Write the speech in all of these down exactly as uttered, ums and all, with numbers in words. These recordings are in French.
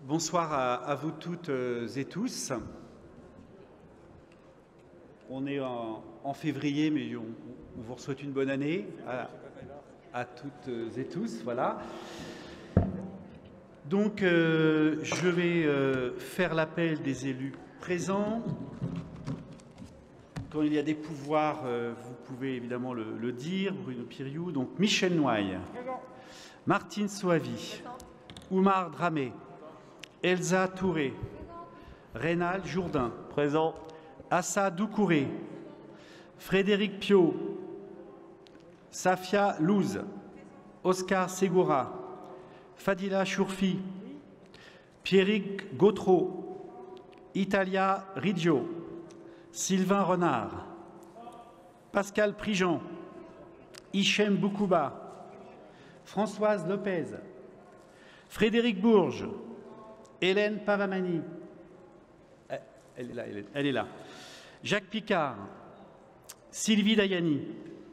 Bonsoir à, à vous toutes et tous. On est en, en février, mais on, on vous souhaite une bonne année à, à toutes et tous. Voilà. Donc, euh, je vais euh, faire l'appel des élus présents. Quand il y a des pouvoirs, euh, vous pouvez évidemment le, le dire. Bruno Piriou, donc Michel Noailles, Martine Soavi, Oumar Dramé, Elsa Touré, Rénal Jourdain, présent, Assa Doucouré, Frédéric Piot, Safia Louz, Oscar Segura, Fadila Chourfi, Pierrick Gautreau, Italia Ridio, Sylvain Renard, Pascal Prigent, Hichem Boukouba, Françoise Lopez, Frédéric Bourges, Hélène Pavamani, elle est là, elle est, elle est là. Jacques Picard, Sylvie Dayani,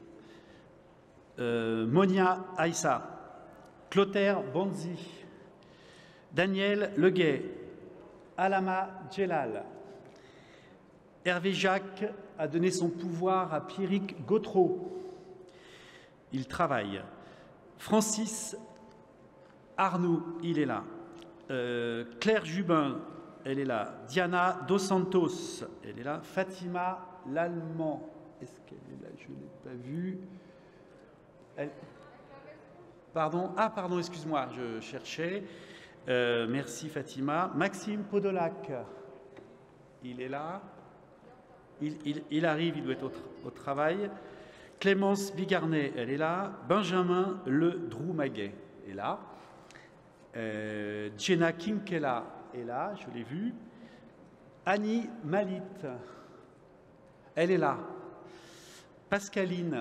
euh, Monia Aïssa, Clotaire Bonzi, Daniel Leguet, Alama Djellal. Hervé Jacques a donné son pouvoir à Pierrick Gautreau. Il travaille. Francis Arnoux, il est là. Euh, Claire Jubin, elle est là. Diana Dos Santos, elle est là. Fatima Lallemand, est-ce qu'elle est là? Je ne l'ai pas vue. Elle... Pardon, ah pardon, excuse-moi, je cherchais. Euh, merci Fatima. Maxime Podolac, il est là. Il, il, il arrive, il doit être au, tra au travail. Clémence Bigarnet, elle est là. Benjamin Le Droumaguet est là. Euh, Jenna Kinkela est là, je l'ai vue. Annie Malit, elle est là. Pascaline,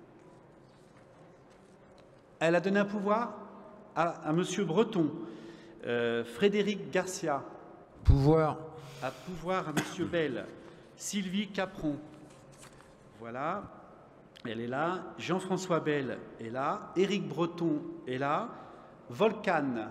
elle a donné un pouvoir à, à Monsieur Breton. Euh, Frédéric Garcia, pouvoir à pouvoir à Monsieur Bell. Sylvie Capron, voilà, elle est là. Jean-François Bell est là. Éric Breton est là. Volcan,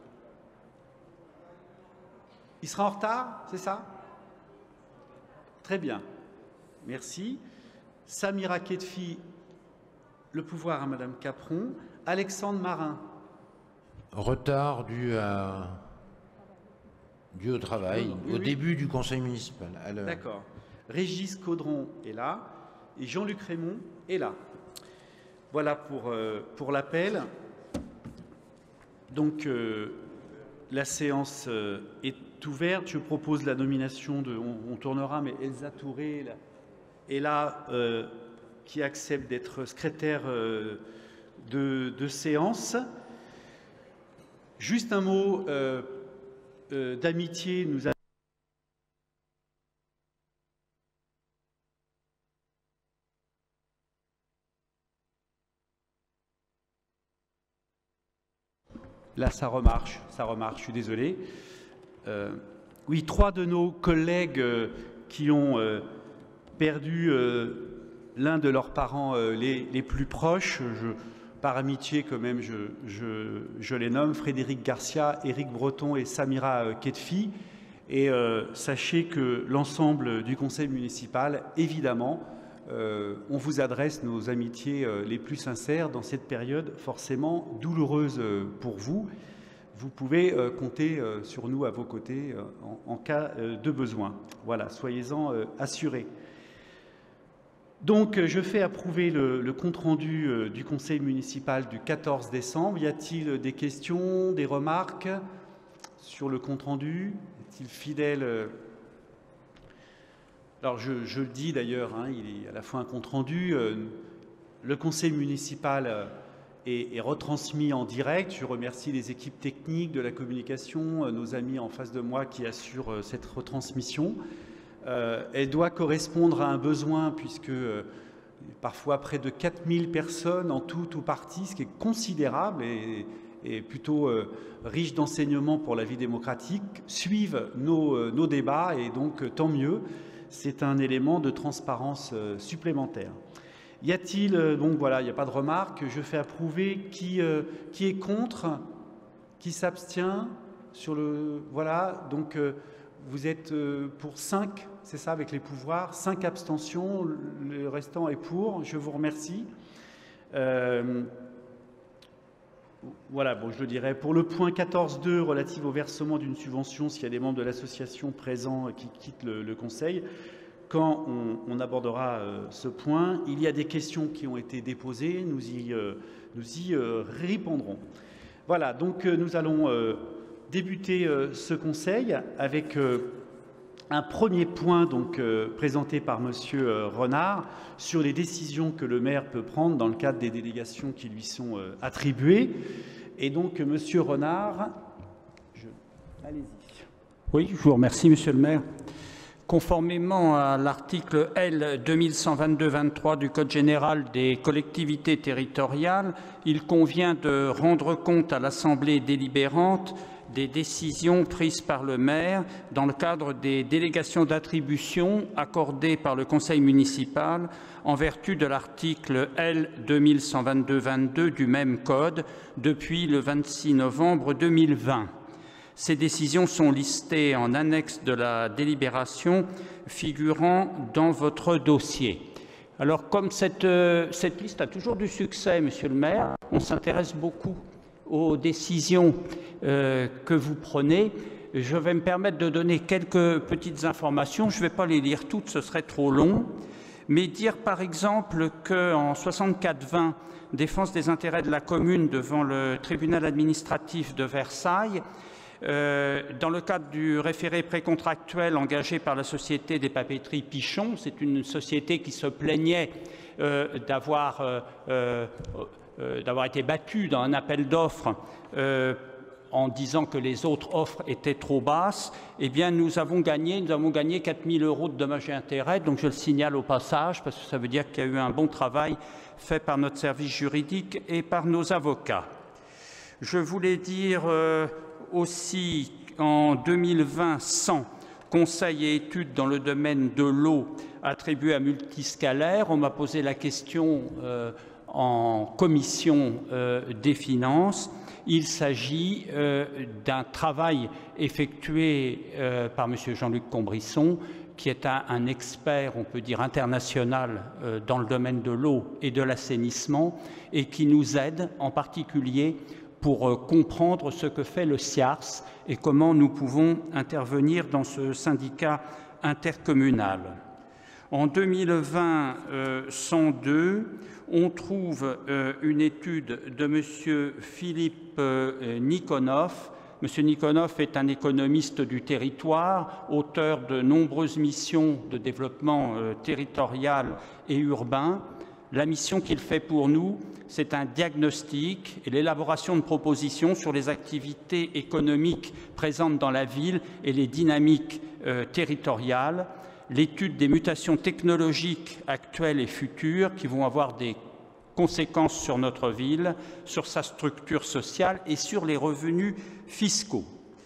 il sera en retard, c'est ça? Très bien, merci. Samira Ketfi, le pouvoir à Madame Capron. Alexandre Marin. Retard dû, à... dû au travail, oui, au oui. début du conseil municipal. D'accord. Régis Caudron est là et Jean-Luc Raymond est là. Voilà pour, euh, pour l'appel. Donc, euh, la séance euh, est ouverte. Je propose la nomination de... On, on tournera, mais Elsa Touré là, est là, euh, qui accepte d'être secrétaire euh, de, de séance. Juste un mot euh, euh, d'amitié. Nous avons Là, ça remarche, ça remarche, je suis désolé. Euh, oui, trois de nos collègues euh, qui ont euh, perdu euh, l'un de leurs parents euh, les, les plus proches, je, par amitié quand même, je, je, je les nomme, Frédéric Garcia, Éric Breton et Samira euh, Ketfi. Et euh, sachez que l'ensemble du conseil municipal, évidemment, Euh, on vous adresse nos amitiés euh, les plus sincères dans cette période forcément douloureuse euh, pour vous. Vous pouvez euh, compter euh, sur nous à vos côtés euh, en, en cas euh, de besoin. Voilà, soyez-en euh, assurés. Donc, je fais approuver le, le compte-rendu euh, du conseil municipal du quatorze décembre. Y a-t-il des questions, des remarques sur le compte-rendu? Est-il fidèle euh, Alors, je, je le dis d'ailleurs, hein, il est à la fois un compte-rendu. Euh, le conseil municipal euh, est, est retransmis en direct. Je remercie les équipes techniques de la communication, euh, nos amis en face de moi qui assurent euh, cette retransmission. Euh, elle doit correspondre à un besoin, puisque euh, parfois près de quatre mille personnes en tout ou partie, ce qui est considérable et, et plutôt euh, riche d'enseignements pour la vie démocratique, suivent nos, euh, nos débats, et donc euh, tant mieux. C'est un élément de transparence euh, supplémentaire. Y a-t-il, euh, donc voilà, il n'y a pas de remarque, je fais approuver. Qui, euh, qui est contre? Qui s'abstient? sur le... Voilà, donc euh, vous êtes euh, pour cinq, c'est ça, avec les pouvoirs, cinq abstentions, le restant est pour. Je vous remercie. Euh, voilà, bon, je le dirais. Pour le point quatorze point deux relatif au versement d'une subvention, s'il y a des membres de l'association présents qui quittent le, le Conseil, quand on, on abordera euh, ce point, il y a des questions qui ont été déposées, nous y, euh, nous y euh, répondrons. Voilà, donc euh, nous allons euh, débuter euh, ce Conseil avec euh, un premier point donc, euh, présenté par Monsieur euh, Renard sur les décisions que le maire peut prendre dans le cadre des délégations qui lui sont euh, attribuées. Et donc, Monsieur Renard, je... allez-y. Oui, je vous remercie, Monsieur le maire. Conformément à l'article L deux mille cent vingt-deux tiret vingt-trois du Code général des collectivités territoriales, il convient de rendre compte à l'Assemblée délibérante des décisions prises par le maire dans le cadre des délégations d'attribution accordées par le conseil municipal en vertu de l'article L deux mille cent vingt-deux tiret vingt-deux du même code depuis le vingt-six novembre deux mille vingt. Ces décisions sont listées en annexe de la délibération figurant dans votre dossier. Alors, comme cette, euh, cette liste a toujours du succès, Monsieur le maire, on s'intéresse beaucoup aux décisions euh, que vous prenez. Je vais me permettre de donner quelques petites informations. Je ne vais pas les lire toutes, ce serait trop long. Mais dire par exemple qu'en soixante-quatre vingt, défense des intérêts de la commune devant le tribunal administratif de Versailles, Euh, dans le cadre du référé précontractuel engagé par la société des papeteries Pichon, c'est une société qui se plaignait euh, d'avoir euh, euh, euh, d'avoir été battue dans un appel d'offres euh, en disant que les autres offres étaient trop basses. Eh bien, nous avons gagné, nous avons gagné quatre mille euros de dommages et intérêts. Donc, je le signale au passage parce que ça veut dire qu'il y a eu un bon travail fait par notre service juridique et par nos avocats. Je voulais dire euh, aussi en deux mille vingt, cent conseils et études dans le domaine de l'eau attribués à Multiscalaire. On m'a posé la question euh, en commission euh, des finances. Il s'agit euh, d'un travail effectué euh, par M. Jean-Luc Combrisson, qui est un, un expert, on peut dire, international euh, dans le domaine de l'eau et de l'assainissement et qui nous aide en particulier pour comprendre ce que fait le S I A R S et comment nous pouvons intervenir dans ce syndicat intercommunal. En deux mille vingt, euh, cent deux, on trouve euh, une étude de M. Philippe euh, Nikonov. M. Nikonov est un économiste du territoire, auteur de nombreuses missions de développement euh, territorial et urbain. La mission qu'il fait pour nous, c'est un diagnostic et l'élaboration de propositions sur les activités économiques présentes dans la ville et les dynamiques euh, territoriales, l'étude des mutations technologiques actuelles et futures qui vont avoir des conséquences sur notre ville, sur sa structure sociale et sur les revenus fiscaux.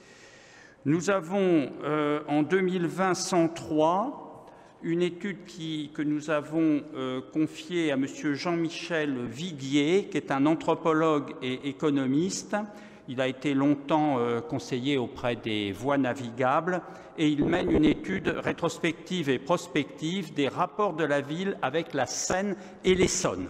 Nous avons euh, en deux mille vingt, cent trois, une étude qui, que nous avons euh, confiée à M. Jean-Michel Viguier, qui est un anthropologue et économiste. Il a été longtemps euh, conseiller auprès des voies navigables et il mène une étude rétrospective et prospective des rapports de la ville avec la Seine et l'Essonne.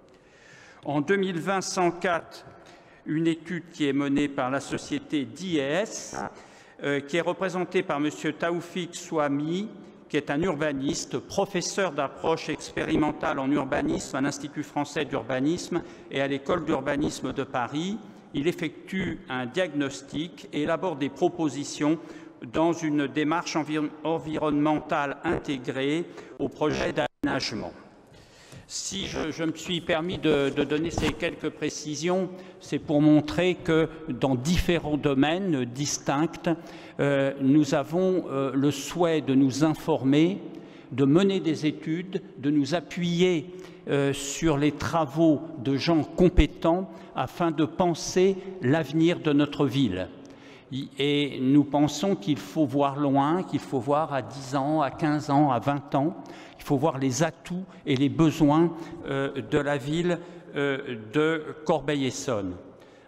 En deux mille vingt, cent quatre, une étude qui est menée par la société d'I E S, euh, qui est représentée par M. Taoufik Souami, qui est un urbaniste, professeur d'approche expérimentale en urbanisme à l'Institut français d'urbanisme et à l'École d'urbanisme de Paris. Il effectue un diagnostic et élabore des propositions dans une démarche envir- environnementale intégrée au projet d'aménagement. Si je, je me suis permis de, de donner ces quelques précisions, c'est pour montrer que dans différents domaines distincts, euh, nous avons euh, le souhait de nous informer, de mener des études, de nous appuyer euh, sur les travaux de gens compétents afin de penser l'avenir de notre ville. Et nous pensons qu'il faut voir loin, qu'il faut voir à dix ans, à quinze ans, à vingt ans. Il faut voir les atouts et les besoins euh, de la ville euh, de Corbeil-Essonnes.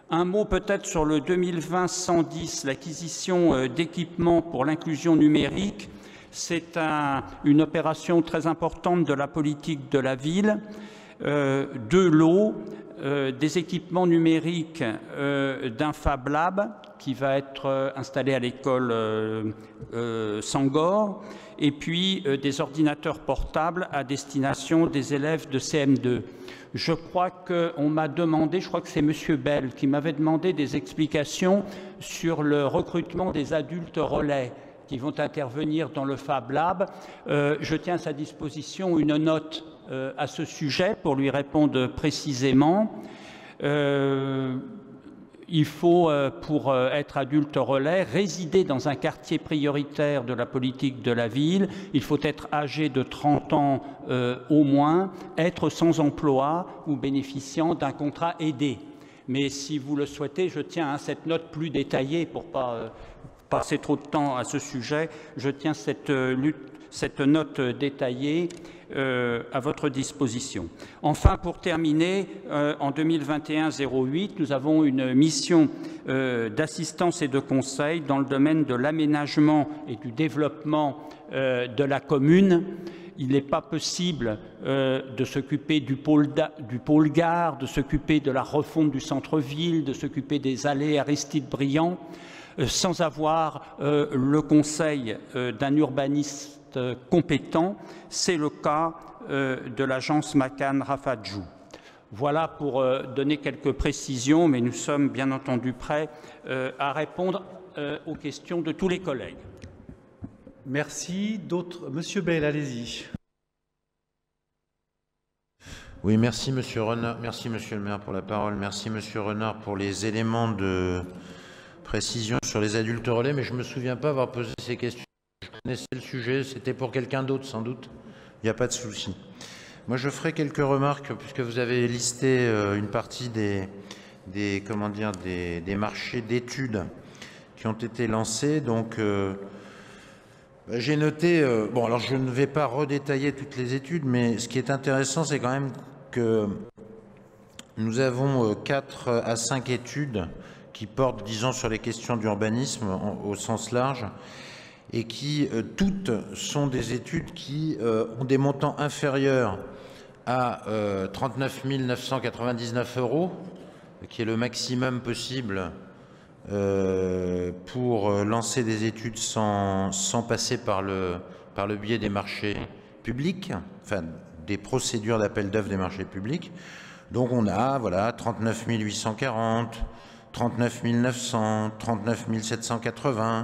Un mot peut-être sur le deux mille vingt cent dix, l'acquisition d'équipements pour l'inclusion numérique. C'est un, une opération très importante de la politique de la ville. Euh, deux lots, euh, des équipements numériques euh, d'un Fab Lab qui va être euh, installé à l'école euh, euh, Sangor, et puis euh, des ordinateurs portables à destination des élèves de C M deux. Je crois qu'on m'a demandé, je crois que c'est M. Bell qui m'avait demandé des explications sur le recrutement des adultes relais qui vont intervenir dans le Fab Lab. Euh, je tiens à sa disposition une note euh, à ce sujet pour lui répondre précisément. Euh, il faut, euh, pour euh, être adulte relais, résider dans un quartier prioritaire de la politique de la ville. Il faut être âgé de trente ans euh, au moins, être sans emploi ou bénéficiant d'un contrat aidé. Mais si vous le souhaitez, je tiens à cette note plus détaillée pour ne pas euh, passer trop de temps à ce sujet. Je tiens cette, euh, lutte, cette note détaillée euh, à votre disposition. Enfin, pour terminer, euh, en deux mille vingt et un zéro huit, nous avons une mission euh, d'assistance et de conseil dans le domaine de l'aménagement et du développement euh, de la commune. Il n'est pas possible euh, de s'occuper du pôle, du pôle gare, de s'occuper de la refonte du centre-ville, de s'occuper des allées Aristide-Briand, euh, sans avoir euh, le conseil euh, d'un urbaniste euh, compétent. C'est le cas euh, de l'agence Macan Rafadjou. Voilà pour euh, donner quelques précisions, mais nous sommes bien entendu prêts euh, à répondre euh, aux questions de tous les collègues. Merci. D'autres? Monsieur Bell, allez-y. Oui, merci Monsieur Renard. Merci Monsieur le maire pour la parole. Merci Monsieur Renard pour les éléments de précision sur les adultes relais, mais je ne me souviens pas avoir posé ces questions. Je connaissais le sujet, c'était pour quelqu'un d'autre sans doute. Il n'y a pas de souci. Moi, je ferai quelques remarques puisque vous avez listé une partie des, des, comment dire, des, des marchés d'études qui ont été lancés. Donc, euh, j'ai noté, euh, bon, alors je ne vais pas redétailler toutes les études, mais ce qui est intéressant, c'est quand même que nous avons quatre à cinq études qui portent, disons, sur les questions d'urbanisme au sens large, et qui, euh, toutes, sont des études qui euh, ont des montants inférieurs à euh, trente-neuf mille neuf cent quatre-vingt-dix-neuf euros, qui est le maximum possible euh, pour lancer des études sans, sans passer par le, par le biais des marchés publics, enfin des procédures d'appel d'offres des marchés publics. Donc on a voilà, trente-neuf mille huit cent quarante, trente-neuf mille neuf cents, trente-neuf mille sept cent quatre-vingts,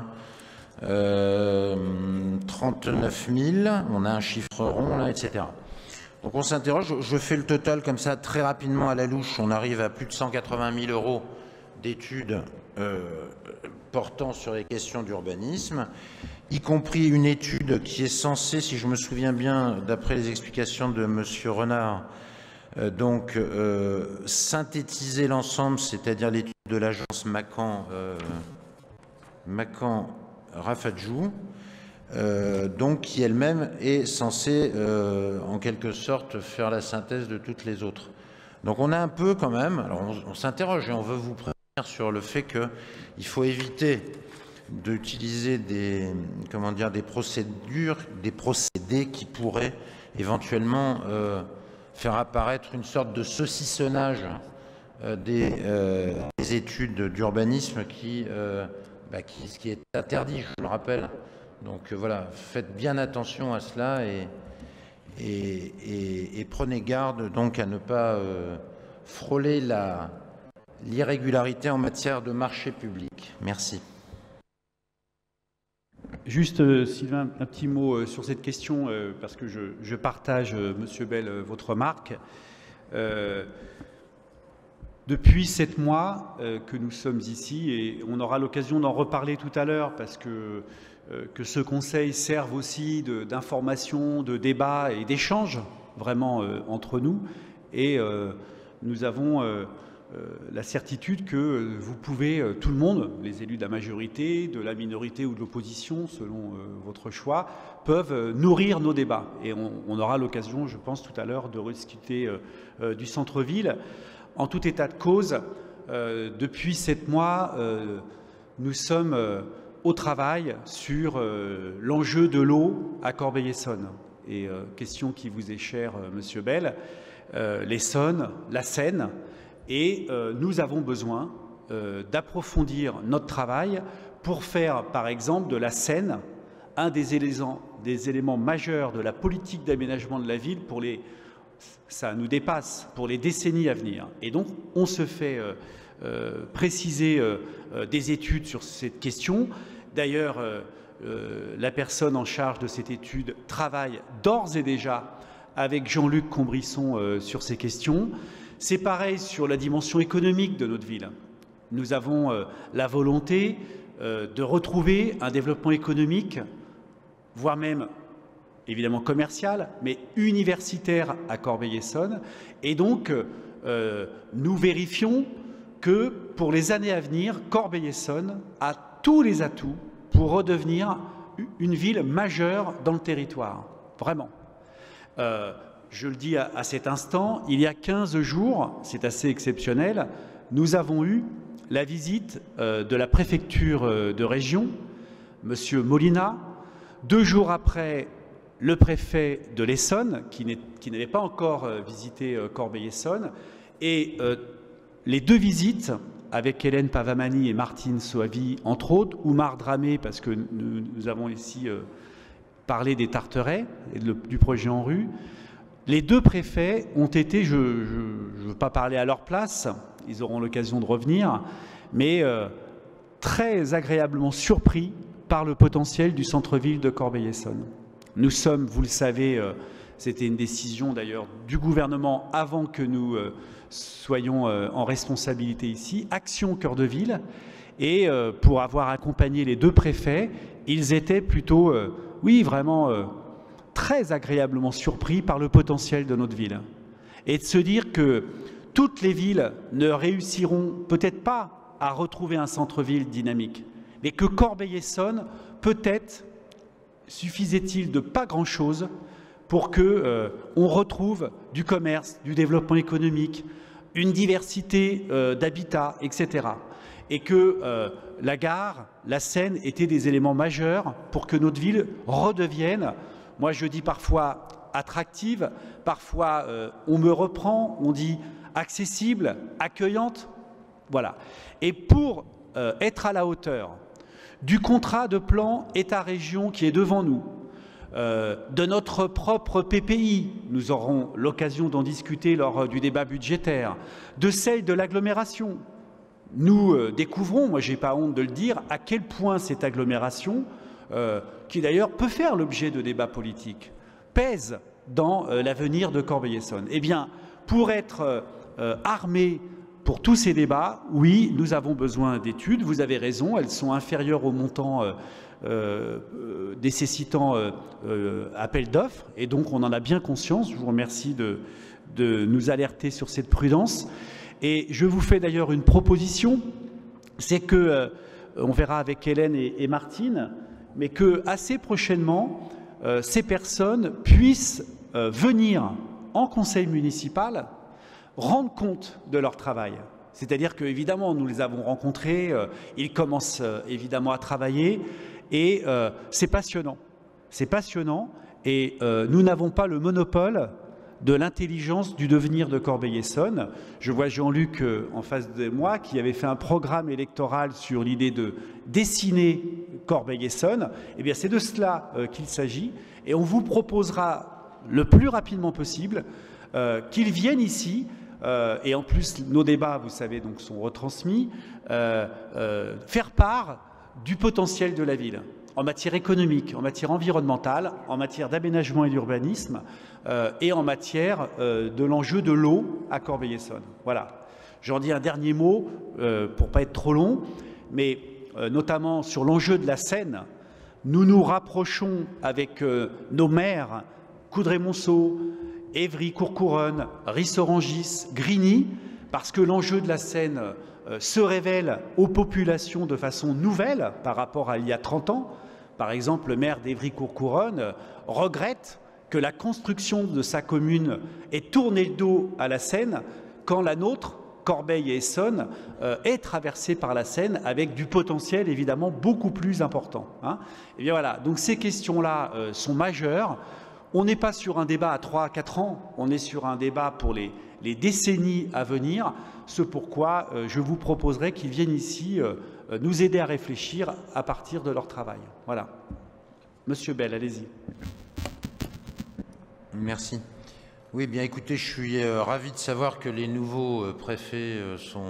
euh, trente-neuf mille, on a un chiffre rond là, et cetera. Donc on s'interroge, je fais le total comme ça très rapidement à la louche, on arrive à plus de cent quatre-vingt mille euros d'études euh, portant sur les questions d'urbanisme, y compris une étude qui est censée, si je me souviens bien, d'après les explications de Monsieur Renard, euh, donc euh, synthétiser l'ensemble, c'est-à-dire l'étude de l'agence Macan, euh, Macan Rafadjou, euh, donc qui elle-même est censée, euh, en quelque sorte, faire la synthèse de toutes les autres. Donc on a un peu quand même, alors on, on s'interroge et on veut vous prévenir sur le fait qu'il faut éviter d'utiliser des, comment dire, des procédures, des procédés qui pourraient éventuellement euh, faire apparaître une sorte de saucissonnage euh, des, euh, des études d'urbanisme qui, euh, bah, qui, ce qui est interdit, je le rappelle. Donc euh, voilà, faites bien attention à cela et, et, et, et prenez garde donc à ne pas euh, frôler la, l'irrégularité en matière de marché public. Merci. Juste, euh, Sylvain, un petit mot euh, sur cette question, euh, parce que je, je partage, euh, Monsieur Bell, euh, votre remarque. Euh, depuis sept mois euh, que nous sommes ici, et on aura l'occasion d'en reparler tout à l'heure, parce que, euh, que ce conseil serve aussi d'information, de, de débat et d'échange, vraiment, euh, entre nous. Et euh, nous avons... Euh, Euh, la certitude que euh, vous pouvez, euh, tout le monde, les élus de la majorité, de la minorité ou de l'opposition, selon euh, votre choix, peuvent euh, nourrir nos débats. Et on, on aura l'occasion, je pense, tout à l'heure, de rediscuter euh, euh, du centre-ville. En tout état de cause, euh, depuis sept mois, euh, nous sommes euh, au travail sur euh, l'enjeu de l'eau à Corbeil-Essonnes. Et euh, question qui vous est chère, euh, Monsieur Bell, euh, l'Essonne, la Seine, et euh, nous avons besoin euh, d'approfondir notre travail pour faire, par exemple, de la Seine un des éléments, des éléments majeurs de la politique d'aménagement de la ville pour les, ça nous dépasse, pour les décennies à venir. Et donc, on se fait euh, euh, préciser euh, euh, des études sur cette question. D'ailleurs, euh, euh, la personne en charge de cette étude travaille d'ores et déjà avec Jean-Luc Combrisson euh, sur ces questions. C'est pareil sur la dimension économique de notre ville. Nous avons euh, la volonté euh, de retrouver un développement économique, voire même évidemment commercial, mais universitaire à Corbeil-Essonnes. Et donc, euh, nous vérifions que pour les années à venir, Corbeil-Essonnes a tous les atouts pour redevenir une ville majeure dans le territoire. Vraiment. Euh, je le dis à, à cet instant, il y a quinze jours, c'est assez exceptionnel, nous avons eu la visite euh, de la préfecture euh, de région, Monsieur Molina. Deux jours après, le préfet de l'Essonne, qui n'avait pas encore euh, visité euh, Corbeil-Essonnes, et euh, les deux visites, avec Hélène Pavamani et Martine Soavi, entre autres, Oumar Dramé, parce que nous, nous avons ici euh, parlé des Tarterets et de, du projet en rue, les deux préfets ont été, je ne veux pas parler à leur place, ils auront l'occasion de revenir, mais euh, très agréablement surpris par le potentiel du centre-ville de Corbeil-Essonnes. Nous sommes, vous le savez, euh, c'était une décision d'ailleurs du gouvernement avant que nous euh, soyons euh, en responsabilité ici, Action Cœur de Ville, et euh, pour avoir accompagné les deux préfets, ils étaient plutôt, euh, oui, vraiment euh, très agréablement surpris par le potentiel de notre ville. Et de se dire que toutes les villes ne réussiront peut-être pas à retrouver un centre-ville dynamique, mais que Corbeil-Essonnes, peut-être, suffisait-il de pas grand-chose pour qu'on euh, retrouve du commerce, du développement économique, une diversité euh, d'habitats, et cetera. Et que euh, la gare, la Seine étaient des éléments majeurs pour que notre ville redevienne, moi je dis parfois attractive, parfois euh, on me reprend, on dit accessible, accueillante, voilà. Et pour euh, être à la hauteur du contrat de plan État-région qui est devant nous, euh, de notre propre P P I, nous aurons l'occasion d'en discuter lors du débat budgétaire, de celle de l'agglomération. Nous euh, découvrons, moi j'ai pas honte de le dire, à quel point cette agglomération, euh, qui d'ailleurs peut faire l'objet de débats politiques, pèse dans euh, l'avenir de Corbeil-Essonnes. Eh bien, pour être euh, armé pour tous ces débats, oui, nous avons besoin d'études, vous avez raison, elles sont inférieures au montant euh, euh, nécessitant euh, euh, appel d'offres, et donc on en a bien conscience. Je vous remercie de, de nous alerter sur cette prudence. Et je vous fais d'ailleurs une proposition, c'est que, euh, on verra avec Hélène et, et Martine, mais que assez prochainement, euh, ces personnes puissent euh, venir en conseil municipal rendre compte de leur travail. C'est-à-dire qu'évidemment, nous les avons rencontrés, euh, ils commencent euh, évidemment à travailler, et euh, c'est passionnant. C'est passionnant, et euh, nous n'avons pas le monopole de l'intelligence du devenir de Corbeil-Essonnes. Je vois Jean-Luc euh, en face de moi, qui avait fait un programme électoral sur l'idée de dessiner Corbeil-Essonnes. Eh bien, c'est de cela euh, qu'il s'agit, et on vous proposera le plus rapidement possible euh, qu'ils viennent ici. Euh, et en plus, nos débats, vous savez, donc, sont retransmis, euh, euh, faire part du potentiel de la ville en matière économique, en matière environnementale, en matière d'aménagement et d'urbanisme, euh, et en matière euh, de l'enjeu de l'eau à Corbeil-Essonnes. Voilà. J'en dis un dernier mot, euh, pour ne pas être trop long, mais euh, notamment sur l'enjeu de la Seine, nous nous rapprochons avec euh, nos maires, Coudray-Montceau, Évry, Courcouronnes, Ris-Orangis, Grigny, parce que l'enjeu de la Seine euh, se révèle aux populations de façon nouvelle par rapport à il y a trente ans. Par exemple, le maire d'Évry-Courcouronnes euh, regrette que la construction de sa commune ait tourné le dos à la Seine quand la nôtre Corbeil et Essonnes euh, est traversée par la Seine avec du potentiel évidemment beaucoup plus important. Hein. Et bien voilà, donc ces questions-là euh, sont majeures. On n'est pas sur un débat à trois à quatre ans, on est sur un débat pour les, les décennies à venir, ce pourquoi euh, je vous proposerai qu'ils viennent ici euh, nous aider à réfléchir à partir de leur travail. Voilà. Monsieur Bell, allez-y. Merci. Oui, bien écoutez, je suis euh, ravi de savoir que les nouveaux euh, préfets euh, sont,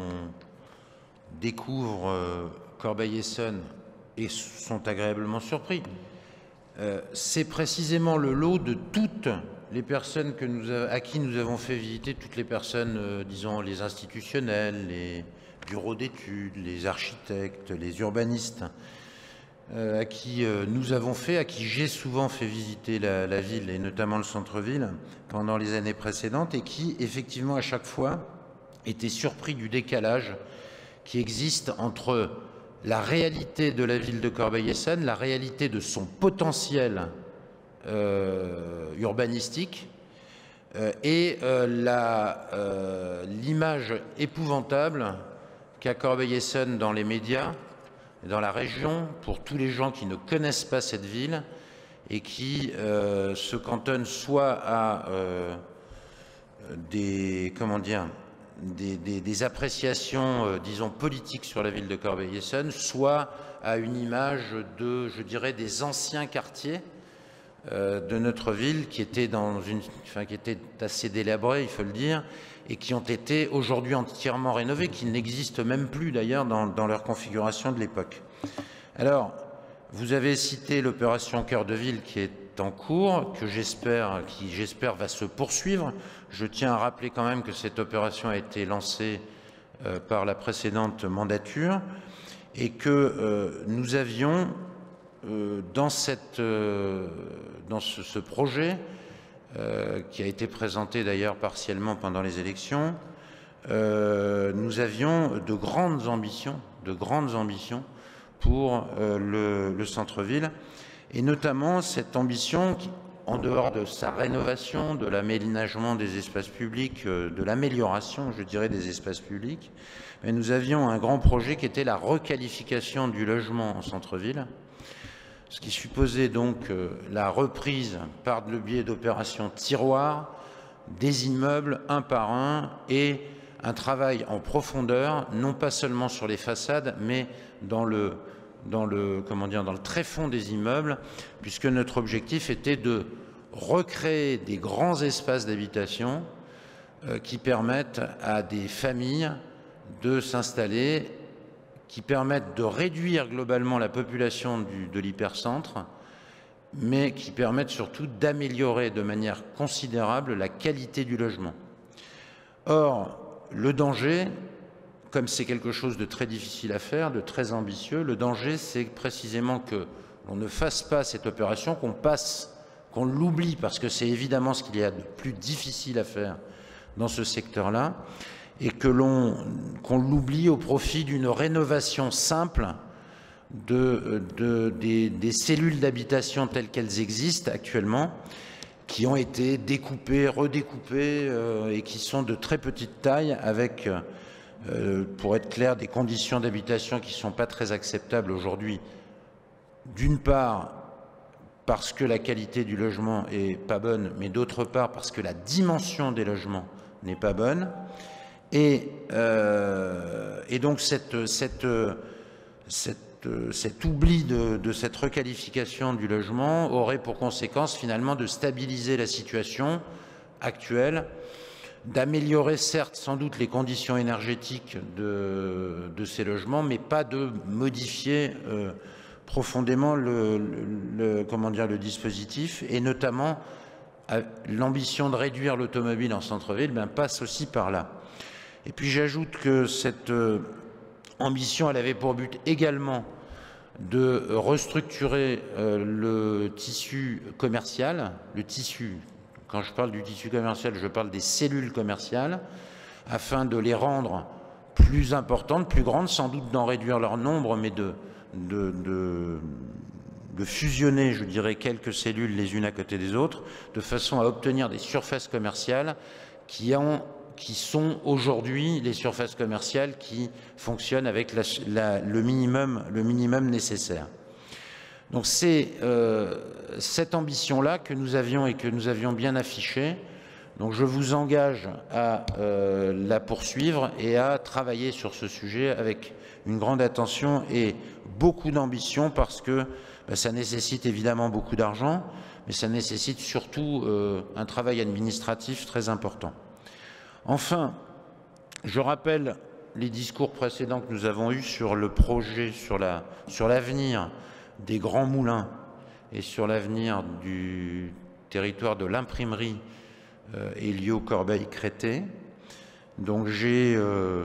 découvrent euh, Corbeil-Essonnes et sont agréablement surpris. Euh, C'est précisément le lot de toutes les personnes que nous a, à qui nous avons fait visiter, toutes les personnes, euh, disons, les institutionnels, les bureaux d'études, les architectes, les urbanistes, euh, à qui euh, nous avons fait, à qui j'ai souvent fait visiter la, la ville et notamment le centre-ville pendant les années précédentes et qui, effectivement, à chaque fois, étaient surpris du décalage qui existe entre la réalité de la ville de Corbeil-Essonnes, la réalité de son potentiel euh, urbanistique euh, et euh, l'image euh, épouvantable qu'a Corbeil-Essonnes dans les médias, dans la région, pour tous les gens qui ne connaissent pas cette ville et qui euh, se cantonnent soit à euh, des, comment dire, Des, des, des appréciations, euh, disons, politiques sur la ville de Corbeil-Essonnes, soit à une image de, je dirais, des anciens quartiers euh, de notre ville qui étaient, dans une, enfin, qui étaient assez délabrés, il faut le dire, et qui ont été aujourd'hui entièrement rénovés, qui n'existent même plus d'ailleurs dans, dans leur configuration de l'époque. Alors, vous avez cité l'opération Cœur de Ville qui est en cours, que j'espère, qui j'espère va se poursuivre. Je tiens à rappeler quand même que cette opération a été lancée euh, par la précédente mandature et que euh, nous avions euh, dans, cette, euh, dans ce, ce projet, euh, qui a été présenté d'ailleurs partiellement pendant les élections, euh, nous avions de grandes ambitions, de grandes ambitions pour euh, le, le centre-ville. Et notamment cette ambition, qui, en dehors de sa rénovation, de l'aménagement des espaces publics, de l'amélioration, je dirais, des espaces publics, mais nous avions un grand projet qui était la requalification du logement en centre-ville, ce qui supposait donc la reprise par le biais d'opérations tiroirs des immeubles un par un et un travail en profondeur, non pas seulement sur les façades, mais dans le dans le, comment dire, dans le tréfonds des immeubles, puisque notre objectif était de recréer des grands espaces d'habitation euh, qui permettent à des familles de s'installer, qui permettent de réduire globalement la population du, de l'hypercentre, mais qui permettent surtout d'améliorer de manière considérable la qualité du logement. Or, le danger, comme c'est quelque chose de très difficile à faire, de très ambitieux, le danger, c'est précisément que l'on ne fasse pas cette opération, qu'on passe, qu'on l'oublie, parce que c'est évidemment ce qu'il y a de plus difficile à faire dans ce secteur-là, et que l'on, qu'on l'oublie au profit d'une rénovation simple de, de, des, des cellules d'habitation telles qu'elles existent actuellement, qui ont été découpées, redécoupées, euh, et qui sont de très petite taille, avec... Euh, pour être clair, des conditions d'habitation qui ne sont pas très acceptables aujourd'hui. D'une part, parce que la qualité du logement n'est pas bonne, mais d'autre part, parce que la dimension des logements n'est pas bonne. Et, euh, et donc, cette, cette, cette, cet oubli de, de cette requalification du logement aurait pour conséquence, finalement, de stabiliser la situation actuelle, d'améliorer certes sans doute les conditions énergétiques de, de ces logements, mais pas de modifier euh, profondément le, le, le, comment dire, le dispositif, et notamment l'ambition de réduire l'automobile en centre-ville ben, passe aussi par là. Et puis j'ajoute que cette euh, ambition, elle avait pour but également de restructurer euh, le tissu commercial, le tissu. Quand je parle du tissu commercial, je parle des cellules commerciales, afin de les rendre plus importantes, plus grandes, sans doute d'en réduire leur nombre, mais de, de, de, de fusionner, je dirais, quelques cellules les unes à côté des autres, de façon à obtenir des surfaces commerciales qui, ont, qui sont aujourd'hui les surfaces commerciales qui fonctionnent avec la, la, le, minimum, le minimum nécessaire. Donc c'est euh, cette ambition-là que nous avions et que nous avions bien affichée. Donc je vous engage à euh, la poursuivre et à travailler sur ce sujet avec une grande attention et beaucoup d'ambition, parce que ben, ça nécessite évidemment beaucoup d'argent, mais ça nécessite surtout euh, un travail administratif très important. Enfin, je rappelle les discours précédents que nous avons eus sur le projet, sur la, sur l'avenir des grands moulins et sur l'avenir du territoire de l'imprimerie euh, Hélios-Corbeil-Créteil. Donc j'ai euh,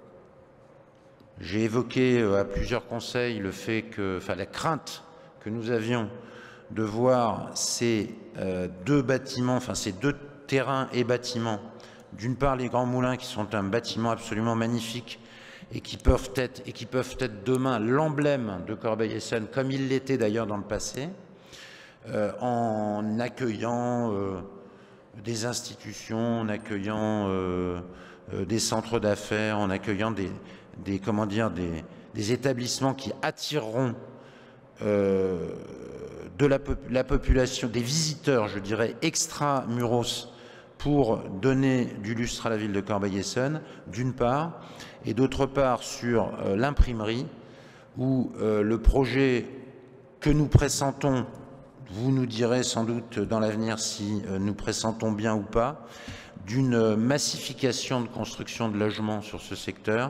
j'ai évoqué euh, à plusieurs conseils le fait que, enfin la crainte que nous avions de voir ces euh, deux bâtiments, enfin ces deux terrains et bâtiments, d'une part les Grands Moulins qui sont un bâtiment absolument magnifique et qui peuvent être, et qui peuvent être demain l'emblème de Corbeil-Essonnes, comme il l'était d'ailleurs dans le passé, euh, en accueillant euh, des institutions, en accueillant euh, euh, des centres d'affaires, en accueillant des, des, comment dire, des, des établissements qui attireront euh, de la, la population, des visiteurs, je dirais, extra-muros, pour donner du lustre à la ville de Corbeil-Essonnes, d'une part, et d'autre part sur euh, l'imprimerie, où euh, le projet que nous pressentons, vous nous direz sans doute dans l'avenir si euh, nous pressentons bien ou pas, d'une massification de construction de logements sur ce secteur,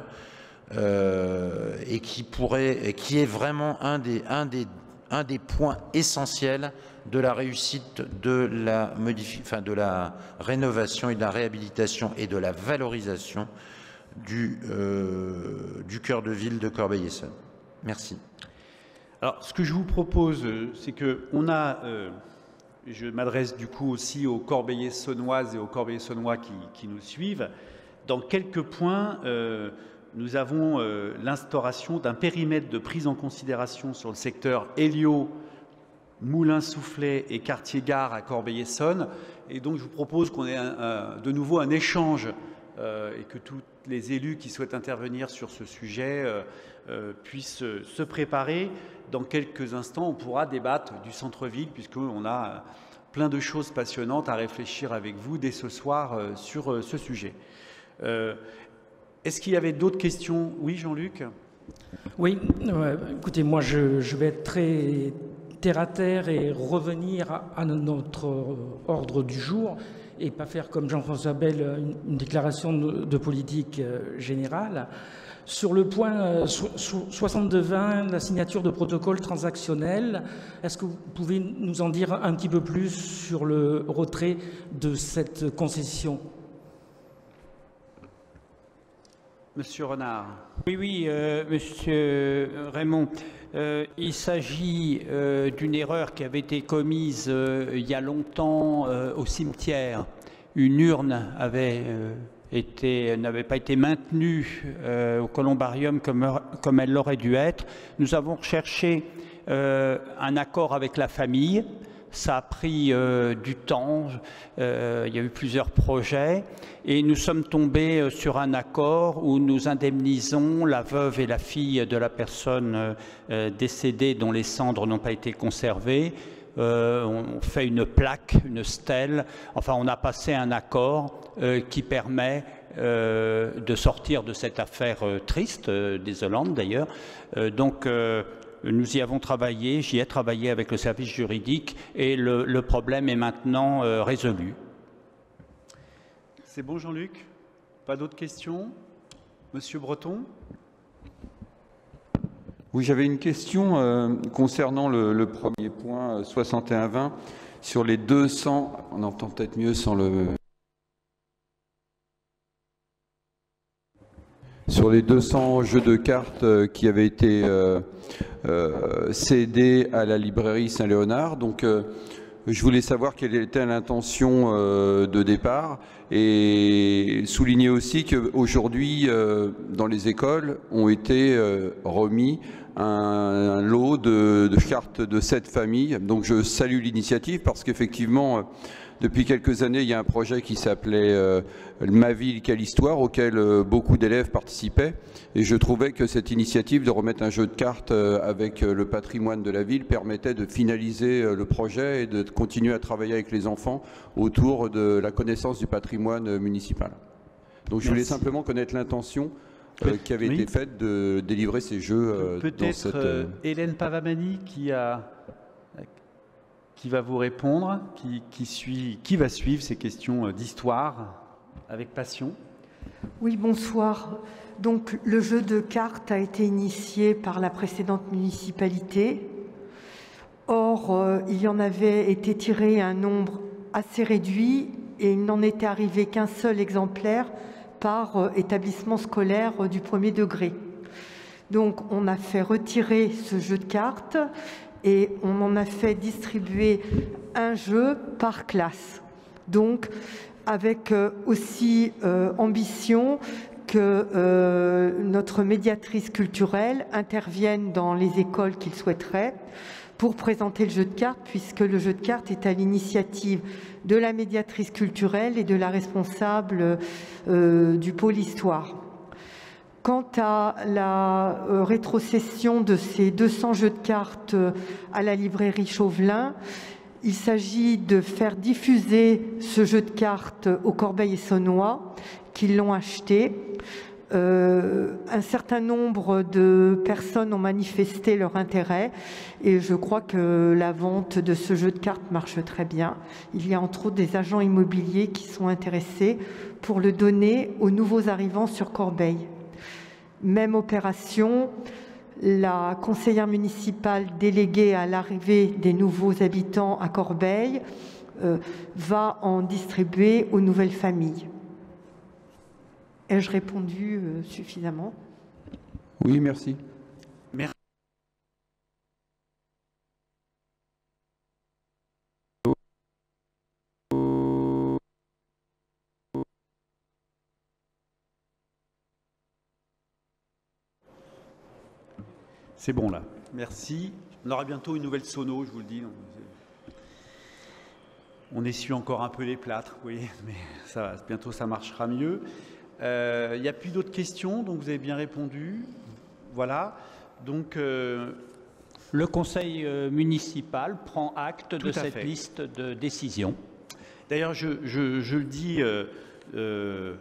euh, et qui pourrait, et qui est vraiment un des, un des, un des points essentiels de la réussite de la, enfin de la rénovation et de la réhabilitation et de la valorisation du, euh, du cœur de ville de Corbeil-Essonnes. Merci. Alors, ce que je vous propose, c'est qu'on a, euh, je m'adresse du coup aussi aux Corbeil-Essonnoises et aux Corbeil-Essonnois qui, qui nous suivent. Dans quelques points, euh, nous avons euh, l'instauration d'un périmètre de prise en considération sur le secteur Hélios, Moulins-Soufflet et Quartier-Gare à Corbeil-Essonnes. Et donc, je vous propose qu'on ait un, un, de nouveau un échange euh, et que tous les élus qui souhaitent intervenir sur ce sujet euh, euh, puissent se préparer. Dans quelques instants, on pourra débattre du centre-ville, puisqu'on a plein de choses passionnantes à réfléchir avec vous dès ce soir euh, sur euh, ce sujet. Euh, Est-ce qu'il y avait d'autres questions? Oui, Jean-Luc? Oui, euh, écoutez, moi, je, je vais être très terre à terre et revenir à notre ordre du jour et pas faire comme Jean-François Bel une, une déclaration de, de politique générale. Sur le point soixante-deux vingt, la signature de protocole transactionnel, est-ce que vous pouvez nous en dire un petit peu plus sur le retrait de cette concession? Monsieur Renard. Oui, oui, euh, monsieur Raymond. Euh, il s'agit euh, d'une erreur qui avait été commise euh, il y a longtemps euh, au cimetière. Une urne avait euh, été, n'avait pas été maintenue euh, au columbarium comme, comme elle l'aurait dû être. Nous avons recherché euh, un accord avec la famille. Ça a pris euh, du temps, euh, il y a eu plusieurs projets et nous sommes tombés sur un accord où nous indemnisons la veuve et la fille de la personne euh, décédée dont les cendres n'ont pas été conservées. Euh, on fait une plaque, une stèle, enfin on a passé un accord euh, qui permet euh, de sortir de cette affaire euh, triste, euh, désolante d'ailleurs. Euh, donc euh, nous y avons travaillé, j'y ai travaillé avec le service juridique et le, le problème est maintenant euh, résolu. C'est bon, Jean-Luc? Pas d'autres questions? Monsieur Breton? Oui, j'avais une question euh, concernant le, le premier point, euh, soixante et un vingt, sur les deux cents... On entend peut-être mieux sans le... Sur les deux cents jeux de cartes euh, qui avaient été euh, euh, cédés à la librairie Saint-Léonard. Donc, euh, je voulais savoir quelle était l'intention euh, de départ et souligner aussi qu'aujourd'hui, euh, dans les écoles, ont été euh, remis un, un lot de, de cartes de sept familles. Donc je salue l'initiative parce qu'effectivement, depuis quelques années, il y a un projet qui s'appelait euh, Ma ville, quelle histoire, auquel euh, beaucoup d'élèves participaient. Et je trouvais que cette initiative de remettre un jeu de cartes euh, avec euh, le patrimoine de la ville permettait de finaliser euh, le projet et de continuer à travailler avec les enfants autour de la connaissance du patrimoine euh, municipal. Donc je Merci. voulais simplement connaître l'intention euh, qui avait oui. été faite de délivrer ces jeux euh, Peut-être dans cette... euh, Hélène Pavamani qui a... qui va vous répondre, qui, qui, suit, qui va suivre ces questions d'histoire avec passion. Oui, bonsoir. Donc, le jeu de cartes a été initié par la précédente municipalité. Or, euh, il y en avait été tiré un nombre assez réduit et il n'en était arrivé qu'un seul exemplaire par euh, établissement scolaire euh, du premier degré. Donc, on a fait retirer ce jeu de cartes et on en a fait distribuer un jeu par classe. Donc, avec euh, aussi euh, ambition que euh, notre médiatrice culturelle intervienne dans les écoles qu'il souhaiterait pour présenter le jeu de cartes, puisque le jeu de cartes est à l'initiative de la médiatrice culturelle et de la responsable euh, du pôle histoire. Quant à la euh, rétrocession de ces deux cents jeux de cartes euh, à la librairie Chauvelin, il s'agit de faire diffuser ce jeu de cartes aux Corbeil-Essonnois qui l'ont acheté. Euh, un certain nombre de personnes ont manifesté leur intérêt et je crois que la vente de ce jeu de cartes marche très bien. Il y a entre autres des agents immobiliers qui sont intéressés pour le donner aux nouveaux arrivants sur Corbeil. Même opération, la conseillère municipale déléguée à l'arrivée des nouveaux habitants à Corbeil euh, va en distribuer aux nouvelles familles. Ai-je répondu euh, suffisamment? Oui, merci. Merci. C'est bon là. Merci. On aura bientôt une nouvelle sono, je vous le dis. On essuie encore un peu les plâtres, vous voyez, mais ça va, bientôt ça marchera mieux. Euh, il n'y a plus d'autres questions, donc vous avez bien répondu. Voilà. Donc, euh... le conseil municipal prend acte Tout de cette fait. liste de décisions. D'ailleurs, je, je, je le dis, euh, euh,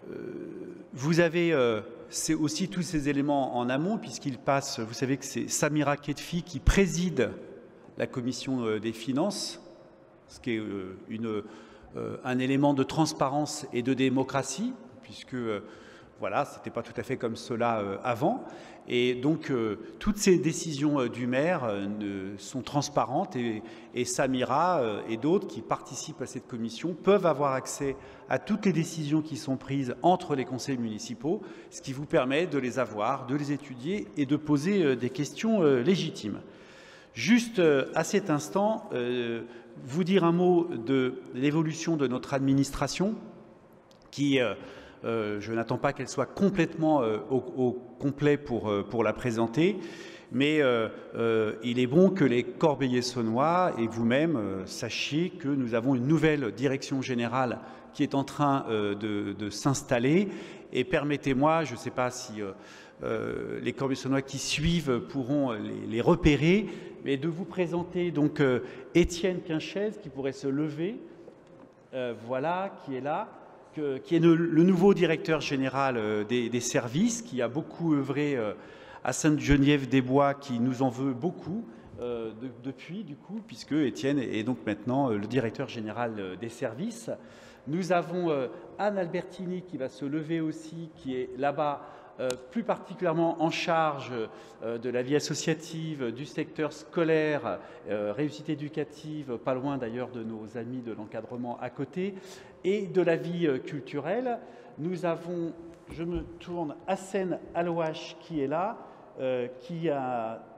vous avez euh, c'est aussi tous ces éléments en amont, puisqu'il passe, vous savez que c'est Samira Ketfi qui préside la commission euh, des finances, ce qui est euh, une, euh, un élément de transparence et de démocratie, puisque euh, voilà, ce n'était pas tout à fait comme cela euh, avant. Et donc, euh, toutes ces décisions euh, du maire euh, sont transparentes et, et Samira euh, et d'autres qui participent à cette commission peuvent avoir accès à toutes les décisions qui sont prises entre les conseils municipaux, ce qui vous permet de les avoir, de les étudier et de poser euh, des questions euh, légitimes. Juste euh, à cet instant, euh, vous dire un mot de l'évolution de notre administration qui... Euh, Euh, je n'attends pas qu'elle soit complètement euh, au, au complet pour, euh, pour la présenter, mais euh, euh, il est bon que les Corbeil-Essonnois et vous-même euh, sachiez que nous avons une nouvelle direction générale qui est en train euh, de, de s'installer. Et permettez-moi, je ne sais pas si euh, euh, les Corbeil-Essonnois qui suivent pourront les, les repérer, mais de vous présenter donc euh, Étienne Quinchez qui pourrait se lever, euh, voilà, qui est là. Qui est le nouveau directeur général des, des services, qui a beaucoup œuvré à Sainte-Geneviève-des-Bois, qui nous en veut beaucoup euh, de, depuis, du coup, puisque Étienne est donc maintenant le directeur général des services. Nous avons euh, Anne Albertini qui va se lever aussi, qui est là-bas, euh, plus particulièrement en charge euh, de la vie associative, du secteur scolaire, euh, réussite éducative, pas loin d'ailleurs de nos amis de l'encadrement à côté, et de la vie euh, culturelle. Nous avons, je me tourne, Hassen Alouache qui est là, euh, qui a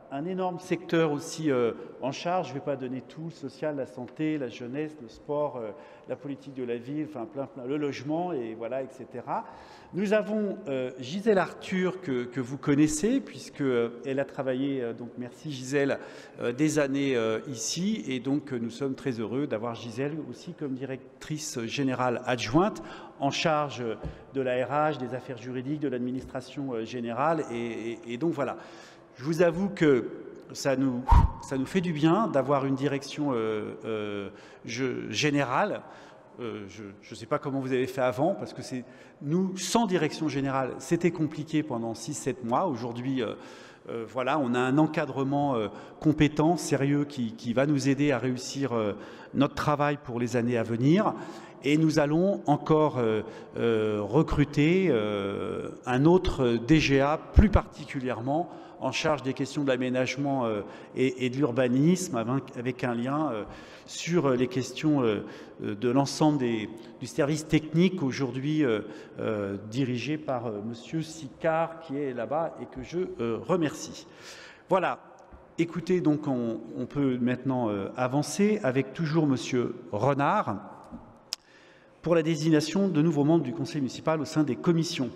un énorme secteur aussi euh, en charge. Je ne vais pas donner tout, le social, la santé, la jeunesse, le sport, euh, la politique de la ville, enfin plein, plein, le logement, et voilà, et cetera. Nous avons euh, Gisèle Arthur, que, que vous connaissez, puisqu'elle euh, a travaillé, euh, donc merci Gisèle, euh, des années euh, ici, et donc euh, nous sommes très heureux d'avoir Gisèle aussi comme directrice générale adjointe, en charge de la R H, des affaires juridiques, de l'administration euh, générale, et, et, et donc voilà. Je vous avoue que ça nous, ça nous fait du bien d'avoir une direction euh, euh, je, générale. Euh, je ne sais pas comment vous avez fait avant, parce que c'est nous, sans direction générale, c'était compliqué pendant six sept mois. Aujourd'hui, euh, euh, voilà, on a un encadrement euh, compétent, sérieux, qui, qui va nous aider à réussir euh, notre travail pour les années à venir. Et nous allons encore euh, euh, recruter euh, un autre D G A, plus particulièrement en charge des questions de l'aménagement euh, et, et de l'urbanisme, avec, avec un lien euh, sur les questions euh, de l'ensemble des, du service technique, aujourd'hui euh, euh, dirigé par euh, Monsieur Sicard, qui est là-bas et que je euh, remercie. Voilà. Écoutez, donc on, on peut maintenant euh, avancer avec toujours Monsieur Renard pour la désignation de nouveaux membres du conseil municipal au sein des commissions.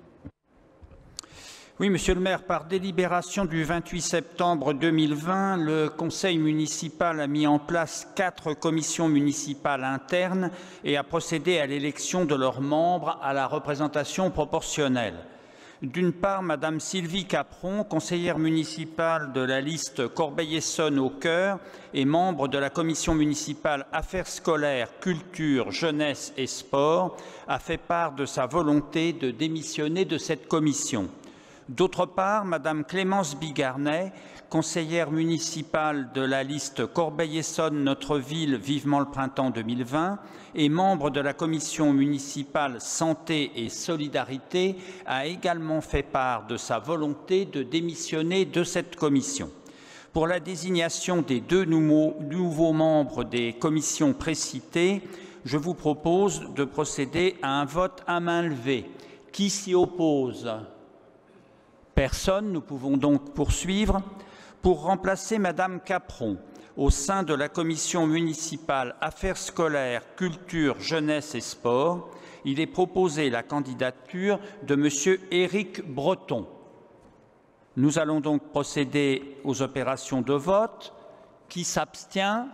Oui, Monsieur le maire, par délibération du vingt-huit septembre deux mille vingt, le conseil municipal a mis en place quatre commissions municipales internes et a procédé à l'élection de leurs membres à la représentation proportionnelle. D'une part, Madame Sylvie Capron, conseillère municipale de la liste Corbeil-Essonnes au cœur et membre de la commission municipale Affaires scolaires, culture, jeunesse et sport, a fait part de sa volonté de démissionner de cette commission. D'autre part, Madame Clémence Bigarnet, conseillère municipale de la liste Corbeil-Essonnes, notre ville, vivement le printemps deux mille vingt, et membre de la commission municipale Santé et Solidarité, a également fait part de sa volonté de démissionner de cette commission. Pour la désignation des deux nouveaux, nouveaux membres des commissions précitées, je vous propose de procéder à un vote à main levée. Qui s'y oppose ? Personne. Nous pouvons donc poursuivre. Pour remplacer Madame Capron au sein de la commission municipale Affaires scolaires, culture, jeunesse et sport, il est proposé la candidature de Monsieur Éric Breton. Nous allons donc procéder aux opérations de vote. Qui s'abstient?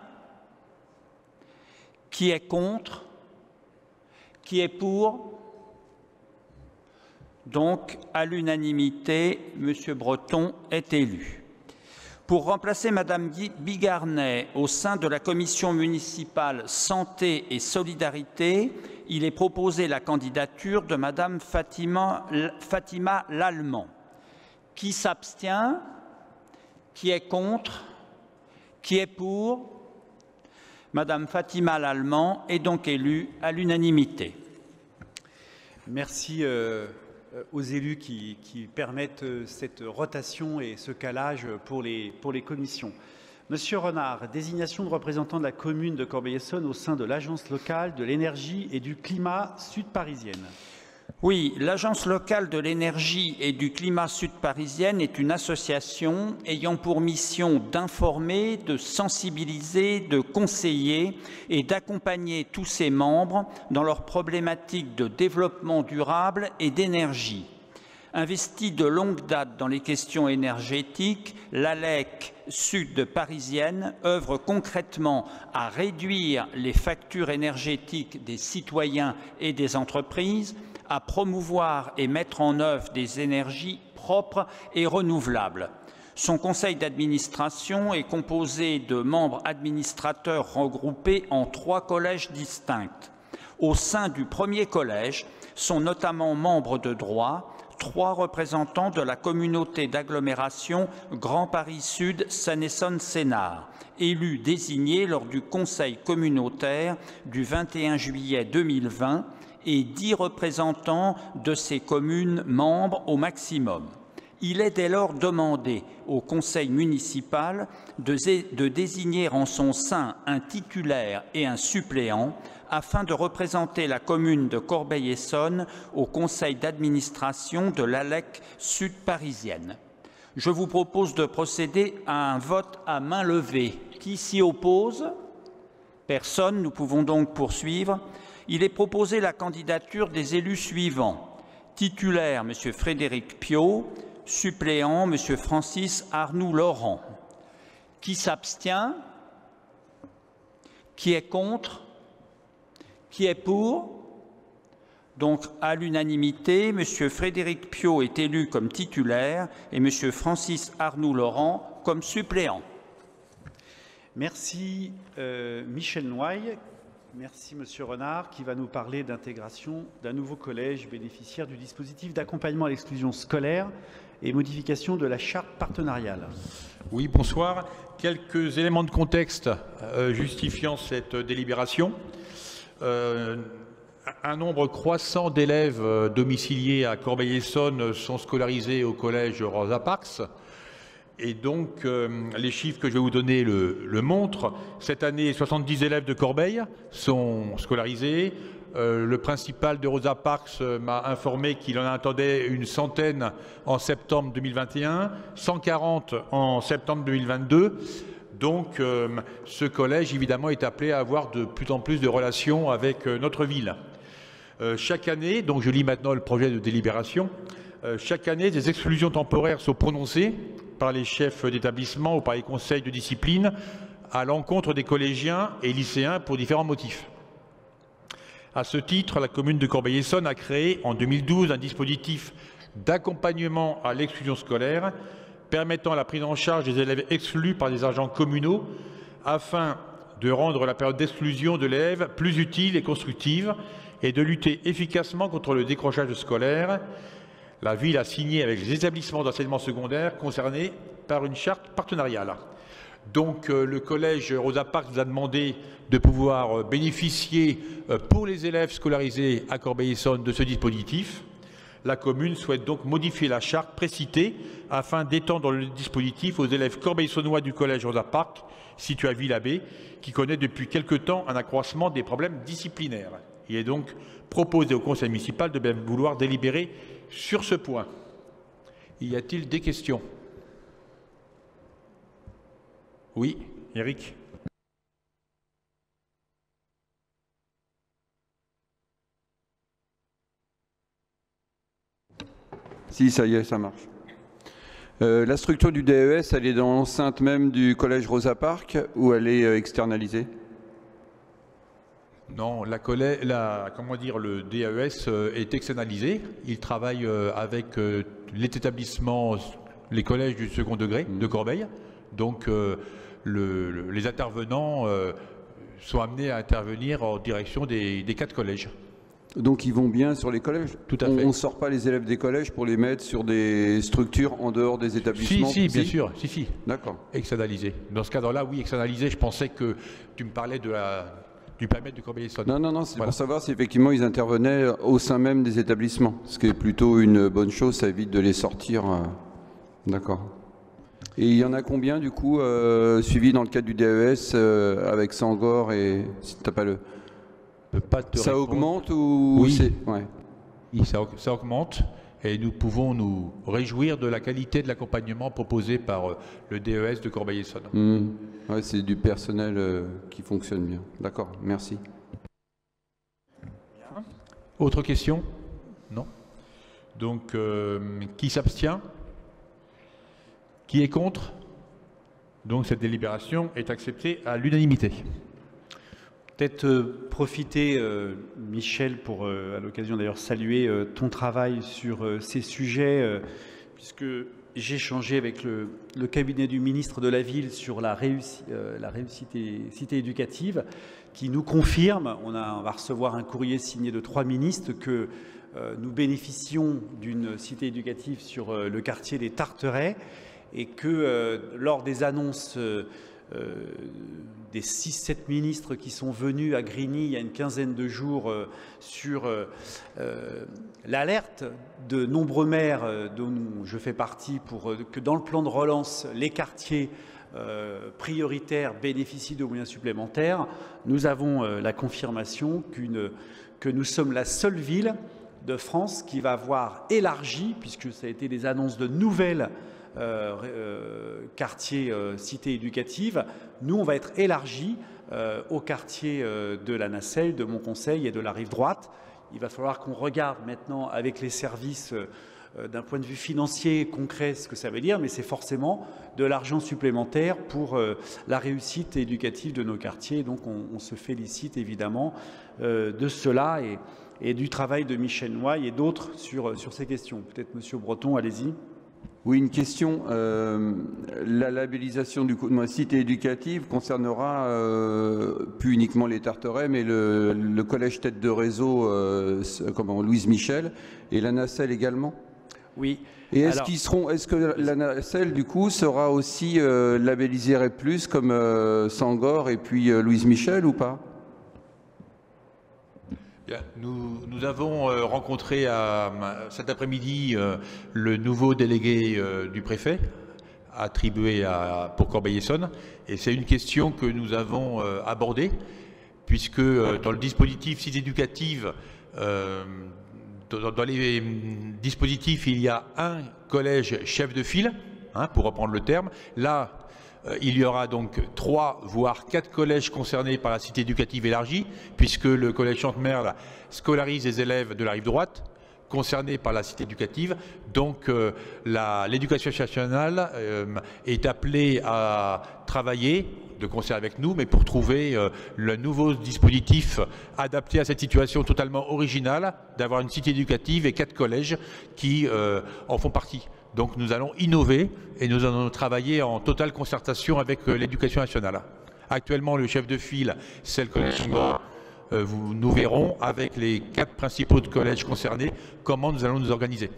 Qui est contre? Qui est pour? Donc, à l'unanimité, Monsieur Breton est élu. Pour remplacer Madame Bigarnet au sein de la commission municipale Santé et Solidarité, il est proposé la candidature de Madame Fatima, Fatima Lallemand. Qui s'abstient? Qui est contre? Qui est pour? Madame Fatima Lallemand est donc élue à l'unanimité. Merci euh, aux élus qui, qui permettent cette rotation et ce calage pour les, pour les commissions. Monsieur Renard, désignation de représentant de la commune de Corbeil-Essonnes au sein de l'Agence locale de l'énergie et du climat sud-parisienne. Oui, l'Agence locale de l'énergie et du climat sud-parisienne est une association ayant pour mission d'informer, de sensibiliser, de conseiller et d'accompagner tous ses membres dans leurs problématiques de développement durable et d'énergie. Investie de longue date dans les questions énergétiques, l'A L E C Sud parisienne œuvre concrètement à réduire les factures énergétiques des citoyens et des entreprises, à promouvoir et mettre en œuvre des énergies propres et renouvelables. Son conseil d'administration est composé de membres administrateurs regroupés en trois collèges distincts. Au sein du premier collège sont notamment membres de droit trois représentants de la communauté d'agglomération Grand Paris Sud Seine-et-Saône-Sénart, élus désignés lors du conseil communautaire du vingt et un juillet deux mille vingt, et dix représentants de ces communes membres au maximum. Il est dès lors demandé au conseil municipal de, de désigner en son sein un titulaire et un suppléant afin de représenter la commune de Corbeil-Essonnes au conseil d'administration de l'A L E C Sud parisienne. Je vous propose de procéder à un vote à main levée. Qui s'y oppose? Personne. Nous pouvons donc poursuivre. Il est proposé la candidature des élus suivants. Titulaire, M. Frédéric Piot. Suppléant, M. Francis Arnoux-Laurent. Qui s'abstient? Qui est contre? Qui est pour? Donc, à l'unanimité, M. Frédéric Piot est élu comme titulaire et M. Francis Arnoux-Laurent comme suppléant. Merci euh, Michel Noailles. Merci Monsieur Renard qui va nous parler d'intégration d'un nouveau collège bénéficiaire du dispositif d'accompagnement à l'exclusion scolaire et modification de la charte partenariale. Oui, bonsoir. Quelques éléments de contexte euh, justifiant cette délibération. Euh, un nombre croissant d'élèves euh, domiciliés à Corbeil-Essonnes sont scolarisés au collège Rosa Parks. Et donc, euh, les chiffres que je vais vous donner le, le montrent. Cette année, soixante-dix élèves de Corbeil sont scolarisés. Euh, le principal de Rosa Parks euh, m'a informé qu'il en attendait une centaine en septembre deux mille vingt et un, cent quarante en septembre deux mille vingt-deux. Donc, euh, ce collège, évidemment, est appelé à avoir de plus en plus de relations avec euh, notre ville. Euh, chaque année, donc je lis maintenant le projet de délibération, euh, chaque année, des exclusions temporaires sont prononcées par les chefs d'établissement ou par les conseils de discipline à l'encontre des collégiens et lycéens pour différents motifs. À ce titre, la commune de Corbeil-Essonnes a créé en deux mille douze un dispositif d'accompagnement à l'exclusion scolaire permettant la prise en charge des élèves exclus par des agents communaux afin de rendre la période d'exclusion de l'élève plus utile et constructive et de lutter efficacement contre le décrochage scolaire. La ville a signé avec les établissements d'enseignement secondaire concernés par une charte partenariale. Donc euh, le collège Rosa Parks nous a demandé de pouvoir euh, bénéficier euh, pour les élèves scolarisés à Corbeil-Essonnes de ce dispositif. La commune souhaite donc modifier la charte précitée afin d'étendre le dispositif aux élèves corbeil-essonnois du collège Rosa Parks, situé à Villabé, qui connaît depuis quelque temps un accroissement des problèmes disciplinaires. Il est donc proposé au conseil municipal de bien vouloir délibérer sur ce point. Y a-t-il des questions? Oui, Eric. Si, ça y est, ça marche. Euh, la structure du D E S, elle est dans l'enceinte même du collège Rosa Parks ou elle est euh, externalisée? Non, la collège, la, comment dire, le D E S euh, est externalisé. Il travaille euh, avec euh, les établissements, les collèges du second degré mmh. de Corbeil. Donc, euh, le, le, les intervenants euh, sont amenés à intervenir en direction des, des quatre collèges. Donc, ils vont bien sur les collèges? Tout à fait. On ne sort pas les élèves des collèges pour les mettre sur des structures en dehors des établissements? Si, si, bien si sûr. Si, si. D'accord. Externalisé. Dans ce cadre-là, oui, externalisé. Je pensais que tu me parlais de la... du périmètre du Corbeil-Essonnes. Non, non, non, c'est voilà. Pour savoir si effectivement ils intervenaient au sein même des établissements. Ce qui est plutôt une bonne chose, ça évite de les sortir. Euh... D'accord. Et il y en a combien du coup euh, suivis dans le cadre du D E S euh, avec Sangor et si t'as pas le. Pas te ça répondre. Augmente ou oui. c'est... Ouais. Oui, ça, ça augmente et nous pouvons nous réjouir de la qualité de l'accompagnement proposé par euh, le D E S de Corbeil-Essonnes. Mmh. Ouais, c'est du personnel euh, qui fonctionne bien. D'accord, merci. Autre question? Non. Donc, euh, qui s'abstient? Qui est contre? Donc, cette délibération est acceptée à l'unanimité. Peut-être euh, profiter, euh, Michel, pour euh, à l'occasion d'ailleurs saluer euh, ton travail sur euh, ces sujets, euh, puisque j'ai échangé avec le, le cabinet du ministre de la Ville sur la réussite, euh, la réussite et, cité éducative, qui nous confirme, on, a, on va recevoir un courrier signé de trois ministres, que euh, nous bénéficions d'une cité éducative sur euh, le quartier des Tarterets et que euh, lors des annonces euh, euh, des six sept ministres qui sont venus à Grigny il y a une quinzaine de jours euh, sur euh, euh, l'alerte de nombreux maires euh, dont je fais partie pour euh, que dans le plan de relance, les quartiers euh, prioritaires bénéficient de moyens supplémentaires. Nous avons euh, la confirmation qu'une, que nous sommes la seule ville de France qui va avoir élargi, puisque ça a été des annonces de nouvelles euh, euh, quartier euh, cité éducative. Nous, on va être élargi euh, au quartier euh, de la Nacelle, de Montconseil et de la Rive Droite. Il va falloir qu'on regarde maintenant avec les services euh, d'un point de vue financier concret ce que ça veut dire, mais c'est forcément de l'argent supplémentaire pour euh, la réussite éducative de nos quartiers. Donc on, on se félicite évidemment euh, de cela et, et du travail de Michel Noailles et d'autres sur, sur ces questions. Peut-être Monsieur Breton, allez-y. Oui, une question. Euh, la labellisation du de cité éducative concernera euh, plus uniquement les Tarterets, mais le, le collège tête de réseau, euh, comment, Louise Michel, et la Nacelle également. Oui. Et est-ce qu'ils seront, est-ce que la Nacelle du coup sera aussi euh, labellisée R E P plus, comme euh, Sangor et puis euh, Louise Michel ou pas? Bien, nous, nous avons euh, rencontré à, cet après-midi euh, le nouveau délégué euh, du préfet attribué à, pour Corbeil-Essonnes, et c'est une question que nous avons euh, abordée, puisque euh, dans le dispositif cité éducative, euh, dans, dans les dispositifs, il y a un collège chef de file, hein, pour reprendre le terme. Là, euh, il y aura donc trois, voire quatre collèges concernés par la cité éducative élargie, puisque le collège Chantemerle scolarise les élèves de la rive droite, concernés par la cité éducative. Donc euh, l'éducation nationale euh, est appelée à travailler de concert avec nous, mais pour trouver euh, le nouveau dispositif adapté à cette situation totalement originale, d'avoir une cité éducative et quatre collèges qui euh, en font partie. Donc nous allons innover et nous allons travailler en totale concertation avec euh, l'éducation nationale. Actuellement, le chef de file, c'est le collège Sangor. Euh, vous, nous verrons avec les quatre principaux de collèges concernés comment nous allons nous organiser.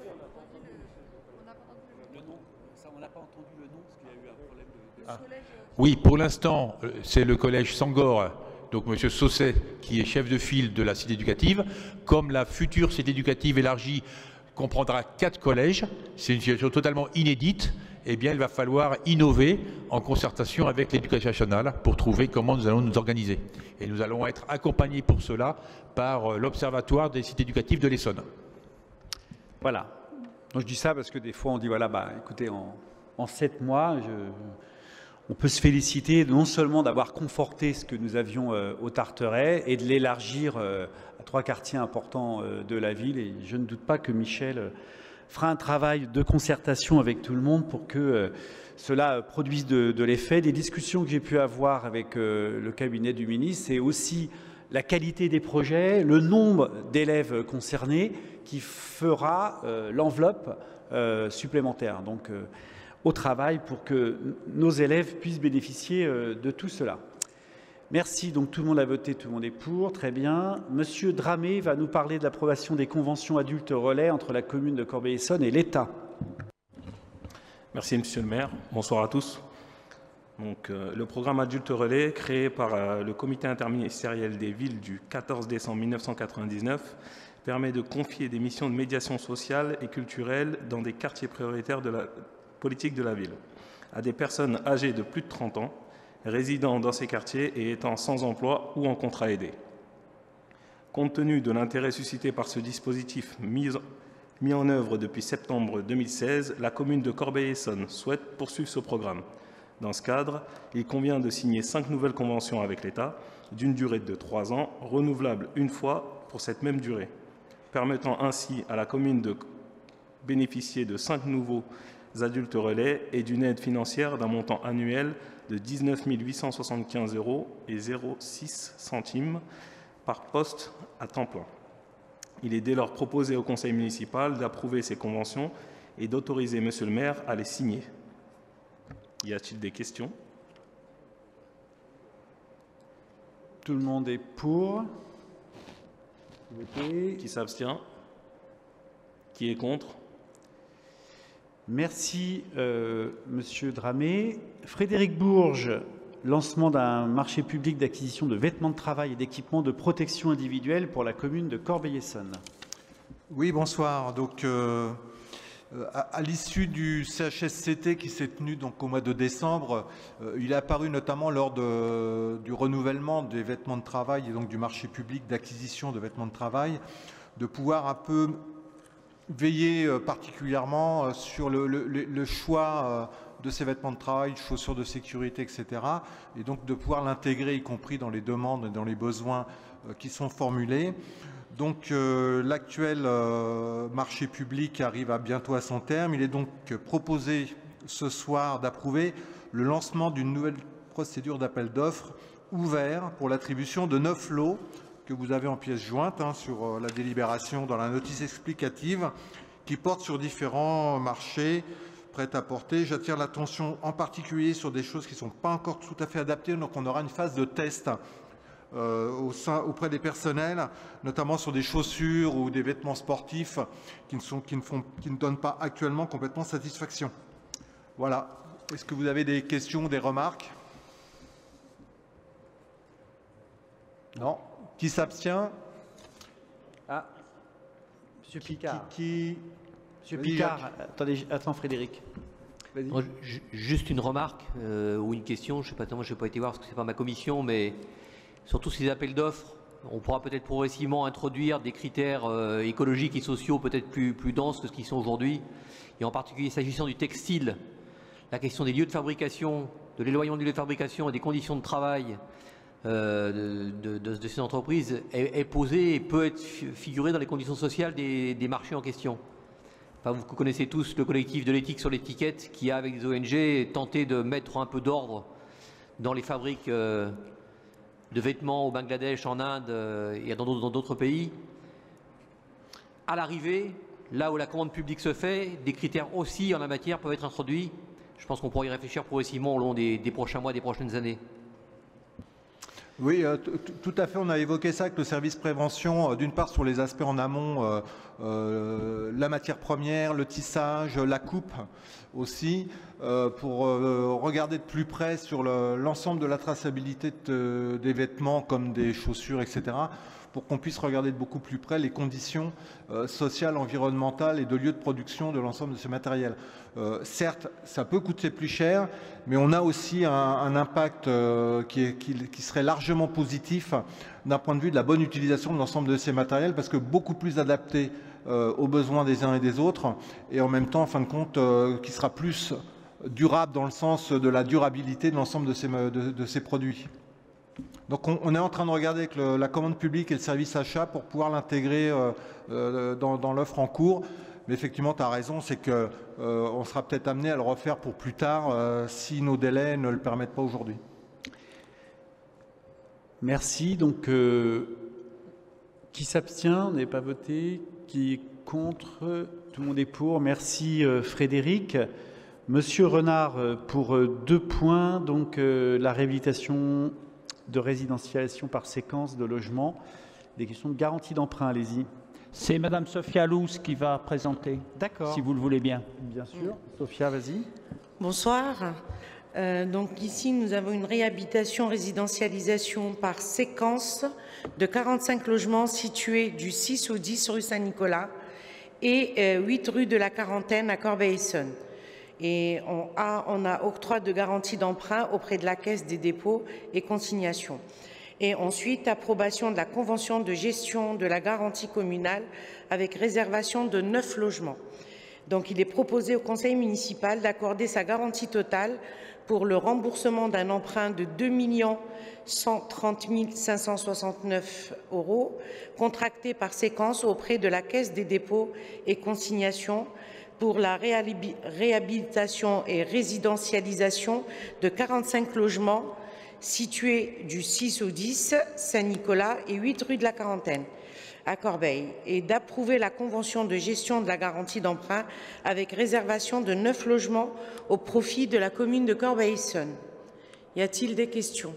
Oui, pour l'instant, c'est le collège Sangor, donc M. Sausset, qui est chef de file de la cité éducative. Comme la future cité éducative élargie comprendra quatre collèges, c'est une situation totalement inédite, eh bien, il va falloir innover en concertation avec l'éducation nationale pour trouver comment nous allons nous organiser. Et nous allons être accompagnés pour cela par l'Observatoire des cités éducatives de l'Essonne. Voilà. Donc je dis ça parce que des fois on dit, voilà, bah, écoutez, en, en sept mois, je... on peut se féliciter non seulement d'avoir conforté ce que nous avions euh, au Tarteret et de l'élargir euh, à trois quartiers importants euh, de la ville. Et je ne doute pas que Michel euh, fera un travail de concertation avec tout le monde pour que euh, cela produise de, de l'effet. Des discussions que j'ai pu avoir avec euh, le cabinet du ministre, c'est aussi la qualité des projets, le nombre d'élèves concernés qui fera euh, l'enveloppe euh, supplémentaire. Donc, euh, au travail pour que nos élèves puissent bénéficier de tout cela. Merci. Donc tout le monde a voté, tout le monde est pour. Très bien. Monsieur Dramé va nous parler de l'approbation des conventions adultes relais entre la commune de Corbeil-Essonnes et l'État. Merci Monsieur le maire. Bonsoir à tous. Donc, euh, le programme adulte relais créé par euh, le comité interministériel des villes du quatorze décembre mille neuf cent quatre-vingt-dix-neuf permet de confier des missions de médiation sociale et culturelle dans des quartiers prioritaires de la politique de la ville, à des personnes âgées de plus de trente ans, résidant dans ces quartiers et étant sans emploi ou en contrat aidé. Compte tenu de l'intérêt suscité par ce dispositif mis, mis en œuvre depuis septembre deux mille seize, la commune de Corbeil-Essonnes souhaite poursuivre ce programme. Dans ce cadre, il convient de signer cinq nouvelles conventions avec l'État, d'une durée de trois ans, renouvelable une fois pour cette même durée, permettant ainsi à la commune de bénéficier de cinq nouveaux adultes relais et d'une aide financière d'un montant annuel de dix-neuf mille huit cent soixante-quinze euros et zéro virgule six centimes par poste à temps plein. Il est dès lors proposé au conseil municipal d'approuver ces conventions et d'autoriser Monsieur le maire à les signer. Y a-t-il des questions? Tout le monde est pour. Votez. Qui s'abstient? Qui est contre? Merci, euh, Monsieur Dramé. Frédéric Bourges, lancement d'un marché public d'acquisition de vêtements de travail et d'équipements de protection individuelle pour la commune de Corbeil-Essonnes. Oui, bonsoir. Donc, euh, à, à l'issue du C H S C T qui s'est tenu donc, au mois de décembre, euh, il est apparu notamment lors de, du renouvellement des vêtements de travail et donc du marché public d'acquisition de vêtements de travail, de pouvoir un peu veiller euh, particulièrement euh, sur le, le, le choix euh, de ces vêtements de travail, chaussures de sécurité, et cetera. Et donc de pouvoir l'intégrer, y compris dans les demandes et dans les besoins euh, qui sont formulés. Donc euh, l'actuel euh, marché public arrive à bientôt à son terme. Il est donc proposé ce soir d'approuver le lancement d'une nouvelle procédure d'appel d'offres ouvert pour l'attribution de neuf lots que vous avez en pièces jointes hein, sur euh, la délibération dans la notice explicative qui porte sur différents marchés prêts à porter. J'attire l'attention en particulier sur des choses qui ne sont pas encore tout à fait adaptées. Donc on aura une phase de test euh, au sein, auprès des personnels, notamment sur des chaussures ou des vêtements sportifs qui ne, sont, qui ne, font, qui ne donnent pas actuellement complètement satisfaction. Voilà. Est-ce que vous avez des questions, des remarques? Non. Qui s'abstient? Ah, Monsieur Picard. Qui, qui... Monsieur Picard, attendez, attends Frédéric. Non, juste une remarque euh, ou une question, je ne sais pas, moi je n'ai pas été voir parce que ce n'est pas ma commission, mais surtout ces appels d'offres, on pourra peut-être progressivement introduire des critères euh, écologiques et sociaux peut-être plus, plus denses que ce qu'ils sont aujourd'hui. Et en particulier s'agissant du textile, la question des lieux de fabrication, de l'éloignement des lieux de fabrication et des conditions de travail euh, de, de, de, de ces entreprises est, est posée et peut être figurée dans les conditions sociales des, des marchés en question. Enfin, vous connaissez tous le collectif de l'éthique sur l'étiquette qui a, avec des O N G, tenté de mettre un peu d'ordre dans les fabriques euh, de vêtements au Bangladesh, en Inde euh, et dans d'autres pays. À l'arrivée, là où la commande publique se fait, des critères aussi en la matière peuvent être introduits. Je pense qu'on pourra y réfléchir progressivement au long des, des prochains mois, des prochaines années. Oui, euh, tout à fait. On a évoqué ça avec le service prévention, euh, d'une part sur les aspects en amont, euh, euh, la matière première, le tissage, la coupe aussi, euh, pour euh, regarder de plus près sur l'ensemble le, de la traçabilité de, des vêtements comme des chaussures, et cetera, pour qu'on puisse regarder de beaucoup plus près les conditions euh, sociales, environnementales et de lieux de production de l'ensemble de ce matériel. Euh, certes, ça peut coûter plus cher, mais on a aussi un, un impact euh, qui, est, qui, qui serait largement positif d'un point de vue de la bonne utilisation de l'ensemble de ces matériels, parce que beaucoup plus adapté euh, aux besoins des uns et des autres, et en même temps, en fin de compte, euh, qui sera plus durable dans le sens de la durabilité de l'ensemble de ces, de, de ces produits. Donc on, on est en train de regarder avec le, la commande publique et le service achat pour pouvoir l'intégrer euh, euh, dans, dans l'offre en cours. Mais effectivement, tu as raison, c'est qu'on euh, sera peut-être amené à le refaire pour plus tard euh, si nos délais ne le permettent pas aujourd'hui. Merci. Donc, euh, qui s'abstient? On n'est pas voté. Qui est contre? Tout le monde est pour. Merci euh, Frédéric. Monsieur Renard, pour euh, deux points, donc euh, la réhabilitation de résidentialisation par séquence de logement, des questions de garantie d'emprunt, allez-y. C'est Madame Sophia Lous qui va présenter. D'accord. Si vous le voulez bien. Bien sûr. Sophia, vas-y. Bonsoir. Euh, donc ici, nous avons une réhabilitation résidentialisation par séquence de quarante-cinq logements situés du six au dix rue Saint-Nicolas et euh, huit rue de la Quarantaine à Corbeil-Essonnes. Et on a, on a octroi de garantie d'emprunt auprès de la Caisse des dépôts et consignations. Et ensuite, approbation de la convention de gestion de la garantie communale avec réservation de neuf logements. Donc, il est proposé au conseil municipal d'accorder sa garantie totale pour le remboursement d'un emprunt de deux millions cent trente mille cinq cent soixante-neuf euros contracté par séquence auprès de la Caisse des dépôts et consignations pour la réhabilitation et résidentialisation de quarante-cinq logements situés du six au dix, Saint-Nicolas et huit rue de la Quarantaine à Corbeil, et d'approuver la convention de gestion de la garantie d'emprunt avec réservation de neuf logements au profit de la commune de Corbeil-Essonnes. Y a-t-il des questions?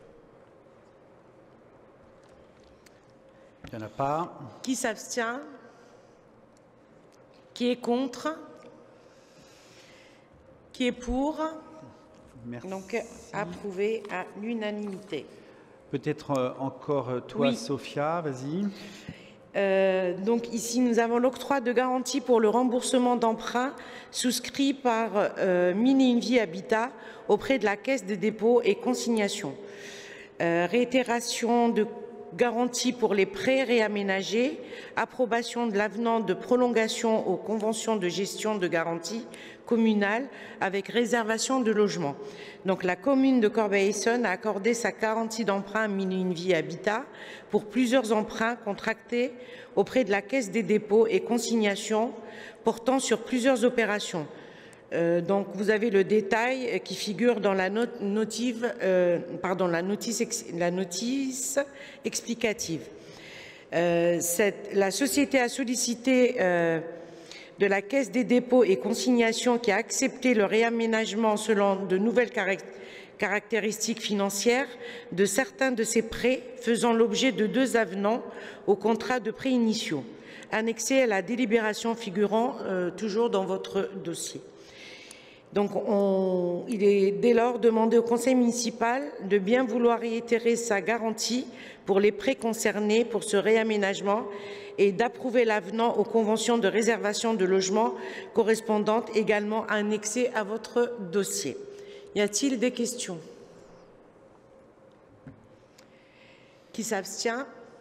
Il n'y en a pas. Qui s'abstient? Qui est contre? Qui est pour? Merci. Donc, approuvé à l'unanimité. Peut-être euh, encore euh, toi, oui. Sophia, vas-y. Euh, donc ici, nous avons l'octroi de garantie pour le remboursement d'emprunts souscrits par euh, Mini-Vie Habitat auprès de la Caisse des dépôts et consignations. Euh, réitération de garantie pour les prêts réaménagés, approbation de l'avenant de prolongation aux conventions de gestion de garantie communale avec réservation de logement. Donc la commune de Corbeil-Essonnes a accordé sa garantie d'emprunt à Mille-et-une-Vie Habitat pour plusieurs emprunts contractés auprès de la Caisse des dépôts et consignations portant sur plusieurs opérations. Euh, donc vous avez le détail qui figure dans la, not notive, euh, pardon, la, notice, ex la notice explicative. Euh, cette, la société a sollicité euh, de la Caisse des dépôts et consignations qui a accepté le réaménagement selon de nouvelles caractéristiques financières de certains de ces prêts faisant l'objet de deux avenants au contrat de prêts initiaux, annexés à la délibération figurant euh, toujours dans votre dossier. Donc, on, il est dès lors demandé au Conseil municipal de bien vouloir réitérer sa garantie pour les prêts concernés pour ce réaménagement et d'approuver l'avenant aux conventions de réservation de logement correspondantes également annexées à votre dossier. Y a-t-il des questions? Qui s'abstient?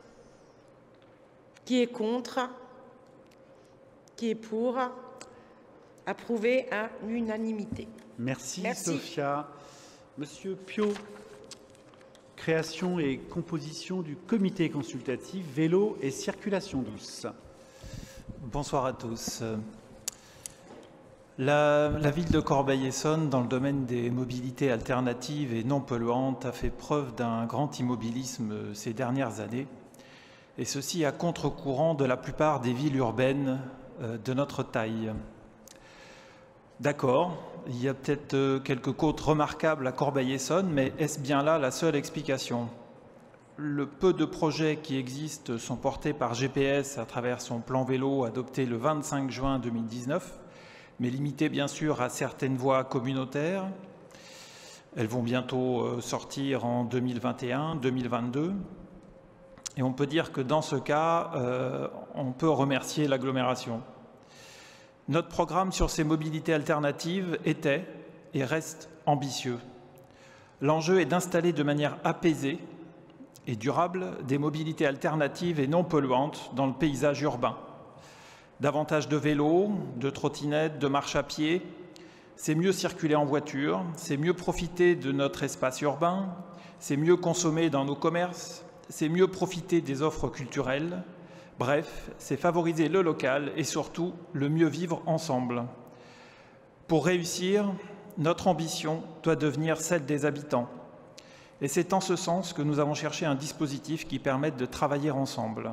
Qui est contre? Qui est pour? Approuvé à l'unanimité. Merci, Merci Sophia. Monsieur Piot, création et composition du comité consultatif vélo et circulation douce. Bonsoir à tous. La, la ville de Corbeil-Essonnes, dans le domaine des mobilités alternatives et non polluantes, a fait preuve d'un grand immobilisme ces dernières années, et ceci à contre-courant de la plupart des villes urbaines de notre taille. D'accord, il y a peut-être quelques côtes remarquables à Corbeil-Essonnes, mais est-ce bien là la seule explication? Le peu de projets qui existent sont portés par G P S à travers son plan vélo adopté le vingt-cinq juin deux mille dix-neuf, mais limité bien sûr à certaines voies communautaires. Elles vont bientôt sortir en deux mille vingt et un, deux mille vingt-deux. Et on peut dire que dans ce cas, euh, on peut remercier l'agglomération. Notre programme sur ces mobilités alternatives était et reste ambitieux. L'enjeu est d'installer de manière apaisée et durable des mobilités alternatives et non polluantes dans le paysage urbain. Davantage de vélos, de trottinettes, de marche à pied, c'est mieux circuler en voiture, c'est mieux profiter de notre espace urbain, c'est mieux consommer dans nos commerces, c'est mieux profiter des offres culturelles. Bref, c'est favoriser le local et surtout le mieux vivre ensemble. Pour réussir, notre ambition doit devenir celle des habitants. Et c'est en ce sens que nous avons cherché un dispositif qui permette de travailler ensemble.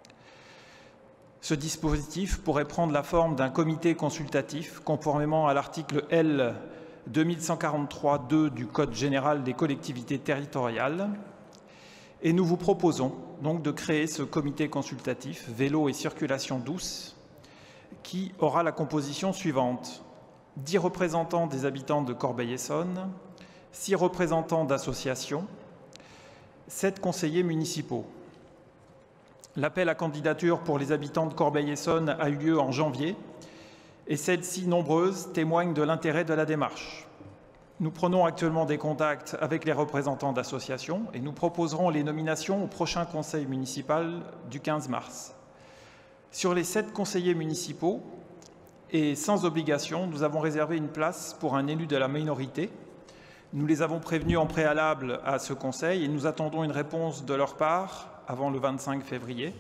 Ce dispositif pourrait prendre la forme d'un comité consultatif conformément à l'article L deux mille cent quarante-trois deux du Code général des collectivités territoriales. Et nous vous proposons donc de créer ce comité consultatif vélo et circulation douce qui aura la composition suivante. dix représentants des habitants de Corbeil-Essonnes, six représentants d'associations, sept conseillers municipaux. L'appel à candidature pour les habitants de Corbeil-Essonnes a eu lieu en janvier et celles-ci nombreuses témoignent de l'intérêt de la démarche. Nous prenons actuellement des contacts avec les représentants d'associations et nous proposerons les nominations au prochain conseil municipal du quinze mars. Sur les sept conseillers municipaux, et sans obligation, nous avons réservé une place pour un élu de la minorité. Nous les avons prévenus en préalable à ce conseil et nous attendons une réponse de leur part avant le vingt-cinq février.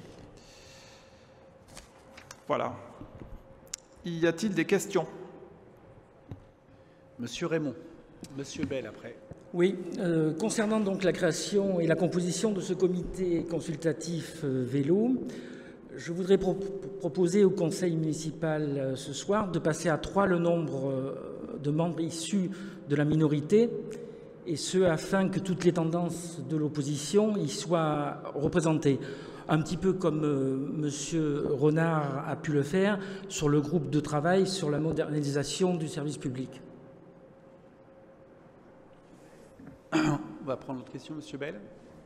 Voilà. Y a-t-il des questions? Monsieur Raymond. Monsieur Bell, après. Oui, euh, concernant donc la création et la composition de ce comité consultatif euh, vélo, je voudrais pro proposer au conseil municipal euh, ce soir de passer à trois le nombre euh, de membres issus de la minorité, et ce afin que toutes les tendances de l'opposition y soient représentées. Un petit peu comme euh, Monsieur Renard a pu le faire sur le groupe de travail sur la modernisation du service public. On va prendre l'autre question, Monsieur Bell.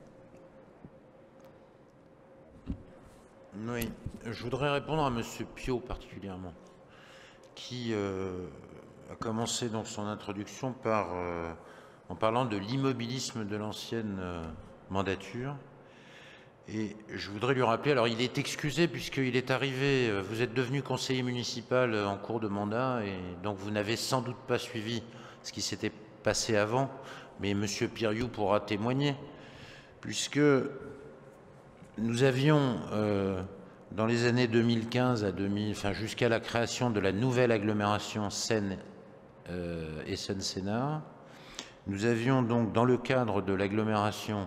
Oui, je voudrais répondre à Monsieur Piot particulièrement, qui euh, a commencé donc son introduction par, euh, en parlant de l'immobilisme de l'ancienne euh, mandature. Et je voudrais lui rappeler, alors il est excusé puisqu'il est arrivé, vous êtes devenu conseiller municipal en cours de mandat et donc vous n'avez sans doute pas suivi ce qui s'était passé avant, mais M. Piriou pourra témoigner, puisque nous avions, euh, dans les années deux mille quinze à deux mille, enfin jusqu'à la création de la nouvelle agglomération Seine euh, et Seine-Sénart, nous avions donc dans le cadre de l'agglomération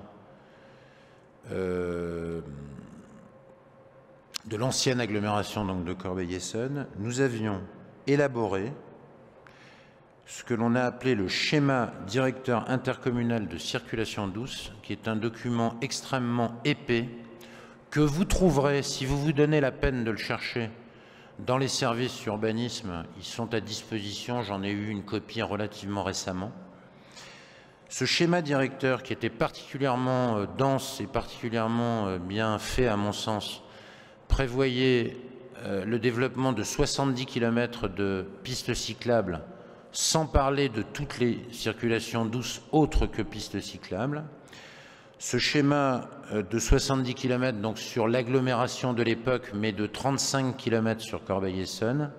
Euh, de l'ancienne agglomération donc de Corbeil-Essonnes, nous avions élaboré ce que l'on a appelé le schéma directeur intercommunal de circulation douce, qui est un document extrêmement épais que vous trouverez, si vous vous donnez la peine de le chercher, dans les services urbanisme. Ils sont à disposition, j'en ai eu une copie relativement récemment. Ce schéma directeur, qui était particulièrement dense et particulièrement bien fait à mon sens, prévoyait le développement de soixante-dix kilomètres de pistes cyclables, sans parler de toutes les circulations douces autres que pistes cyclables. Ce schéma de soixante-dix kilomètres donc sur l'agglomération de l'époque, mais de trente-cinq kilomètres sur Corbeil-Essonnes,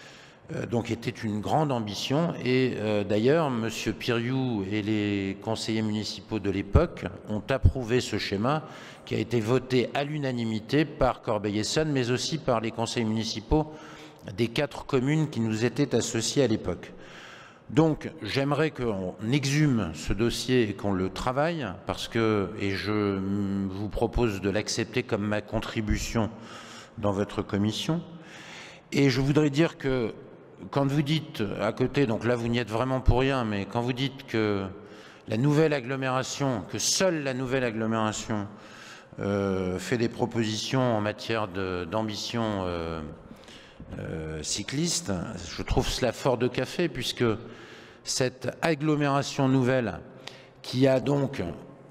donc était une grande ambition et euh, d'ailleurs M. Piriou et les conseillers municipaux de l'époque ont approuvé ce schéma qui a été voté à l'unanimité par Corbeil-Essonnes mais aussi par les conseils municipaux des quatre communes qui nous étaient associées à l'époque. Donc j'aimerais qu'on exhume ce dossier et qu'on le travaille parce que, et je vous propose de l'accepter comme ma contribution dans votre commission, et je voudrais dire que quand vous dites à côté, donc là vous n'y êtes vraiment pour rien, mais quand vous dites que la nouvelle agglomération, que seule la nouvelle agglomération euh, fait des propositions en matière d'ambition euh, euh, cycliste, je trouve cela fort de café, puisque cette agglomération nouvelle qui a donc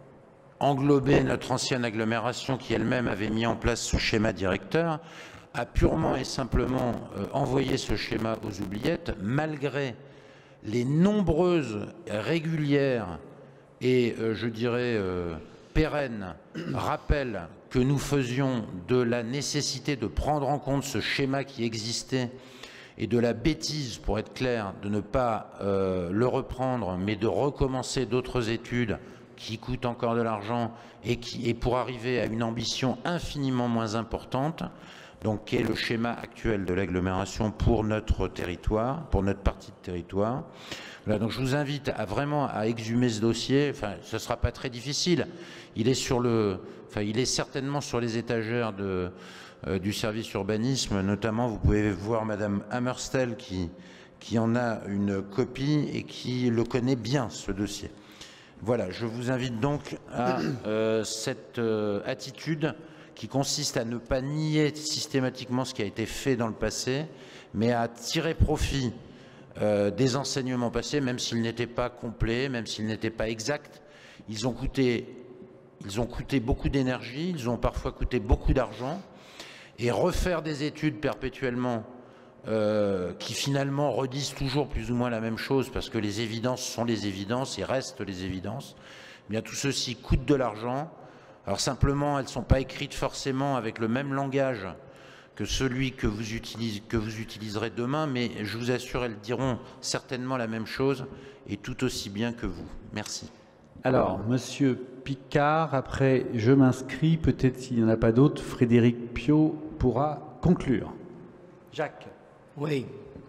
englobé notre ancienne agglomération qui elle-même avait mis en place ce schéma directeur, a purement et simplement euh, envoyé ce schéma aux oubliettes, malgré les nombreuses, régulières et, euh, je dirais, euh, pérennes rappels que nous faisions de la nécessité de prendre en compte ce schéma qui existait et de la bêtise, pour être clair, de ne pas euh, le reprendre, mais de recommencer d'autres études qui coûtent encore de l'argent et, qui, et pour arriver à une ambition infiniment moins importante, donc qui est le schéma actuel de l'agglomération pour notre territoire, pour notre partie de territoire. Voilà, donc je vous invite à vraiment à exhumer ce dossier. Enfin, ce ne sera pas très difficile. Il est sur le, enfin, il est certainement sur les étagères de, euh, du service urbanisme. Notamment, vous pouvez voir Madame Hammerstel qui, qui en a une copie et qui le connaît bien, ce dossier. Voilà, je vous invite donc à euh, cette euh, attitude qui consiste à ne pas nier systématiquement ce qui a été fait dans le passé, mais à tirer profit euh, des enseignements passés, même s'ils n'étaient pas complets, même s'ils n'étaient pas exacts. Ils ont coûté, ils ont coûté beaucoup d'énergie, ils ont parfois coûté beaucoup d'argent, et refaire des études perpétuellement euh, qui finalement redisent toujours plus ou moins la même chose, parce que les évidences sont les évidences et restent les évidences, eh bien tout ceci coûte de l'argent. Alors simplement, elles ne sont pas écrites forcément avec le même langage que celui que vous, utilisez, que vous utiliserez demain, mais je vous assure, elles diront certainement la même chose et tout aussi bien que vous. Merci. Alors, Monsieur Picard, après je m'inscris, peut-être s'il n'y en a pas d'autres, Frédéric Piot pourra conclure. Jacques. Oui.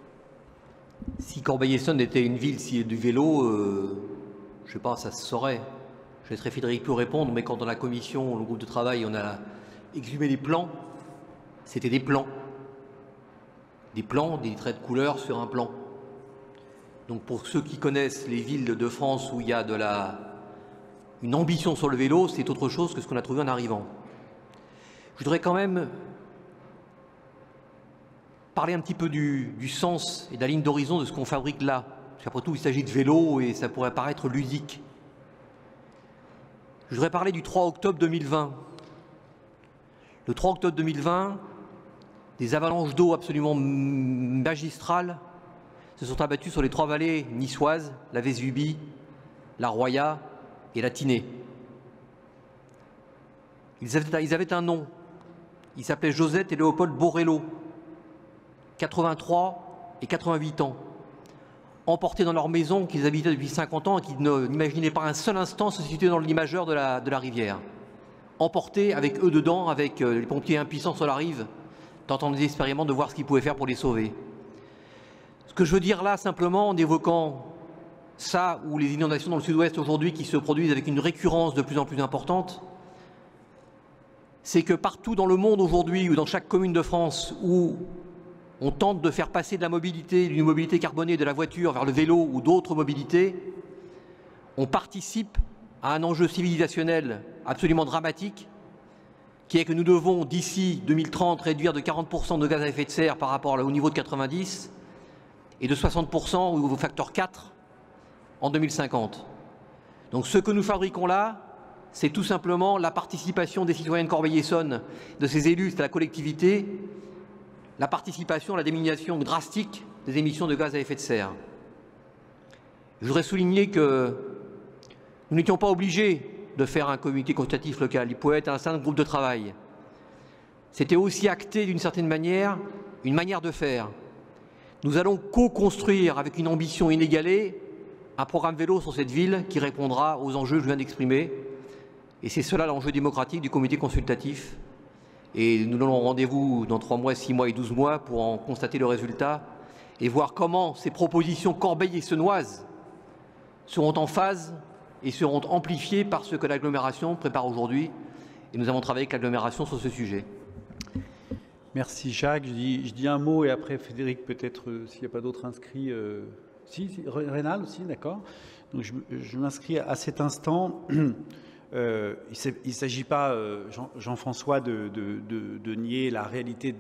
Si Corbeil-Essonnes était une ville si du vélo, euh, je ne sais pas, ça se saurait. Je laisserai Frédéric Piot répondre, mais quand dans la commission, le groupe de travail, on a exhumé les plans, c'était des plans. Des plans, des traits de couleur sur un plan. Donc pour ceux qui connaissent les villes de France où il y a de la, une ambition sur le vélo, c'est autre chose que ce qu'on a trouvé en arrivant. Je voudrais quand même parler un petit peu du, du sens et de la ligne d'horizon de ce qu'on fabrique là. Parce qu'après tout, il s'agit de vélo et ça pourrait paraître ludique. Je voudrais parler du trois octobre deux mille vingt. Le trois octobre deux mille vingt, des avalanches d'eau absolument magistrales se sont abattues sur les trois vallées niçoises, la Vésubie, la Roya et la Tinée. Ils avaient, ils avaient un nom. Ils s'appelaient Josette et Léopold Borrello, quatre-vingt-trois et quatre-vingt-huit ans, emportés dans leur maison qu'ils habitaient depuis cinquante ans et qui n'imaginaient pas un seul instant se situer dans le lit majeur de la, de la rivière. Emportés avec eux dedans, avec les pompiers impuissants sur la rive, tentant désespérément de voir ce qu'ils pouvaient faire pour les sauver. Ce que je veux dire là, simplement, en évoquant ça ou les inondations dans le sud-ouest aujourd'hui qui se produisent avec une récurrence de plus en plus importante, c'est que partout dans le monde aujourd'hui ou dans chaque commune de France où on tente de faire passer de la mobilité, d'une mobilité carbonée de la voiture vers le vélo ou d'autres mobilités, on participe à un enjeu civilisationnel absolument dramatique qui est que nous devons d'ici deux mille trente réduire de quarante pour cent de gaz à effet de serre par rapport au niveau de quatre-vingt-dix et de soixante pour cent au facteur quatre en deux mille cinquante. Donc ce que nous fabriquons là, c'est tout simplement la participation des citoyens de Corbeil-Essonnes, de ces élus, de la collectivité, la participation à la diminution drastique des émissions de gaz à effet de serre. Je voudrais souligner que nous n'étions pas obligés de faire un comité consultatif local. Il pouvait être un certain groupe de travail. C'était aussi acté d'une certaine manière, une manière de faire. Nous allons co-construire avec une ambition inégalée un programme vélo sur cette ville qui répondra aux enjeux que je viens d'exprimer. Et c'est cela l'enjeu démocratique du comité consultatif. Et nous donnons rendez-vous dans trois mois, six mois et douze mois pour en constater le résultat et voir comment ces propositions corbeil-essonnoises seront en phase et seront amplifiées par ce que l'agglomération prépare aujourd'hui. Et nous avons travaillé avec l'agglomération sur ce sujet. Merci Jacques. Je dis, je dis un mot et après Frédéric, peut-être euh, s'il n'y a pas d'autres inscrits. Euh... Si, si, Rénal aussi, d'accord. Donc je, je m'inscris à cet instant. Euh, il ne s'agit pas, euh, Jean-François, de, de, de, de nier la réalité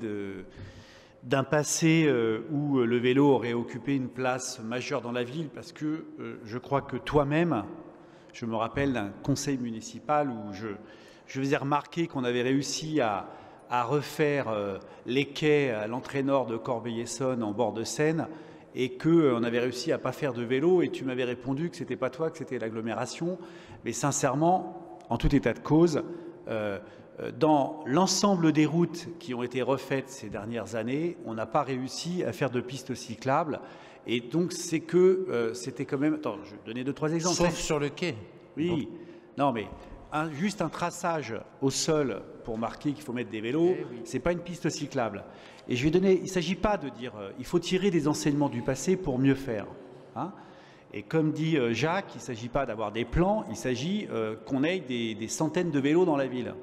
d'un passé euh, où le vélo aurait occupé une place majeure dans la ville, parce que euh, je crois que toi-même, je me rappelle d'un conseil municipal où je, je faisais remarquer qu'on avait réussi à, à refaire euh, les quais à l'entrée nord de Corbeil-Essonnes en bord de Seine, et qu'on euh, avait réussi à ne pas faire de vélo, et tu m'avais répondu que ce n'était pas toi, que c'était l'agglomération. Mais sincèrement, en tout état de cause, euh, dans l'ensemble des routes qui ont été refaites ces dernières années, on n'a pas réussi à faire de pistes cyclables. Et donc, c'est que euh, c'était quand même... Attends, je vais donner deux, trois exemples. Sauf sur le quai. Oui. Bon. Non, mais un, juste un traçage au sol pour marquer qu'il faut mettre des vélos, eh oui. C'est pas une piste cyclable. Et je vais donner... Il ne s'agit pas de dire... Euh, il faut tirer des enseignements du passé pour mieux faire. Hein. Et comme dit Jacques, il ne s'agit pas d'avoir des plans, il s'agit euh, qu'on ait des, des centaines de vélos dans la ville.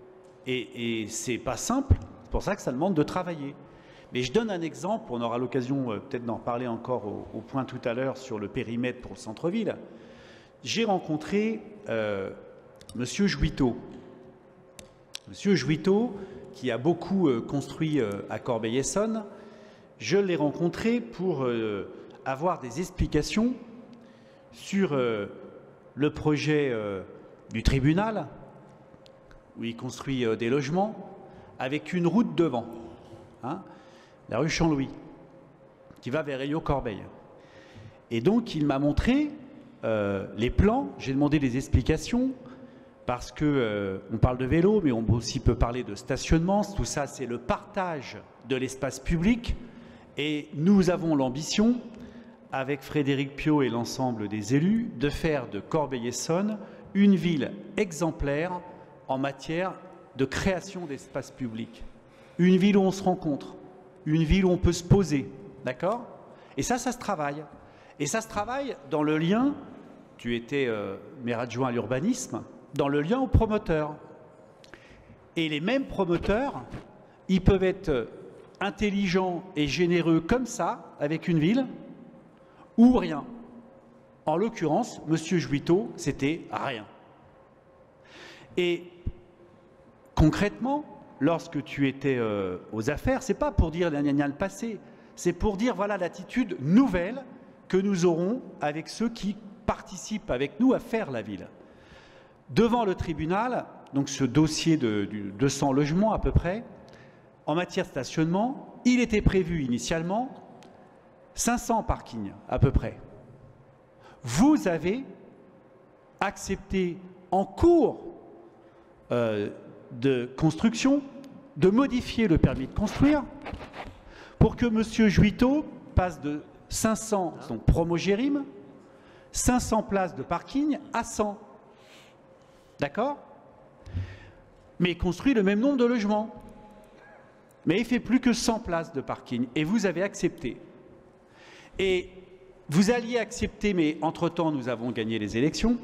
Et, et ce n'est pas simple, c'est pour ça que ça demande de travailler. Mais je donne un exemple, on aura l'occasion euh, peut-être d'en parler encore au, au point tout à l'heure sur le périmètre pour le centre-ville. J'ai rencontré euh, Monsieur Jouiteau. Monsieur Jouiteau, qui a beaucoup euh, construit euh, à Corbeil-Essonnes, je l'ai rencontré pour euh, avoir des explications sur euh, le projet euh, du tribunal, où il construit euh, des logements, avec une route devant, hein, la rue Champ-Louis, qui va vers Aillot-Corbeil. Et donc, il m'a montré euh, les plans, j'ai demandé des explications, parce qu'on euh, parle de vélo, mais on aussi peut parler de stationnement, tout ça, c'est le partage de l'espace public, et nous avons l'ambition, avec Frédéric Piot et l'ensemble des élus, de faire de Corbeil-Essonnes une ville exemplaire en matière de création d'espace public. Une ville où on se rencontre, une ville où on peut se poser, d'accord? Et ça, ça se travaille. Et ça se travaille dans le lien, tu étais euh, maire adjoint à l'urbanisme, dans le lien aux promoteurs. Et les mêmes promoteurs, ils peuvent être intelligents et généreux comme ça, avec une ville, ou rien. En l'occurrence, Monsieur Jouiteau, c'était rien. Et concrètement, lorsque tu étais euh, aux affaires, c'est pas pour dire gna gna le passé, c'est pour dire voilà l'attitude nouvelle que nous aurons avec ceux qui participent avec nous à faire la ville. Devant le tribunal, donc ce dossier de, de deux cents logements à peu près, en matière de stationnement, il était prévu initialement cinq cents parkings à peu près. Vous avez accepté en cours euh, de construction, de modifier le permis de construire pour que M. Juiteau passe de cinq cents, donc promogérim, cinq cents places de parking à cent. D'accord? Mais il construit le même nombre de logements. Mais il ne fait plus que cent places de parking. Et vous avez accepté. Et vous alliez accepter, mais entre-temps, nous avons gagné les élections,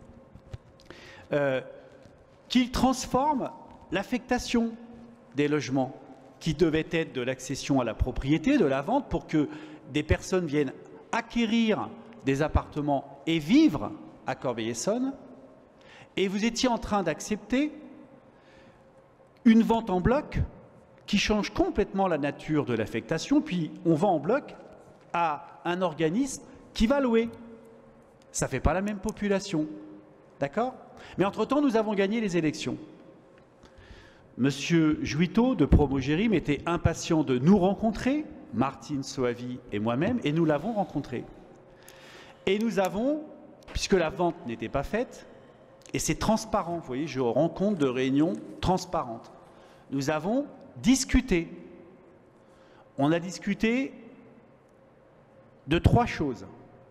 euh, qu'il transforme l'affectation des logements qui devaient être de l'accession à la propriété, de la vente, pour que des personnes viennent acquérir des appartements et vivre à Corbeil-Essonnes. Et vous étiez en train d'accepter une vente en bloc qui change complètement la nature de l'affectation, puis on vend en bloc à un organisme qui va louer. Ça ne fait pas la même population. D'accord? Mais entre-temps, nous avons gagné les élections. Monsieur Juiteau de Promogérim était impatient de nous rencontrer, Martine Soavi et moi-même, et nous l'avons rencontré. Et nous avons, puisque la vente n'était pas faite, et c'est transparent, vous voyez, je rends compte de réunions transparentes. Nous avons discuté. On a discuté de trois choses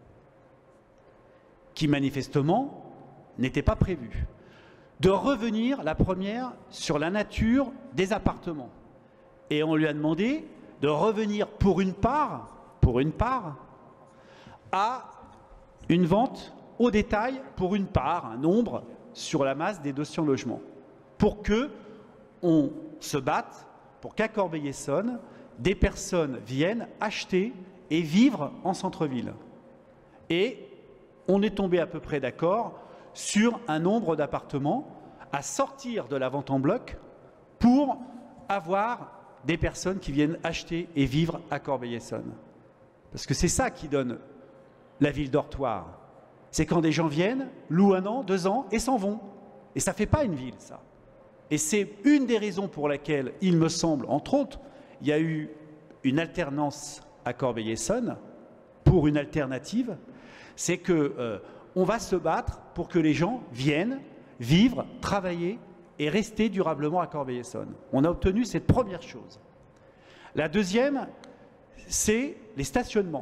qui manifestement n'étaient pas prévues. De revenir, la première, sur la nature des appartements. Et on lui a demandé de revenir pour une part, pour une part, à une vente au détail pour une part, un nombre sur la masse des deux cents logements, pour que on se batte pour qu'à Corbeil-Essonnes, des personnes viennent acheter et vivre en centre-ville. Et on est tombé à peu près d'accord sur un nombre d'appartements à sortir de la vente en bloc pour avoir des personnes qui viennent acheter et vivre à Corbeil-Essonnes. Parce que c'est ça qui donne la ville dortoir. C'est quand des gens viennent, louent un an, deux ans et s'en vont. Et ça ne fait pas une ville, ça. Et c'est une des raisons pour laquelle, il me semble, entre autres, il y a eu une alternance à Corbeil-Essonnes pour une alternative, c'est que euh, on va se battre pour que les gens viennent vivre, travailler et rester durablement à Corbeil-Essonnes. On a obtenu cette première chose. La deuxième, c'est les stationnements.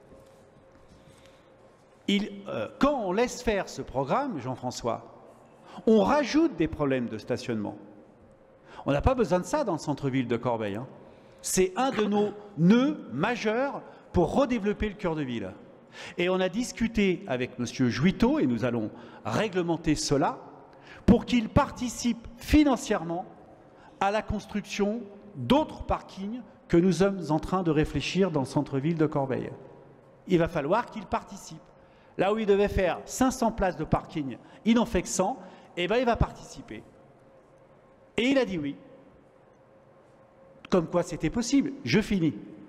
Il, euh, quand on laisse faire ce programme, Jean-François, on rajoute des problèmes de stationnement. On n'a pas besoin de ça dans le centre-ville de Corbeil. Hein. C'est un de nos nœuds majeurs pour redévelopper le cœur de ville. Et on a discuté avec M. Juiteau, et nous allons réglementer cela, pour qu'il participe financièrement à la construction d'autres parkings que nous sommes en train de réfléchir dans le centre-ville de Corbeil. Il va falloir qu'il participe. Là où il devait faire cinq cents places de parking, il n'en fait que cent, et bien il va participer. Et il a dit oui. Comme quoi c'était possible. Je finis.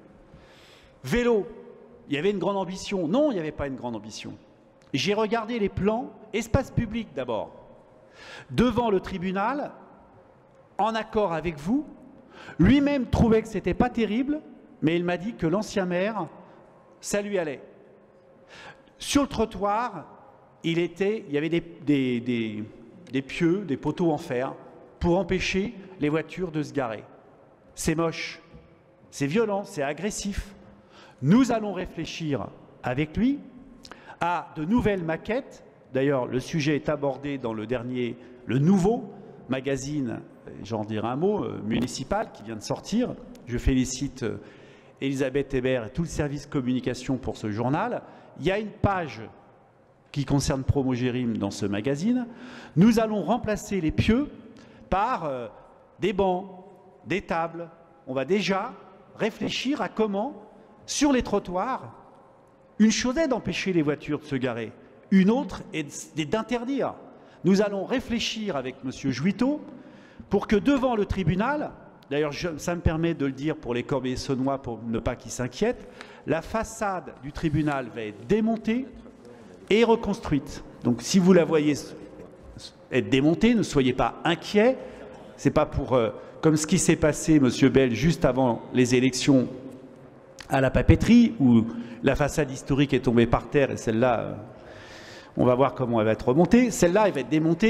Vélo, il y avait une grande ambition. Non, il n'y avait pas une grande ambition. J'ai regardé les plans, espace public d'abord. Devant le tribunal, en accord avec vous, lui-même trouvait que ce n'était pas terrible, mais il m'a dit que l'ancien maire, ça lui allait. Sur le trottoir, il, était, il y avait des, des, des, des pieux, des poteaux en fer, pour empêcher les voitures de se garer. C'est moche, c'est violent, c'est agressif. Nous allons réfléchir avec lui à de nouvelles maquettes. D'ailleurs, le sujet est abordé dans le dernier, le nouveau magazine, j'en dirai un mot, euh, municipal, qui vient de sortir. Je félicite euh, Elisabeth Hébert et tout le service communication pour ce journal. Il y a une page qui concerne Promogérim dans ce magazine. Nous allons remplacer les pieux par euh, des bancs, des tables. On va déjà réfléchir à comment, sur les trottoirs, une chose est d'empêcher les voitures de se garer, une autre est d'interdire. Nous allons réfléchir avec M. Juiteau pour que devant le tribunal, d'ailleurs ça me permet de le dire pour les Corbeil-Essonnois pour ne pas qu'ils s'inquiètent, la façade du tribunal va être démontée et reconstruite. Donc si vous la voyez être démontée, ne soyez pas inquiets. C'est pas pour, euh, comme ce qui s'est passé, M. Bell, juste avant les élections à la papeterie, où la façade historique est tombée par terre et celle-là, euh, on va voir comment elle va être remontée. Celle-là, elle va être démontée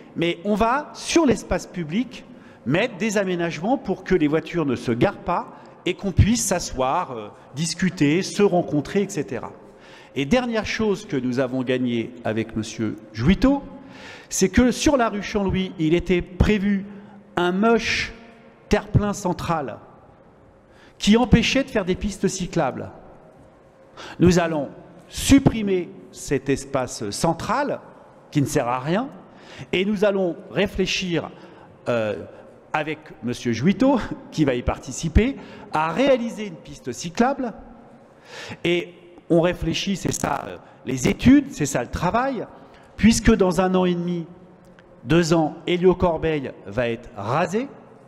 mais on va, sur l'espace public, mettre des aménagements pour que les voitures ne se garent pas et qu'on puisse s'asseoir, euh, discuter, se rencontrer, et cetera. Et dernière chose que nous avons gagnée avec M. Jouiteau, c'est que sur la rue Champ-Louis, il était prévu un moche terre-plein central qui empêchait de faire des pistes cyclables. Nous allons supprimer cet espace central qui ne sert à rien et nous allons réfléchir euh, avec M. Jouiteau, qui va y participer, à réaliser une piste cyclable. Et on réfléchit, c'est ça euh, les études, c'est ça le travail, puisque dans un an et demi, deux ans, Hélios-Corbeil va être rasé,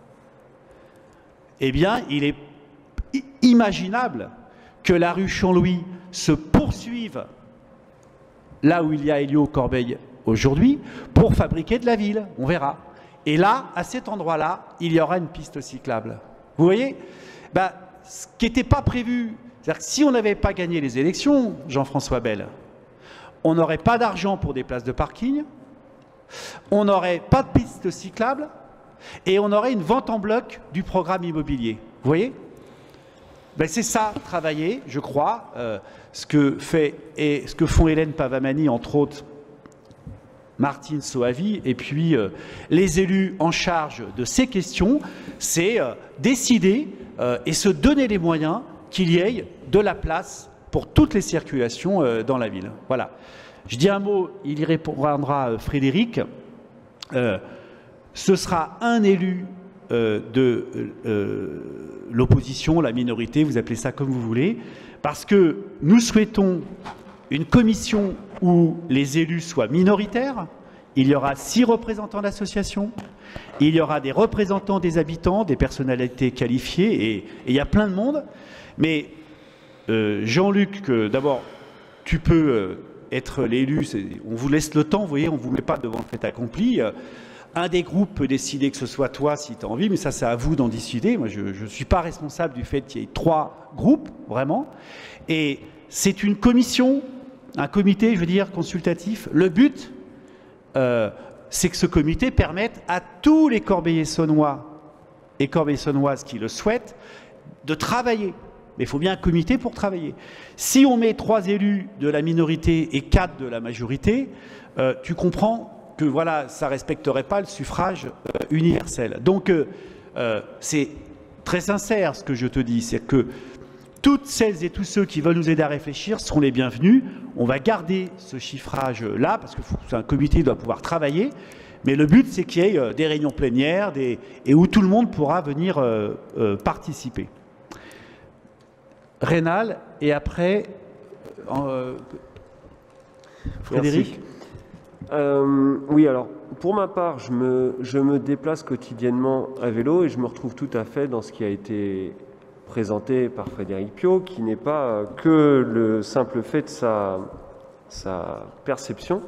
eh bien, il est imaginable que la rue Champ-Louis se poursuive là où il y a Hélios-Corbeil aujourd'hui pour fabriquer de la ville, on verra. Et là, à cet endroit-là, il y aura une piste cyclable. Vous voyez, ben, ce qui n'était pas prévu, c'est-à-dire que si on n'avait pas gagné les élections, Jean-François Bel, on n'aurait pas d'argent pour des places de parking, on n'aurait pas de piste cyclable et on aurait une vente en bloc du programme immobilier. Vous voyez, ben, c'est ça, travailler, je crois, euh, ce que fait et ce que font Hélène Pavamani, entre autres, Martine Soavi, et puis euh, les élus en charge de ces questions, c'est euh, décider euh, et se donner les moyens qu'il y ait de la place pour toutes les circulations euh, dans la ville. Voilà. Je dis un mot, il y répondra euh, Frédéric. Euh, ce sera un élu euh, de euh, l'opposition, la minorité, vous appelez ça comme vous voulez, parce que nous souhaitons une commission où les élus soient minoritaires. Il y aura six représentants d'associations, il y aura des représentants des habitants, des personnalités qualifiées, et, et il y a plein de monde. Mais euh, Jean-Luc, d'abord, tu peux euh, être l'élu, on vous laisse le temps, vous voyez, on ne vous met pas devant le fait accompli. Euh, un des groupes peut décider que ce soit toi si tu as envie, mais ça c'est à vous d'en décider. Moi je ne suis pas responsable du fait qu'il y ait trois groupes, vraiment. Et c'est une commission, un comité, je veux dire, consultatif. Le but, euh, c'est que ce comité permette à tous les Corbeillais-Saunois et Corbeillais-Saunoises qui le souhaitent de travailler. Mais il faut bien un comité pour travailler. Si on met trois élus de la minorité et quatre de la majorité, euh, tu comprends que voilà, ça ne respecterait pas le suffrage euh, universel. Donc, euh, euh, c'est très sincère ce que je te dis, c'est que toutes celles et tous ceux qui veulent nous aider à réfléchir seront les bienvenus. On va garder ce chiffrage-là, parce que c'est un comité qui doit pouvoir travailler, mais le but, c'est qu'il y ait euh, des réunions plénières des, et où tout le monde pourra venir euh, euh, participer. Rénal, et après, euh, Frédéric. Euh, oui, alors, pour ma part, je me, je me déplace quotidiennement à vélo et je me retrouve tout à fait dans ce qui a été présenté par Frédéric Piot, qui n'est pas que le simple fait de sa, sa perception.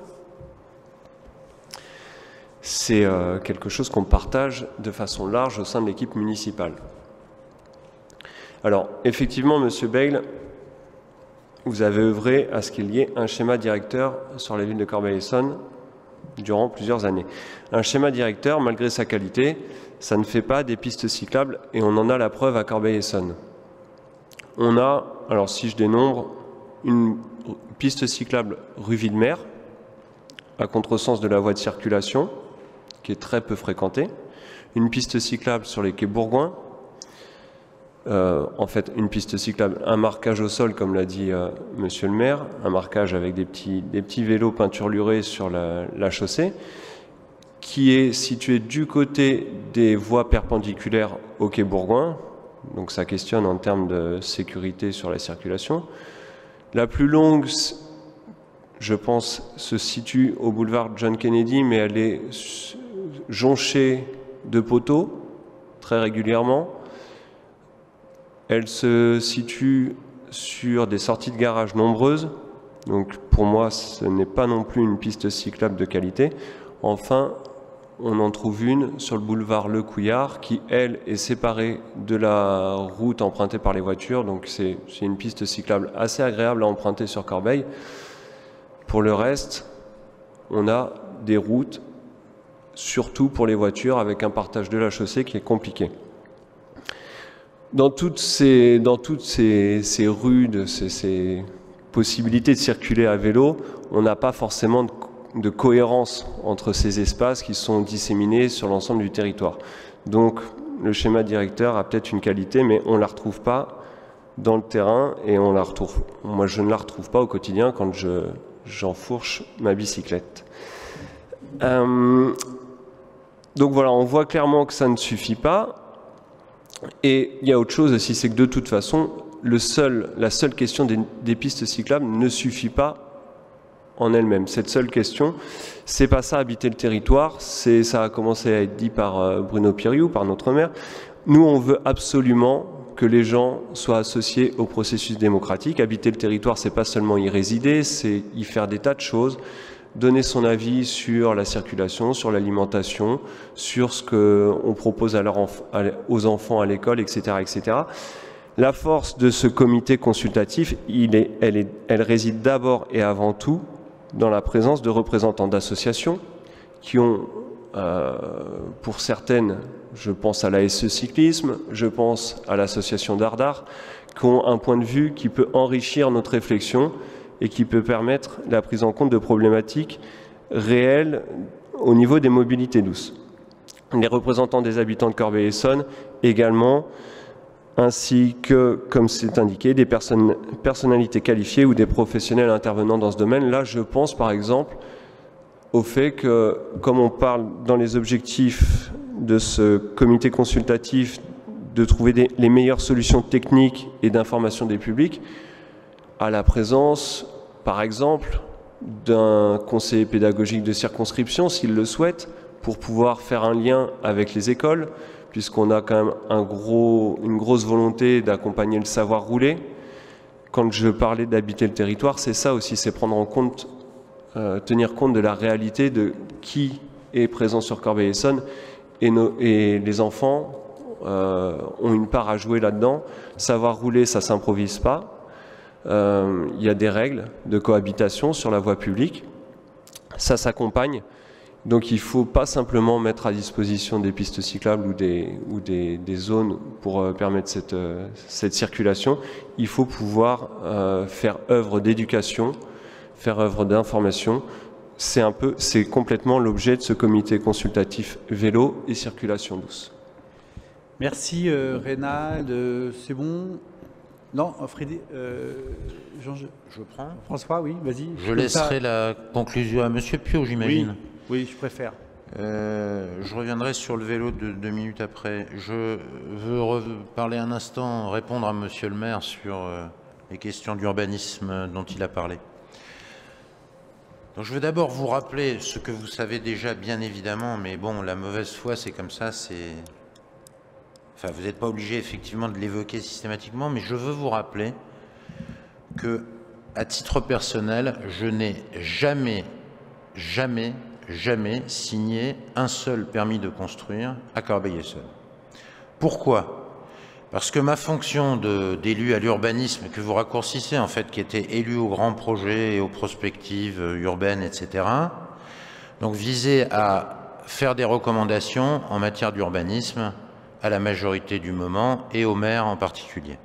C'est euh, quelque chose qu'on partage de façon large au sein de l'équipe municipale. Alors, effectivement, Monsieur Begle, vous avez œuvré à ce qu'il y ait un schéma directeur sur les villes de Corbeil-Essonnes durant plusieurs années. Un schéma directeur, malgré sa qualité, ça ne fait pas des pistes cyclables et on en a la preuve à Corbeil-Essonnes. On a, alors si je dénombre, une piste cyclable rue Villemer, à contresens de la voie de circulation, qui est très peu fréquentée, une piste cyclable sur les quais Bourgoin, Euh, en fait, une piste cyclable, un marquage au sol, comme l'a dit euh, Monsieur le maire, un marquage avec des petits, des petits vélos peinturlurés sur la, la chaussée, qui est situé du côté des voies perpendiculaires au quai Bourgoin, donc ça questionne en termes de sécurité sur la circulation. La plus longue, je pense, se situe au boulevard John Kennedy, mais elle est jonchée de poteaux, très régulièrement. Elle se situe sur des sorties de garage nombreuses, donc pour moi ce n'est pas non plus une piste cyclable de qualité. Enfin, on en trouve une sur le boulevard Le Couillard qui, elle, est séparée de la route empruntée par les voitures, donc c'est une piste cyclable assez agréable à emprunter sur Corbeil. Pour le reste, on a des routes surtout pour les voitures, avec un partage de la chaussée qui est compliqué. Dans toutes ces, dans toutes ces, ces rues, de ces, ces possibilités de circuler à vélo, on n'a pas forcément de, de cohérence entre ces espaces qui sont disséminés sur l'ensemble du territoire. Donc le schéma directeur a peut-être une qualité, mais on ne la retrouve pas dans le terrain, et on la retrouve, moi je ne la retrouve pas au quotidien quand je, j'enfourche ma bicyclette. Euh, donc voilà, on voit clairement que ça ne suffit pas. Et il y a autre chose aussi, c'est que de toute façon, le seul, la seule question des, des pistes cyclables ne suffit pas en elle-même. Cette seule question, c'est pas ça, habiter le territoire, c'est, ça a commencé à être dit par euh, Bruno Piriou, par notre maire. Nous, on veut absolument que les gens soient associés au processus démocratique. Habiter le territoire, c'est pas seulement y résider, c'est y faire des tas de choses, donner son avis sur la circulation, sur l'alimentation, sur ce qu'on propose à leur enf- à, aux enfants à l'école, et cetera, et cetera. La force de ce comité consultatif, il est, elle, est, elle réside d'abord et avant tout dans la présence de représentants d'associations qui ont, euh, pour certaines, je pense à l'A S E Cyclisme, je pense à l'association Dardar, qui ont un point de vue qui peut enrichir notre réflexion et qui peut permettre la prise en compte de problématiques réelles au niveau des mobilités douces. Les représentants des habitants de Corbeil-Essonnes également, ainsi que, comme c'est indiqué, des personnes, personnalités qualifiées ou des professionnels intervenant dans ce domaine. Là, je pense par exemple au fait que, comme on parle dans les objectifs de ce comité consultatif de trouver des, les meilleures solutions techniques et d'information des publics, à la présence, par exemple, d'un conseiller pédagogique de circonscription, s'il le souhaite, pour pouvoir faire un lien avec les écoles, puisqu'on a quand même un gros, une grosse volonté d'accompagner le savoir rouler. Quand je parlais d'habiter le territoire, c'est ça aussi, c'est prendre en compte, euh, tenir compte de la réalité de qui est présent sur Corbeil-Essonnes, et, nos, et les enfants euh, ont une part à jouer là-dedans. Savoir rouler, ça ne s'improvise pas. Euh, il y a des règles de cohabitation sur la voie publique. Ça s'accompagne. Donc il ne faut pas simplement mettre à disposition des pistes cyclables ou des, ou des, des zones pour euh, permettre cette, euh, cette circulation. Il faut pouvoir euh, faire œuvre d'éducation, faire œuvre d'information. C'est un peu, c'est complètement l'objet de ce comité consultatif vélo et circulation douce. Merci euh, Rénal, euh, c'est bon. Non, Frédéric, euh, Jean, je... je prends. François, oui, vas-y. Je laisserai ça... la conclusion à Monsieur Pio, j'imagine. Oui. Oui, je préfère. Euh, je reviendrai sur le vélo de deux minutes après. Je veux parler un instant, répondre à Monsieur le maire sur euh, les questions d'urbanisme dont il a parlé. Donc, je veux d'abord vous rappeler ce que vous savez déjà, bien évidemment, mais bon, la mauvaise foi, c'est comme ça, c'est... Enfin, vous n'êtes pas obligé, effectivement, de l'évoquer systématiquement, mais je veux vous rappeler que, à titre personnel, je n'ai jamais, jamais... jamais signé un seul permis de construire à Corbeil-Essonnes. Pourquoi? Parce que ma fonction d'élu à l'urbanisme, que vous raccourcissez en fait, qui était élu aux grands projets et aux prospectives urbaines, et cetera, donc visait à faire des recommandations en matière d'urbanisme à la majorité du moment et au maire en particulier.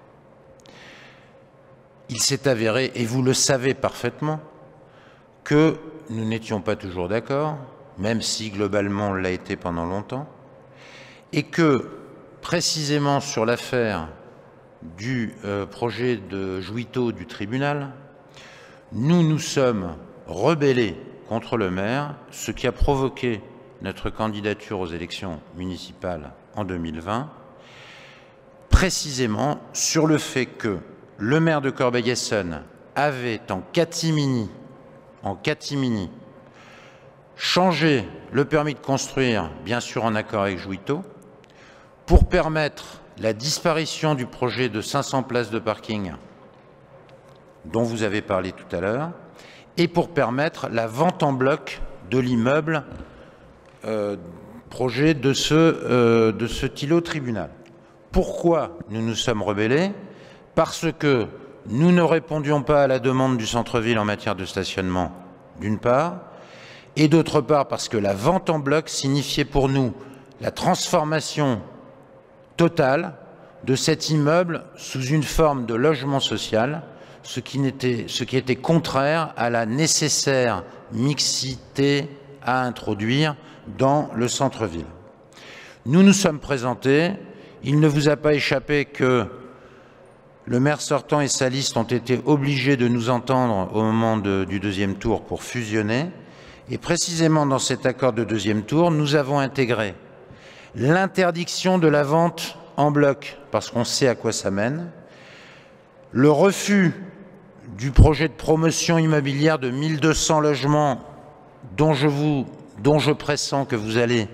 Il s'est avéré, et vous le savez parfaitement, que nous n'étions pas toujours d'accord, même si globalement on l'a été pendant longtemps, et que précisément sur l'affaire du euh, projet de Jouiteau du tribunal, nous nous sommes rebellés contre le maire, ce qui a provoqué notre candidature aux élections municipales en deux mille vingt, précisément sur le fait que le maire de Corbeil-Essonnes avait en catimini en catimini, changer le permis de construire, bien sûr en accord avec Jouiteau, pour permettre la disparition du projet de cinq cents places de parking dont vous avez parlé tout à l'heure, et pour permettre la vente en bloc de l'immeuble euh, projet de ce, euh, de ce îlot tribunal. Pourquoi nous nous sommes rebellés? Parce que nous ne répondions pas à la demande du centre-ville en matière de stationnement, d'une part, et d'autre part parce que la vente en bloc signifiait pour nous la transformation totale de cet immeuble sous une forme de logement social, ce qui, n'était, ce qui était contraire à la nécessaire mixité à introduire dans le centre-ville. Nous nous sommes présentés, il ne vous a pas échappé que le maire sortant et sa liste ont été obligés de nous entendre au moment de, du deuxième tour pour fusionner, et précisément dans cet accord de deuxième tour, nous avons intégré l'interdiction de la vente en bloc, parce qu'on sait à quoi ça mène, le refus du projet de promotion immobilière de mille deux cents logements dont je, vous, dont je pressens que vous allez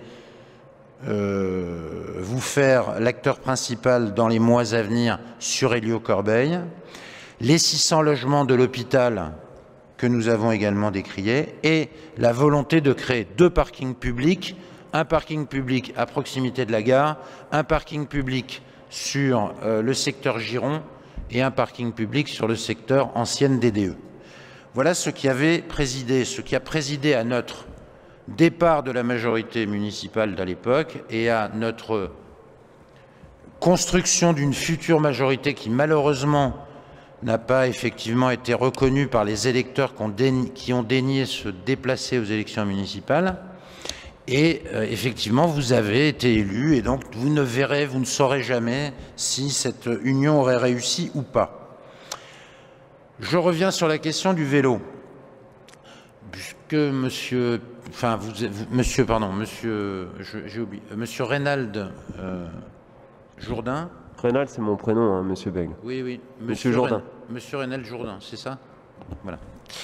euh, vous faire l'acteur principal dans les mois à venir sur Hélios-Corbeil, les six cents logements de l'hôpital que nous avons également décriés et la volonté de créer deux parkings publics, un parking public à proximité de la gare, un parking public sur euh, le secteur Giron et un parking public sur le secteur ancienne D D E. Voilà ce qui avait présidé, ce qui a présidé à notre départ de la majorité municipale d'à l'époque et à notre construction d'une future majorité qui malheureusement n'a pas effectivement été reconnue par les électeurs qui ont daigné se déplacer aux élections municipales. Et euh, effectivement, vous avez été élu et donc vous ne verrez, vous ne saurez jamais si cette union aurait réussi ou pas. Je reviens sur la question du vélo. Puisque monsieur, enfin, vous, vous monsieur, pardon, monsieur, j'ai oublié, monsieur Reynald euh, Jourdain. Reynald, c'est mon prénom, hein, monsieur Bègle. Oui, oui. Monsieur, monsieur Jourdain. Reynald, monsieur Reynald Jourdain, c'est ça? Voilà.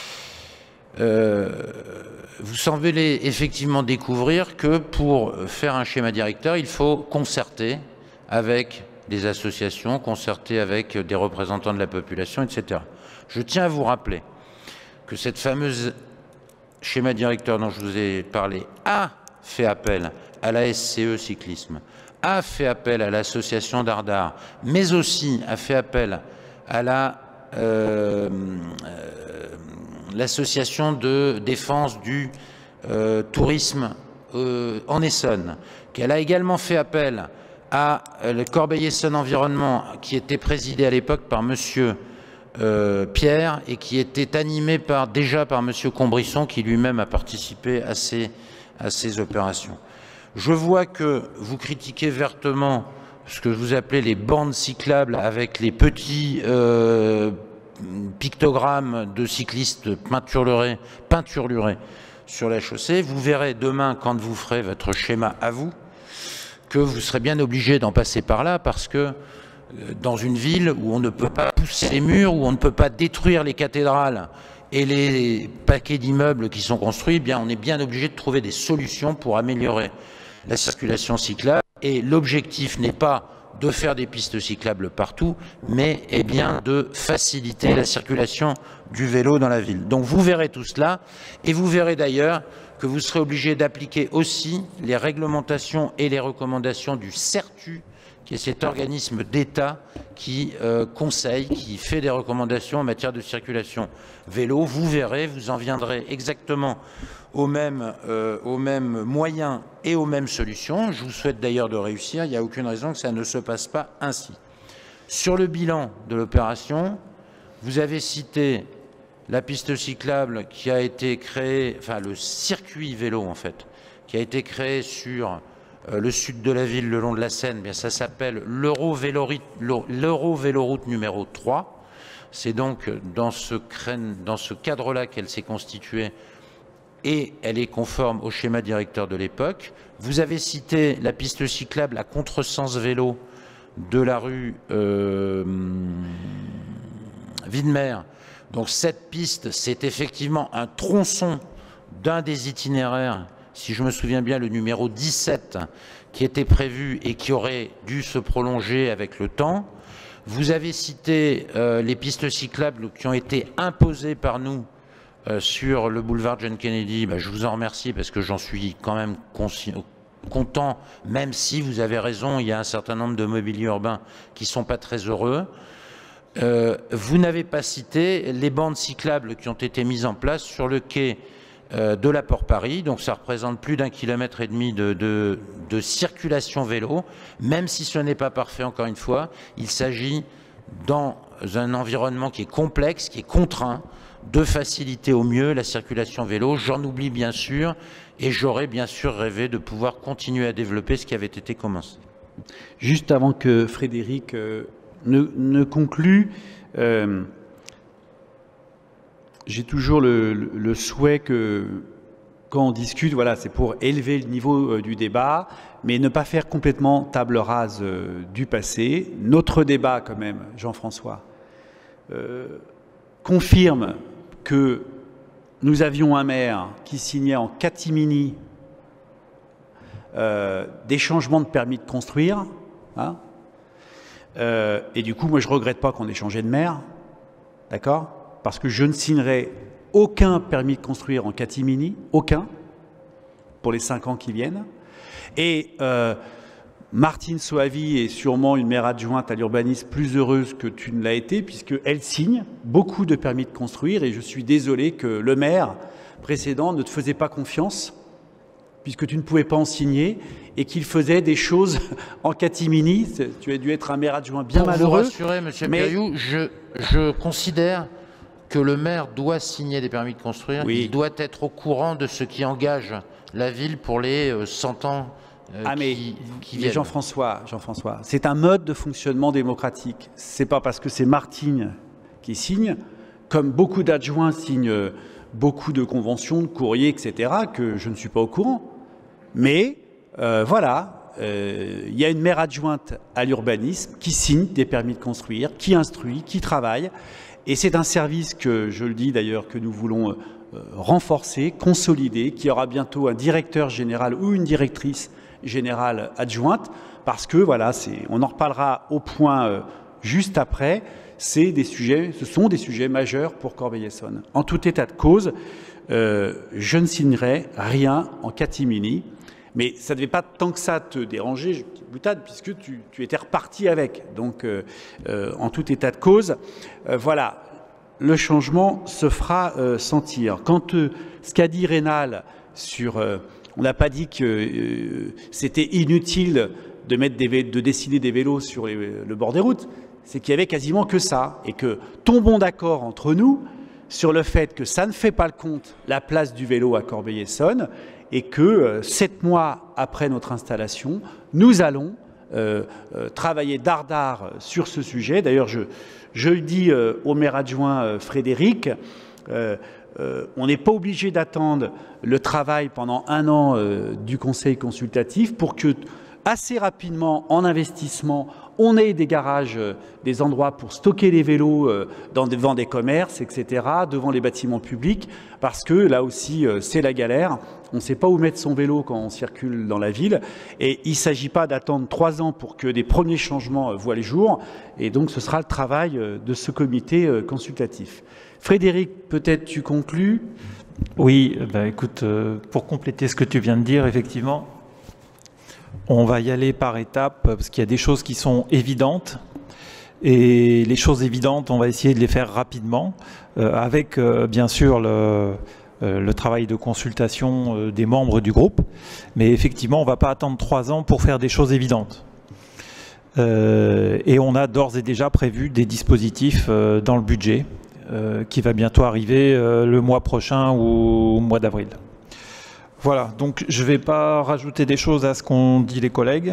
Euh, vous semblez effectivement découvrir que pour faire un schéma directeur, il faut concerter avec des associations, concerter avec des représentants de la population, et cetera. Je tiens à vous rappeler que cette fameuse schéma directeur dont je vous ai parlé a fait appel à la S C E Cyclisme, a fait appel à l'association Dardar, mais aussi a fait appel à la euh, euh, l'association de défense du euh, tourisme euh, en Essonne, qu'elle a également fait appel à euh, le Corbeil-Essonnes Environnement, qui était présidé à l'époque par monsieur euh, Pierre et qui était animé par, déjà par monsieur Combrisson, qui lui-même a participé à ces, à ces opérations. Je vois que vous critiquez vertement ce que vous appelez les bandes cyclables avec les petits euh, pictogrammes de cyclistes peinturlurés, peinturlurés sur la chaussée. Vous verrez demain, quand vous ferez votre schéma à vous, que vous serez bien obligé d'en passer par là parce que dans une ville où on ne peut pas pousser les murs, où on ne peut pas détruire les cathédrales et les paquets d'immeubles qui sont construits, eh bien on est bien obligé de trouver des solutions pour améliorer la circulation cyclable. Et l'objectif n'est pas de faire des pistes cyclables partout, mais eh bien de faciliter la circulation du vélo dans la ville. Donc vous verrez tout cela, et vous verrez d'ailleurs que vous serez obligé d'appliquer aussi les réglementations et les recommandations du CERTU, qui est cet organisme d'État qui euh, conseille, qui fait des recommandations en matière de circulation vélo. Vous verrez, vous en viendrez exactement aux mêmes, euh, aux mêmes moyens et aux mêmes solutions. Je vous souhaite d'ailleurs de réussir. Il n'y a aucune raison que ça ne se passe pas ainsi. Sur le bilan de l'opération, vous avez cité la piste cyclable qui a été créée, enfin le circuit vélo en fait, qui a été créé sur euh, le sud de la ville, le long de la Seine. Bien, ça s'appelle l'Euro-Véloroute numéro trois. C'est donc dans ce, dans ce cadre-là qu'elle s'est constituée et elle est conforme au schéma directeur de l'époque. Vous avez cité la piste cyclable à contresens vélo de la rue euh, Widmer. Donc cette piste, c'est effectivement un tronçon d'un des itinéraires, si je me souviens bien, le numéro dix-sept, qui était prévu et qui aurait dû se prolonger avec le temps. Vous avez cité euh, les pistes cyclables qui ont été imposées par nous Euh, sur le boulevard John Kennedy. Ben, je vous en remercie parce que j'en suis quand même content, même si vous avez raison, il y a un certain nombre de mobiliers urbains qui ne sont pas très heureux. Euh, vous n'avez pas cité les bandes cyclables qui ont été mises en place sur le quai euh, de l'apport Paris. Donc ça représente plus d'un kilomètre et demi de, de, de circulation vélo, même si ce n'est pas parfait, encore une fois. Il s'agit, dans un environnement qui est complexe, qui est contraint, de faciliter au mieux la circulation vélo. J'en oublie bien sûr, et j'aurais bien sûr rêvé de pouvoir continuer à développer ce qui avait été commencé. Juste avant que Frédéric euh, ne, ne conclue, euh, j'ai toujours le, le, le souhait que, quand on discute, voilà, c'est pour élever le niveau euh, du débat, mais ne pas faire complètement table rase euh, du passé. Notre débat, quand même, Jean-François, euh, confirme que nous avions un maire qui signait en catimini euh, des changements de permis de construire. Hein, euh, et du coup, moi, je ne regrette pas qu'on ait changé de maire, d'accord ? Parce que je ne signerai aucun permis de construire en catimini, aucun, pour les cinq ans qui viennent. Et euh, Martine Soavi est sûrement une maire adjointe à l'urbanisme plus heureuse que tu ne l'as été, puisqu'elle signe beaucoup de permis de construire, et je suis désolé que le maire précédent ne te faisait pas confiance, puisque tu ne pouvais pas en signer, et qu'il faisait des choses en catimini. Tu as dû être un maire adjoint bien Pour malheureux. vous rassurer, M. mais... Périou, je, je considère que le maire doit signer des permis de construire, oui. Il doit être au courant de ce qui engage la ville pour les euh, cent ans euh, ah mais, qui, qui mais viennent. Jean-François, Jean-François, c'est un mode de fonctionnement démocratique. C'est pas parce que c'est Martine qui signe, comme beaucoup d'adjoints signent beaucoup de conventions, de courriers, et cetera, que je ne suis pas au courant. Mais euh, voilà, il euh, y a une maire adjointe à l'urbanisme qui signe des permis de construire, qui instruit, qui travaille. Et c'est un service que, je le dis d'ailleurs, que nous voulons euh, renforcer, consolider, qui aura bientôt un directeur général ou une directrice générale adjointe, parce que, voilà, on en reparlera au point euh, juste après, c'est des sujets, ce sont des sujets majeurs pour Corbeil-Essonnes. En tout état de cause, euh, je ne signerai rien en catimini, mais ça ne devait pas tant que ça te déranger, boutade, puisque tu, tu étais reparti avec. Donc, euh, euh, en tout état de cause, euh, voilà, le changement se fera euh, sentir. Quant à ce qu'a dit Rénal sur... Euh, on n'a pas dit que euh, c'était inutile de, mettre des, de dessiner des vélos sur les, le bord des routes. C'est qu'il y avait quasiment que ça. Et que tombons d'accord entre nous sur le fait que ça ne fait pas le compte la place du vélo à Corbeil-Essonnes, et que euh, sept mois après notre installation, nous allons euh, euh, travailler dardard sur ce sujet. D'ailleurs, je, je le dis euh, au maire adjoint euh, Frédéric, euh, euh, on n'est pas obligé d'attendre le travail pendant un an euh, du conseil consultatif pour que, assez rapidement, en investissement, on ait des garages, euh, des endroits pour stocker les vélos euh, dans, devant des commerces, et cetera, devant les bâtiments publics, parce que là aussi, euh, c'est la galère. On ne sait pas où mettre son vélo quand on circule dans la ville. Et il ne s'agit pas d'attendre trois ans pour que des premiers changements euh, voient les jours. Et donc, ce sera le travail euh, de ce comité euh, consultatif. Frédéric, peut-être tu conclus ? Oui, bah, écoute, euh, pour compléter ce que tu viens de dire, effectivement, on va y aller par étapes, parce qu'il y a des choses qui sont évidentes, et les choses évidentes, on va essayer de les faire rapidement, euh, avec euh, bien sûr le, euh, le travail de consultation euh, des membres du groupe, mais effectivement, on ne va pas attendre trois ans pour faire des choses évidentes. Euh, et on a d'ores et déjà prévu des dispositifs euh, dans le budget, euh, qui va bientôt arriver euh, le mois prochain ou au mois d'avril. Voilà, donc je ne vais pas rajouter des choses à ce qu'ont dit les collègues,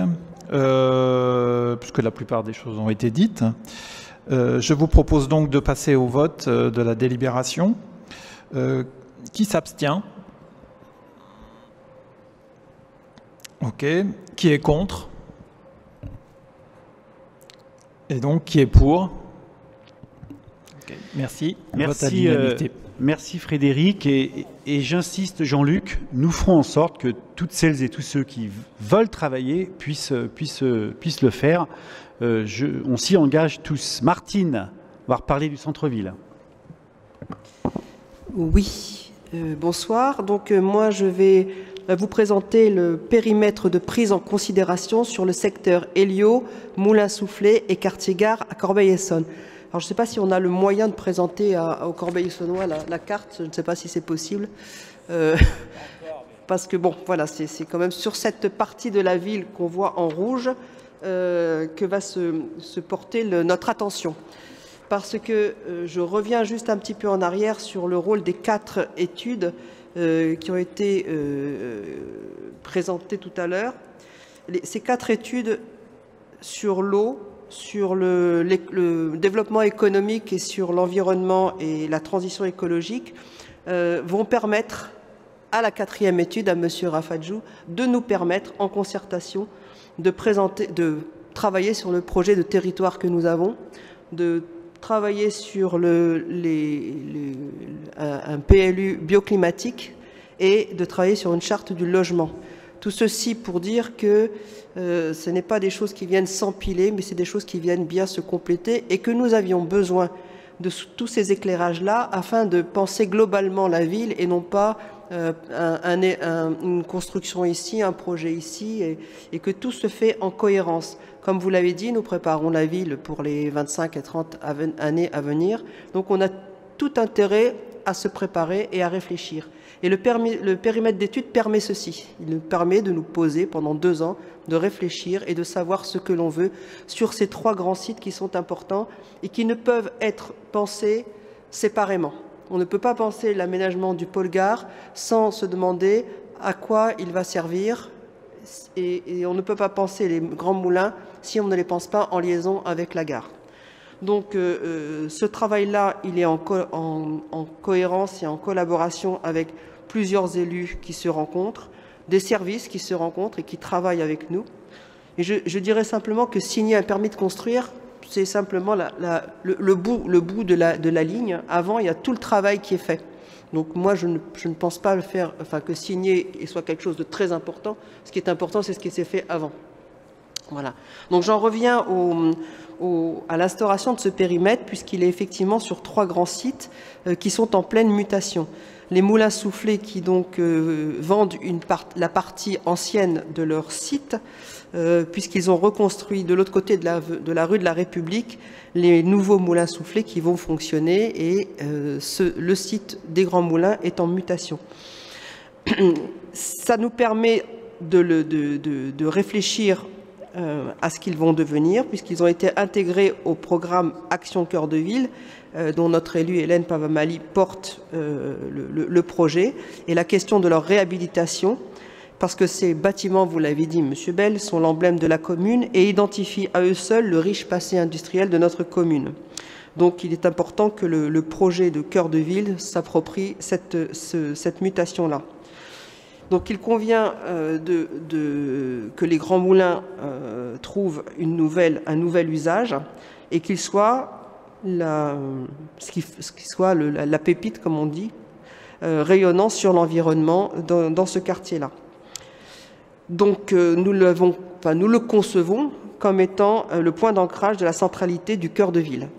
euh, puisque la plupart des choses ont été dites. Euh, je vous propose donc de passer au vote euh, de la délibération. Euh, qui s'abstient? Ok. Qui est contre? Et donc, qui est pour? Okay. Merci. Merci, euh, merci Frédéric. Et, et j'insiste, Jean-Luc, nous ferons en sorte que toutes celles et tous ceux qui veulent travailler puissent, puissent, puissent le faire. Euh, je, on s'y engage tous. Martine va reparler du centre-ville. Oui, euh, bonsoir. Donc, euh, moi, je vais vous présenter le périmètre de prise en considération sur le secteur Hélio, Moulins-Soufflé et Quartier-Gare à Corbeil-Essonnes. Alors, je ne sais pas si on a le moyen de présenter à, aux Corbeil-Essonnois la, la carte, je ne sais pas si c'est possible. Euh, parce que bon, voilà, c'est quand même sur cette partie de la ville qu'on voit en rouge euh, que va se, se porter le, notre attention. Parce que euh, je reviens juste un petit peu en arrière sur le rôle des quatre études euh, qui ont été euh, présentées tout à l'heure. Ces quatre études sur l'eau, sur le, le, le développement économique et sur l'environnement et la transition écologique euh, vont permettre à la quatrième étude, à M. Rafadjou, de nous permettre, en concertation, de présenter, de travailler sur le projet de territoire que nous avons, de travailler sur le, les, les, un P L U bioclimatique et de travailler sur une charte du logement. Tout ceci pour dire que euh, ce n'est pas des choses qui viennent s'empiler, mais c'est des choses qui viennent bien se compléter et que nous avions besoin de tous ces éclairages-là afin de penser globalement la ville et non pas euh, un, un, un, une construction ici, un projet ici, et, et que tout se fait en cohérence. Comme vous l'avez dit, nous préparons la ville pour les vingt-cinq et trente années à venir, donc on a tout intérêt à se préparer et à réfléchir. Et le, permis, le périmètre d'étude permet ceci. Il nous permet de nous poser pendant deux ans, de réfléchir et de savoir ce que l'on veut sur ces trois grands sites qui sont importants et qui ne peuvent être pensés séparément. On ne peut pas penser l'aménagement du pôle gare sans se demander à quoi il va servir et, et on ne peut pas penser les grands moulins si on ne les pense pas en liaison avec la gare. Donc euh, ce travail-là, il est en, co en, en cohérence et en collaboration avec plusieurs élus qui se rencontrent, des services qui se rencontrent et qui travaillent avec nous. Et je, je dirais simplement que signer un permis de construire, c'est simplement la, la, le, le bout, le bout de, la, de la ligne. Avant, il y a tout le travail qui est fait. Donc moi, je ne, je ne pense pas le faire, enfin, que signer soit quelque chose de très important. Ce qui est important, c'est ce qui s'est fait avant. Voilà. Donc j'en reviens au, au, à l'instauration de ce périmètre, puisqu'il est effectivement sur trois grands sites euh, qui sont en pleine mutation. Les moulins soufflés qui donc euh, vendent une part, la partie ancienne de leur site, euh, puisqu'ils ont reconstruit de l'autre côté de la, de la rue de la République les nouveaux moulins soufflés qui vont fonctionner et euh, ce, le site des Grands Moulins est en mutation. Ça nous permet de, le, de, de, de réfléchir euh, à ce qu'ils vont devenir, puisqu'ils ont été intégrés au programme Action Cœur de Ville, euh, dont notre élue Hélène Pavamali porte euh, le, le, le projet, et la question de leur réhabilitation, parce que ces bâtiments, vous l'avez dit, Monsieur Bell, sont l'emblème de la commune et identifient à eux seuls le riche passé industriel de notre commune. Donc il est important que le, le projet de Cœur de Ville s'approprie cette, ce, cette mutation-là. Donc il convient euh, de, de, que les grands moulins euh, trouvent une nouvelle, un nouvel usage et qu'il soit, la, ce qui, ce qui soit le, la, la pépite, comme on dit, euh, rayonnant sur l'environnement dans, dans ce quartier-là. Donc euh, nous, l'avons, enfin, nous le concevons comme étant euh, le point d'ancrage de la centralité du cœur de ville.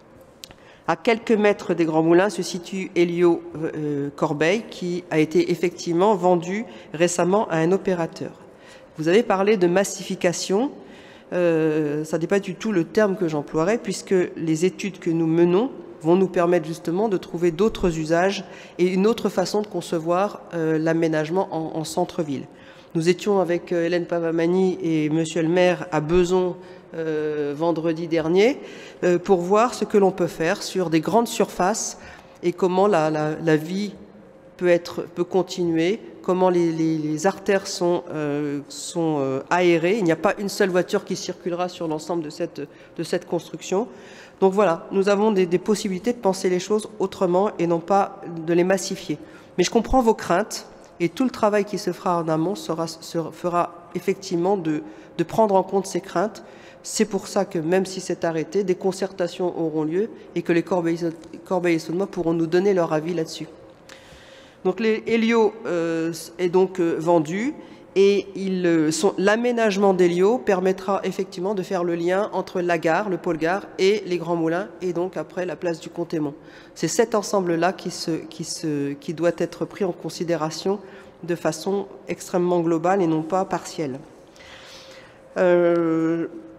À quelques mètres des Grands Moulins se situe Elio euh, Corbeil, qui a été effectivement vendu récemment à un opérateur. Vous avez parlé de massification, euh, ça n'est pas du tout le terme que j'emploierais, puisque les études que nous menons vont nous permettre justement de trouver d'autres usages et une autre façon de concevoir euh, l'aménagement en, en centre-ville. Nous étions avec euh, Hélène Pavamani et Monsieur le maire à Beson Euh, vendredi dernier euh, pour voir ce que l'on peut faire sur des grandes surfaces et comment la, la, la vie peut, être, peut continuer, comment les, les, les artères sont, euh, sont euh, aérées. Il n'y a pas une seule voiture qui circulera sur l'ensemble de cette, de cette construction. Donc voilà, nous avons des, des possibilités de penser les choses autrement et non pas de les massifier. Mais je comprends vos craintes et tout le travail qui se fera en amont sera, sera, fera effectivement de, de prendre en compte ces craintes. C'est pour ça que même si c'est arrêté, des concertations auront lieu et que les Corbeil-Essonnois pourront nous donner leur avis là-dessus. Donc l'Hélio euh, est donc euh, vendu et euh, l'aménagement d'Hélio permettra effectivement de faire le lien entre la gare, le pôle gare et les Grands Moulins et donc après la place du Comte-Aymon. C'est cet ensemble-là qui, se, qui, se, qui doit être pris en considération de façon extrêmement globale et non pas partielle. Euh,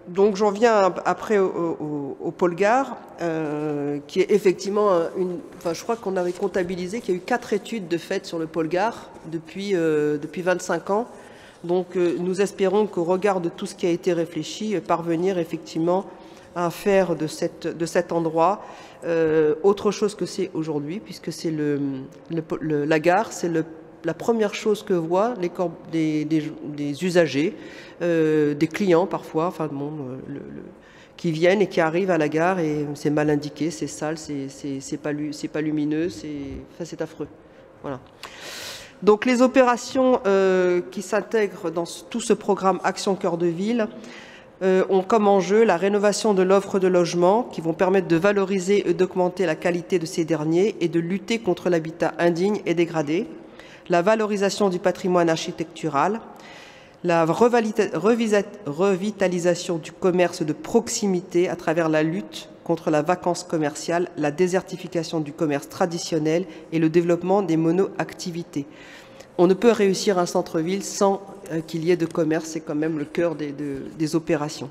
donc j'en viens après au, au, au pôle gare, euh, qui est effectivement une... Enfin, je crois qu'on avait comptabilisé qu'il y a eu quatre études de fait sur le pôle gare depuis, euh, depuis vingt-cinq ans. Donc euh, nous espérons qu'au regard de tout ce qui a été réfléchi, euh, parvenir effectivement à faire de, cette, de cet endroit euh, autre chose que c'est aujourd'hui, puisque c'est le, le, le, la gare, c'est le la première chose que voient les corps, des, des, des usagers, euh, des clients parfois, enfin bon, le, le, qui viennent et qui arrivent à la gare et c'est mal indiqué, c'est sale, c'est pas, pas lumineux, c'est enfin, affreux. Voilà. Donc les opérations euh, qui s'intègrent dans tout ce programme Action Cœur de Ville euh, ont comme enjeu la rénovation de l'offre de logement qui vont permettre de valoriser et d'augmenter la qualité de ces derniers et de lutter contre l'habitat indigne et dégradé, la valorisation du patrimoine architectural, la revitalisation du commerce de proximité à travers la lutte contre la vacance commerciale, la désertification du commerce traditionnel et le développement des mono-activités. On ne peut réussir un centre-ville sans euh, qu'il y ait de commerce, c'est quand même le cœur des, de, des opérations.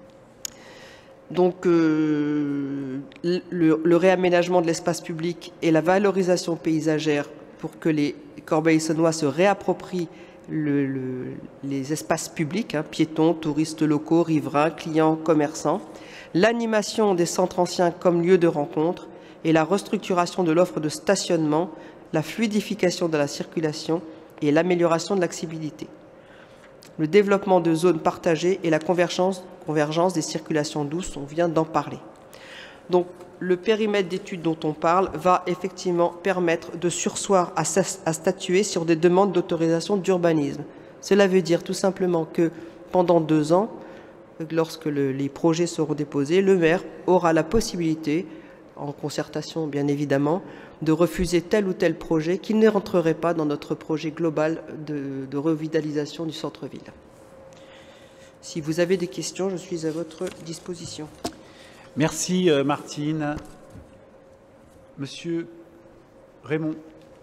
Donc euh, le, le réaménagement de l'espace public et la valorisation paysagère pour que les Corbeil-Essonnois se réapproprient le, le, les espaces publics, hein, piétons, touristes locaux, riverains, clients, commerçants, l'animation des centres anciens comme lieu de rencontre et la restructuration de l'offre de stationnement, la fluidification de la circulation et l'amélioration de l'accessibilité, le développement de zones partagées et la convergence, convergence des circulations douces, on vient d'en parler. Donc, le périmètre d'études dont on parle va effectivement permettre de surseoir à, à statuer sur des demandes d'autorisation d'urbanisme. Cela veut dire tout simplement que pendant deux ans, lorsque le, les projets seront déposés, le maire aura la possibilité, en concertation bien évidemment, de refuser tel ou tel projet qui ne rentrerait pas dans notre projet global de, de revitalisation du centre-ville. Si vous avez des questions, je suis à votre disposition. Merci euh, Martine. Monsieur Raymond.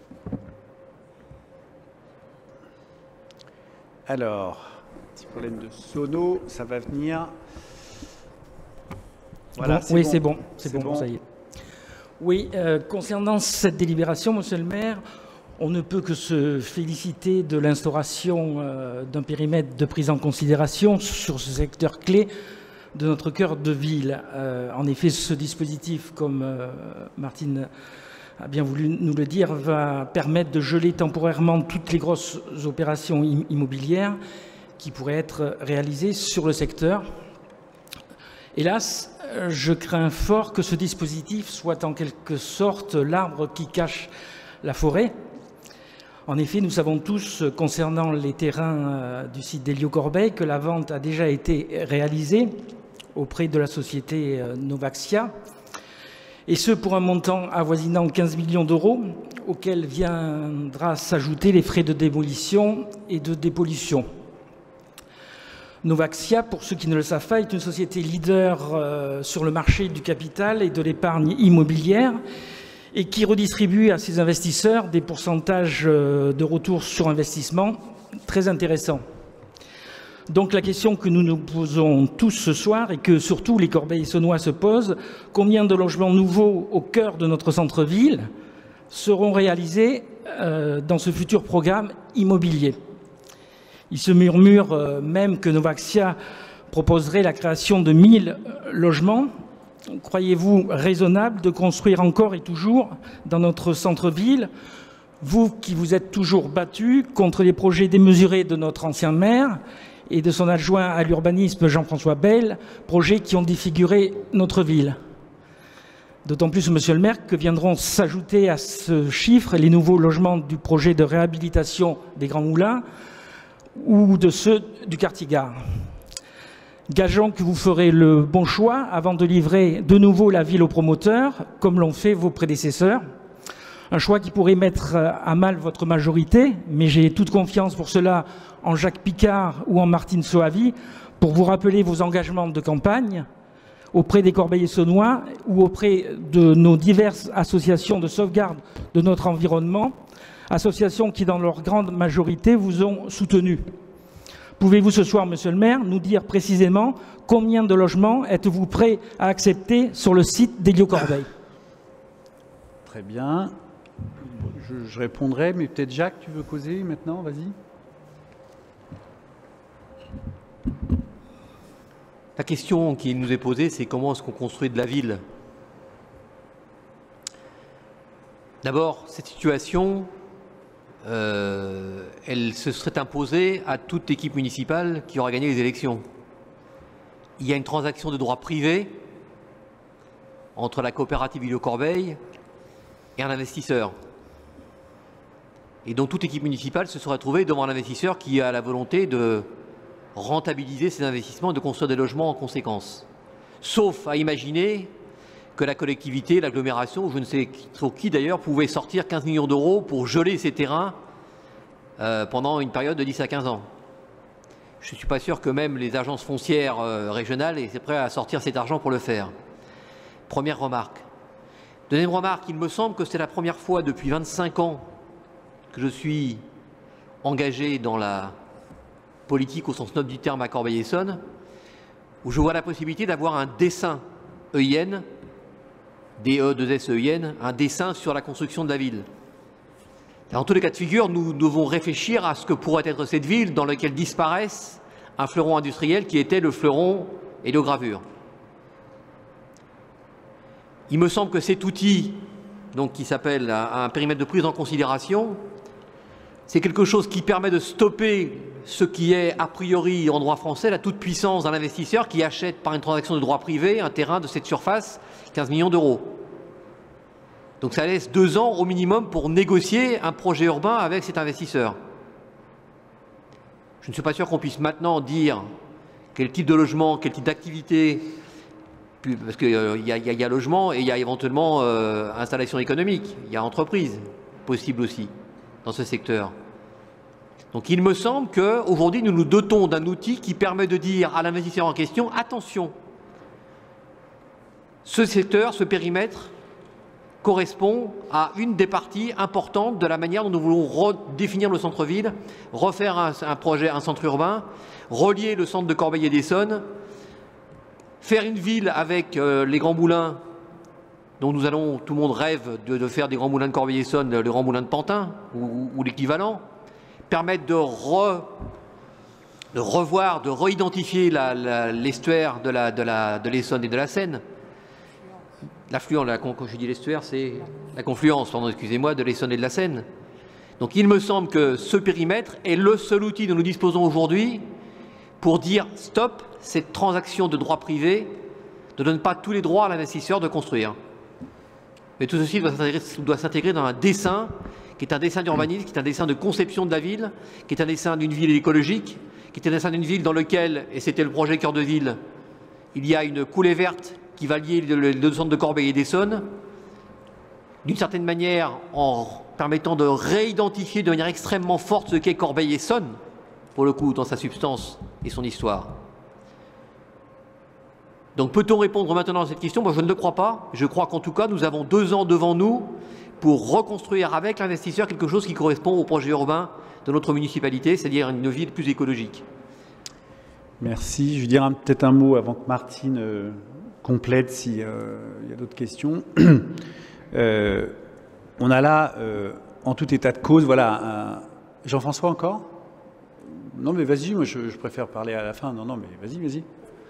Alors, petit problème de sono, ça va venir. Voilà, bon, oui, c'est bon, c'est bon, bon, ça y est. Oui, euh, concernant cette délibération, monsieur le maire, on ne peut que se féliciter de l'instauration euh, d'un périmètre de prise en considération sur ce secteur clé de notre cœur de ville. Euh, en effet, ce dispositif, comme euh, Martine a bien voulu nous le dire, va permettre de geler temporairement toutes les grosses opérations immobilières qui pourraient être réalisées sur le secteur. Hélas, je crains fort que ce dispositif soit en quelque sorte l'arbre qui cache la forêt. En effet, nous savons tous, concernant les terrains du site d'Hélios-Corbeil, que la vente a déjà été réalisée auprès de la société Novaxia, et ce pour un montant avoisinant quinze millions d'euros, auquel viendra s'ajouter les frais de démolition et de dépollution. Novaxia, pour ceux qui ne le savent pas, est une société leader euh, sur le marché du capital et de l'épargne immobilière et qui redistribue à ses investisseurs des pourcentages euh, de retour sur investissement très intéressants. Donc la question que nous nous posons tous ce soir et que surtout les Corbeil-Essonnois se posent, combien de logements nouveaux au cœur de notre centre-ville seront réalisés euh, dans ce futur programme immobilier? Il se murmure euh, même que Novaxia proposerait la création de mille logements. Croyez-vous raisonnable de construire encore et toujours dans notre centre-ville, vous qui vous êtes toujours battus contre les projets démesurés de notre ancien maire et de son adjoint à l'urbanisme Jean-François Bayle, projets qui ont défiguré notre ville? D'autant plus, monsieur le maire, que viendront s'ajouter à ce chiffre les nouveaux logements du projet de réhabilitation des Grands Moulins ou de ceux du quartier-gare. Gageons que vous ferez le bon choix avant de livrer de nouveau la ville aux promoteurs, comme l'ont fait vos prédécesseurs. Un choix qui pourrait mettre à mal votre majorité, mais j'ai toute confiance pour cela en Jacques Picard ou en Martine Soavi pour vous rappeler vos engagements de campagne auprès des Corbeil-Essonnois ou auprès de nos diverses associations de sauvegarde de notre environnement, associations qui, dans leur grande majorité, vous ont soutenu. Pouvez-vous ce soir, monsieur le maire, nous dire précisément combien de logements êtes-vous prêt à accepter sur le site d'Hélios-Corbeil? Très bien. Je, je répondrai, mais peut-être Jacques, tu veux causer maintenant? Vas-y. La question qui nous est posée, c'est comment est-ce qu'on construit de la ville? D'abord, cette situation, euh, elle se serait imposée à toute équipe municipale qui aura gagné les élections. Il y a une transaction de droit privé entre la coopérative Hélios-Corbeil et un investisseur. Et donc toute équipe municipale se serait trouvée devant un investisseur qui a la volonté de rentabiliser ses investissements et de construire des logements en conséquence. Sauf à imaginer que la collectivité, l'agglomération, ou je ne sais trop qui d'ailleurs, pouvait sortir quinze millions d'euros pour geler ces terrains euh, pendant une période de dix à quinze ans. Je ne suis pas sûr que même les agences foncières euh, régionales aient prêt à sortir cet argent pour le faire. Première remarque. Deuxième remarque, il me semble que c'est la première fois depuis vingt-cinq ans que je suis engagé dans la politique au sens noble du terme à Corbeil-Essonnes, où je vois la possibilité d'avoir un dessin E I N, D E deux S E I N, un dessin sur la construction de la ville. Dans tous les cas de figure, nous devons réfléchir à ce que pourrait être cette ville dans laquelle disparaisse un fleuron industriel qui était le fleuron héliogravure. Il me semble que cet outil, donc, qui s'appelle un périmètre de prise en considération, c'est quelque chose qui permet de stopper ce qui est a priori en droit français la toute-puissance d'un investisseur qui achète par une transaction de droit privé un terrain de cette surface, quinze millions d'euros. Donc ça laisse deux ans au minimum pour négocier un projet urbain avec cet investisseur. Je ne suis pas sûr qu'on puisse maintenant dire quel type de logement, quel type d'activité, parce qu'il euh, y, y, y a logement et il y a éventuellement euh, installation économique, il y a entreprise possible aussi dans ce secteur. Donc il me semble qu'aujourd'hui nous nous dotons d'un outil qui permet de dire à l'investisseur en question, attention, ce secteur, ce périmètre correspond à une des parties importantes de la manière dont nous voulons redéfinir le centre-ville, refaire un, un projet, un centre urbain, relier le centre de Corbeil-Essonnes, faire une ville avec euh, les grands moulins dont nous allons, tout le monde rêve de, de faire des grands moulins de Corbeil-Essonnes, le grand moulin de Pantin ou, ou, ou l'équivalent, permettre de, re, de revoir, de réidentifier l'estuaire de la, de la, de l'Essonne et de la Seine. L'affluent, quand je dis l'estuaire, c'est la confluence, pardon, excusez-moi, de l'Essonne et de la Seine. Donc il me semble que ce périmètre est le seul outil dont nous disposons aujourd'hui pour dire stop, cette transaction de droit privé ne donne pas tous les droits à l'investisseur de construire. Mais tout ceci doit s'intégrer dans un dessin qui est un dessin d'urbanisme, qui est un dessin de conception de la ville, qui est un dessin d'une ville écologique, qui est un dessin d'une ville dans lequel, et c'était le projet Cœur de Ville, il y a une coulée verte qui va lier le, le centre de Corbeil-Essonnes, d'une certaine manière en permettant de réidentifier de manière extrêmement forte ce qu'est Corbeil-Essonnes, pour le coup, dans sa substance et son histoire. Donc peut-on répondre maintenant à cette question? Moi je ne le crois pas. Je crois qu'en tout cas nous avons deux ans devant nous pour reconstruire avec l'investisseur quelque chose qui correspond au projet urbain de notre municipalité, c'est-à-dire une ville plus écologique. Merci. Je vais dire peut-être un mot avant que Martine euh, complète s'il euh, y a d'autres questions. euh, on a là, euh, en tout état de cause, voilà, un... Jean-François encore? Non mais vas-y, moi je, je préfère parler à la fin. Non, non, mais vas-y, vas-y.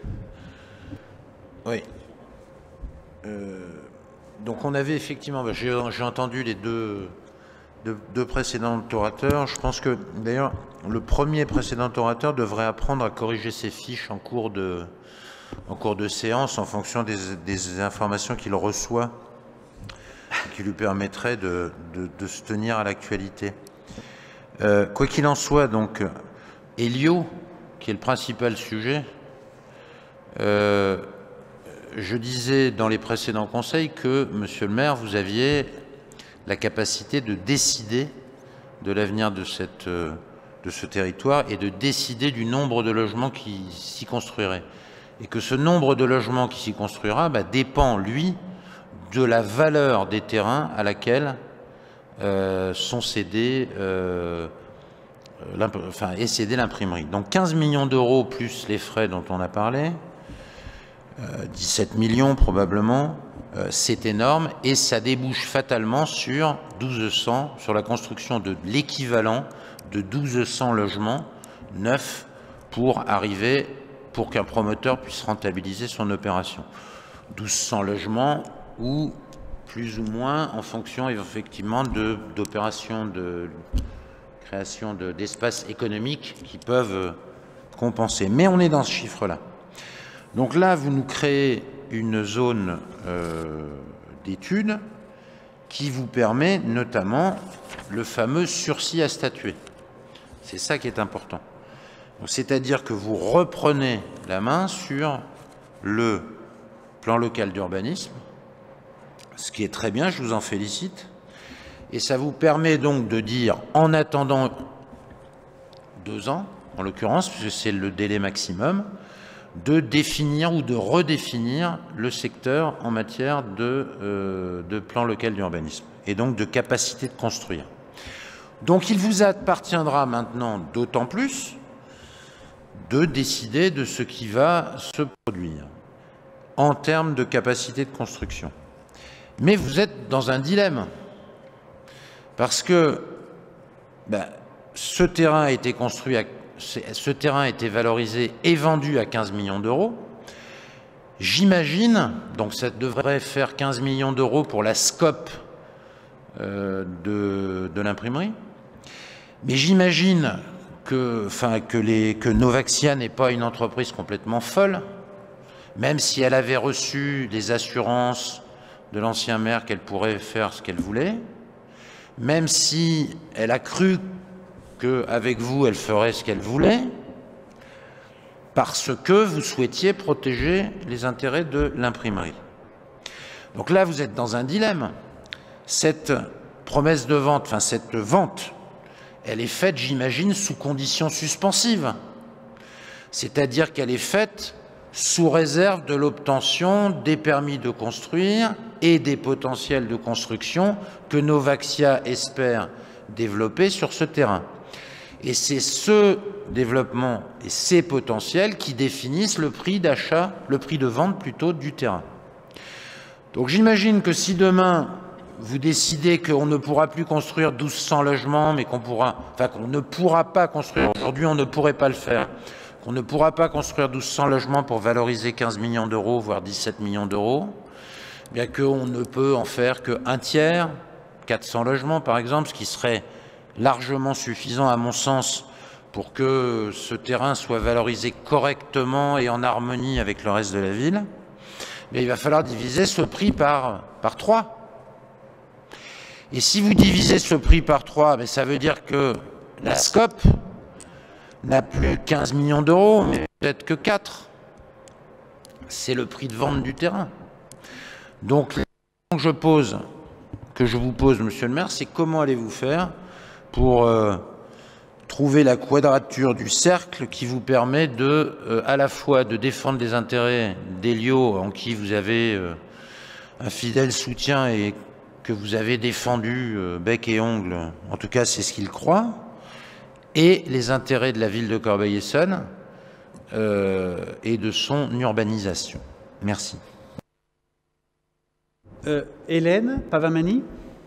Oui. Euh, donc on avait effectivement, j'ai entendu les deux, deux, deux précédents orateurs. Je pense que d'ailleurs le premier précédent orateur devrait apprendre à corriger ses fiches en cours de, en cours de séance en fonction des, des informations qu'il reçoit, qui lui permettraient de, de, de se tenir à l'actualité. Euh, quoi qu'il en soit, donc Hélios, qui est le principal sujet, euh, je disais dans les précédents conseils que, monsieur le maire, vous aviez la capacité de décider de l'avenir de, cette, de ce territoire et de décider du nombre de logements qui s'y construiraient. Et que ce nombre de logements qui s'y construira bah, dépend, lui, de la valeur des terrains à laquelle euh, sont cédés euh, enfin, et céder l'imprimerie. Donc quinze millions d'euros plus les frais dont on a parlé, euh, dix-sept millions probablement, euh, c'est énorme et ça débouche fatalement sur douze cents, sur la construction de l'équivalent de douze cents logements neufs pour arriver, pour qu'un promoteur puisse rentabiliser son opération. douze cents logements ou plus ou moins en fonction effectivement d'opérations de, de création d'espaces de, économiques qui peuvent compenser. Mais on est dans ce chiffre-là. Donc là, vous nous créez une zone euh, d'études qui vous permet notamment le fameux sursis à statuer. C'est ça qui est important. C'est-à-dire que vous reprenez la main sur le plan local d'urbanisme, ce qui est très bien, je vous en félicite. Et ça vous permet donc de dire, en attendant deux ans, en l'occurrence, puisque c'est le délai maximum, de définir ou de redéfinir le secteur en matière de, euh, de plan local d'urbanisme et donc de capacité de construire. Donc il vous appartiendra maintenant d'autant plus de décider de ce qui va se produire en termes de capacité de construction. Mais vous êtes dans un dilemme, parce que ben, ce terrain a été construit, à, ce terrain a été valorisé et vendu à quinze millions d'euros. J'imagine, donc ça devrait faire quinze millions d'euros pour la scope euh, de, de l'imprimerie, mais j'imagine que, enfin, que, les, que Novaxia n'est pas une entreprise complètement folle, même si elle avait reçu des assurances de l'ancien maire qu'elle pourrait faire ce qu'elle voulait, même si elle a cru qu'avec vous, elle ferait ce qu'elle voulait, parce que vous souhaitiez protéger les intérêts de l'imprimerie. Donc là, vous êtes dans un dilemme. Cette promesse de vente, enfin cette vente, elle est faite, j'imagine, sous conditions suspensives. C'est-à-dire qu'elle est faite sous réserve de l'obtention des permis de construire et des potentiels de construction que Novaxia espère développer sur ce terrain. Et c'est ce développement et ces potentiels qui définissent le prix d'achat, le prix de vente plutôt du terrain. Donc j'imagine que si demain vous décidez qu'on ne pourra plus construire douze cents logements, mais qu'on pourra, enfin qu'on ne pourra pas construire, aujourd'hui on ne pourrait pas le faire, qu'on ne pourra pas construire douze cents logements pour valoriser quinze millions d'euros, voire dix-sept millions d'euros, bien qu'on ne peut en faire qu'un tiers, quatre cents logements par exemple, ce qui serait largement suffisant à mon sens pour que ce terrain soit valorisé correctement et en harmonie avec le reste de la ville, mais il va falloir diviser ce prix par, par trois. Et si vous divisez ce prix par trois, mais ça veut dire que la scope n'a plus quinze millions d'euros, mais peut-être que quatre. C'est le prix de vente du terrain. Donc, la question que je pose, que je vous pose, monsieur le maire, c'est comment allez-vous faire pour euh, trouver la quadrature du cercle qui vous permet de, euh, à la fois de défendre les intérêts d'Elio, en qui vous avez euh, un fidèle soutien et que vous avez défendu euh, bec et ongle, en tout cas c'est ce qu'il croit, et les intérêts de la ville de Corbeil-Essonnes euh, et de son urbanisation. Merci. Euh, Hélène Pavamani.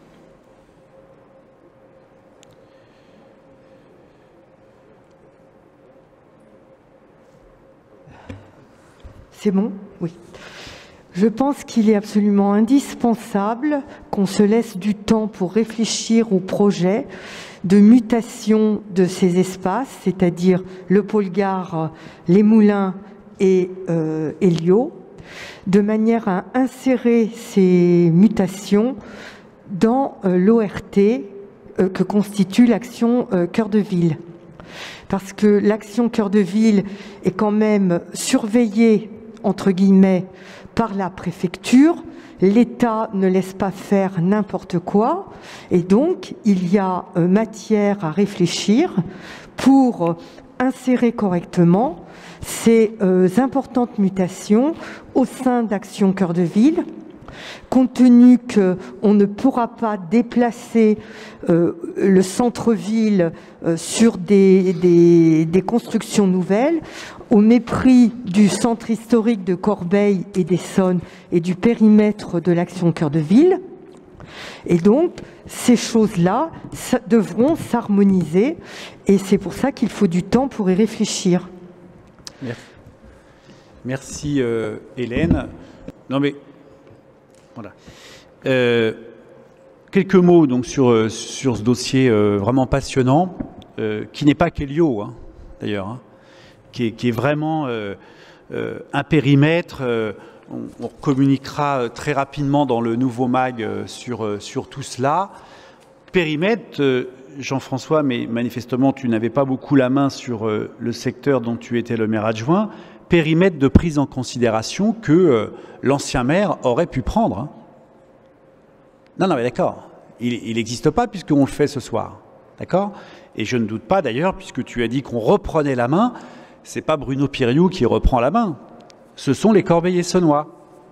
C'est bon? Oui. Je pense qu'il est absolument indispensable qu'on se laisse du temps pour réfléchir au projet de mutation de ces espaces, c'est-à-dire le pôle gare, les moulins et euh, Elio, de manière à insérer ces mutations dans euh, l'O R T euh, que constitue l'action euh, Cœur de Ville. Parce que l'action Cœur de Ville est quand même surveillée, entre guillemets, par la préfecture. L'État ne laisse pas faire n'importe quoi et donc il y a euh, matière à réfléchir pour euh, insérer correctement ces euh, importantes mutations au sein d'Action Cœur de Ville compte tenu qu'on ne pourra pas déplacer euh, le centre-ville euh, sur des, des, des constructions nouvelles, au mépris du centre historique de Corbeil et d'Essonne et du périmètre de l'action Cœur de Ville. Et donc, ces choses-là devront s'harmoniser, et c'est pour ça qu'il faut du temps pour y réfléchir. Merci, Merci euh, Hélène. Non mais, voilà. Euh, quelques mots donc, sur, sur ce dossier euh, vraiment passionnant, euh, qui n'est pas qu'Elio, hein, d'ailleurs, hein, qui, est, qui est vraiment euh, euh, un périmètre... Euh, On, on communiquera très rapidement dans le nouveau mag sur, sur tout cela. Périmètre, Jean-François, mais manifestement tu n'avais pas beaucoup la main sur le secteur dont tu étais le maire adjoint, périmètre de prise en considération que l'ancien maire aurait pu prendre. Hein. Non, non, mais d'accord, il n'existe pas puisqu'on le fait ce soir. D'accord ? Et je ne doute pas d'ailleurs, puisque tu as dit qu'on reprenait la main, c'est pas Bruno Piriou qui reprend la main. Ce sont les Corbeil-Essonnois.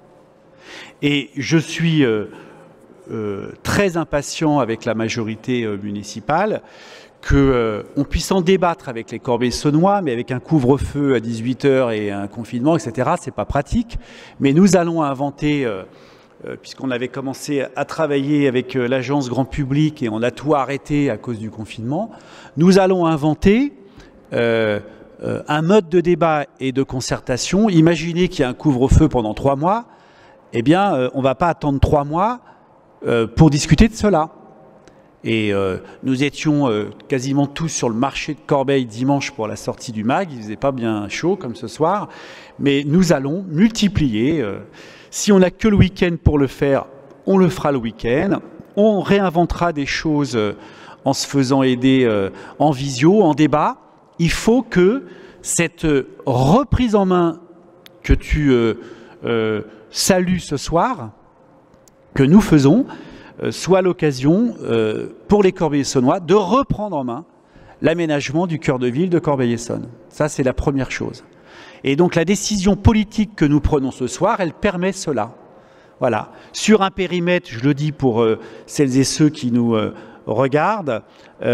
Et je suis euh, euh, très impatient avec la majorité euh, municipale qu'on euh, puisse en débattre avec les Corbeil-Essonnois, mais avec un couvre-feu à dix-huit heures et un confinement, et cetera, c'est pas pratique. Mais nous allons inventer, euh, euh, puisqu'on avait commencé à travailler avec euh, l'agence grand public et on a tout arrêté à cause du confinement, nous allons inventer... Euh, Euh, un mode de débat et de concertation. Imaginez qu'il y a un couvre-feu pendant trois mois, eh bien, euh, on ne va pas attendre trois mois euh, pour discuter de cela. Et euh, nous étions euh, quasiment tous sur le marché de Corbeil dimanche pour la sortie du mag. Il ne faisait pas bien chaud comme ce soir, mais nous allons multiplier. Euh, si on n'a que le week-end pour le faire, on le fera le week-end. On réinventera des choses euh, en se faisant aider euh, en visio, en débat. Il faut que cette reprise en main que tu euh, euh, salues ce soir, que nous faisons, euh, soit l'occasion euh, pour les Corbeil-Essonnois de reprendre en main l'aménagement du cœur de ville de Corbeil-Essonnes. Ça, c'est la première chose. Et donc la décision politique que nous prenons ce soir, elle permet cela. Voilà. Sur un périmètre, je le dis pour euh, celles et ceux qui nous euh, regardent,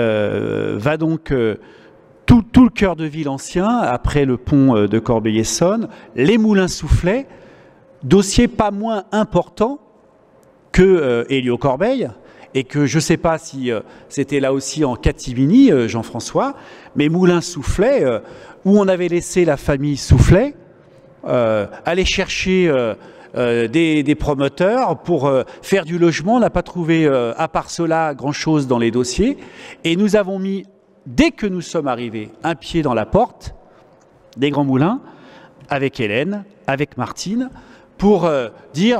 euh, va donc... Euh, Tout, tout le cœur de ville ancien, après le pont de Corbeil-Essonnes, les Moulins Soufflet, dossier pas moins important que euh, Hélio Corbeil, et que je ne sais pas si euh, c'était là aussi en catimini, euh, Jean-François, mais Moulins Soufflet, euh, où on avait laissé la famille Soufflet euh, aller chercher euh, euh, des, des promoteurs pour euh, faire du logement. On n'a pas trouvé, euh, à part cela, grand-chose dans les dossiers, et nous avons mis... Dès que nous sommes arrivés, un pied dans la porte des Grands Moulins, avec Hélène, avec Martine, pour euh, dire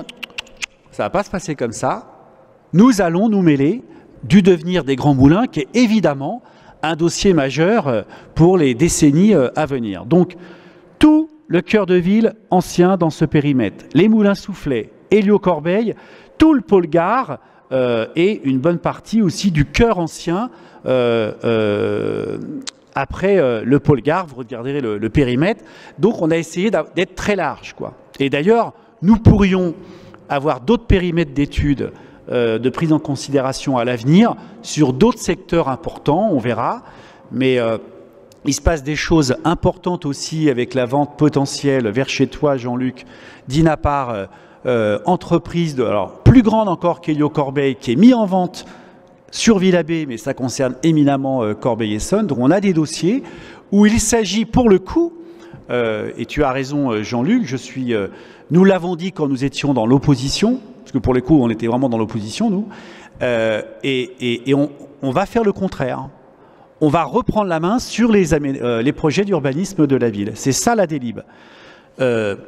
« ça ne va pas se passer comme ça, nous allons nous mêler du devenir des Grands Moulins, qui est évidemment un dossier majeur pour les décennies à venir. » Donc, tout le cœur de ville ancien dans ce périmètre, les Moulins Soufflet, Hélio Corbeil, tout le pôle gare euh, et une bonne partie aussi du cœur ancien. Euh, euh, après euh, le pôle gare, vous regarderez le, le périmètre. Donc on a essayé d'être très large, quoi. Et d'ailleurs, nous pourrions avoir d'autres périmètres d'études, euh, de prise en considération à l'avenir, sur d'autres secteurs importants, on verra. Mais euh, il se passe des choses importantes aussi avec la vente potentielle vers chez toi, Jean-Luc, d'Inapar, euh, euh, entreprise de, alors, plus grande encore qu'Hélio Corbeil, qui est mis en vente sur Villabé, mais ça concerne éminemment euh, Corbeil-Essonnes. Donc on a des dossiers où il s'agit pour le coup, euh, et tu as raison Jean-Luc, je suis, euh, nous l'avons dit quand nous étions dans l'opposition, parce que pour le coup on était vraiment dans l'opposition nous, euh, et, et, et on, on va faire le contraire. On va reprendre la main sur les, euh, les projets d'urbanisme de la ville. C'est ça la délib. Euh,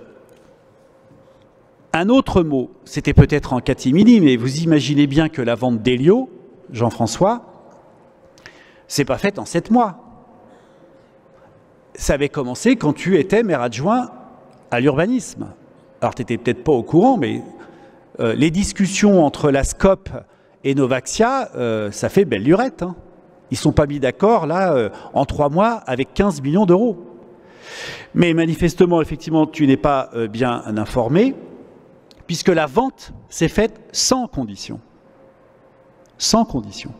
un autre mot, c'était peut-être en catimini, mais vous imaginez bien que la vente d'Hélio, Jean-François, c'est pas fait en sept mois. Ça avait commencé quand tu étais maire adjoint à l'urbanisme. Alors, tu n'étais peut-être pas au courant, mais euh, les discussions entre la SCOP et Novaxia, euh, ça fait belle lurette. Hein. Ils ne sont pas mis d'accord, là, euh, en trois mois, avec quinze millions d'euros. Mais manifestement, effectivement, tu n'es pas euh, bien informé, puisque la vente s'est faite sans condition. Sans condition.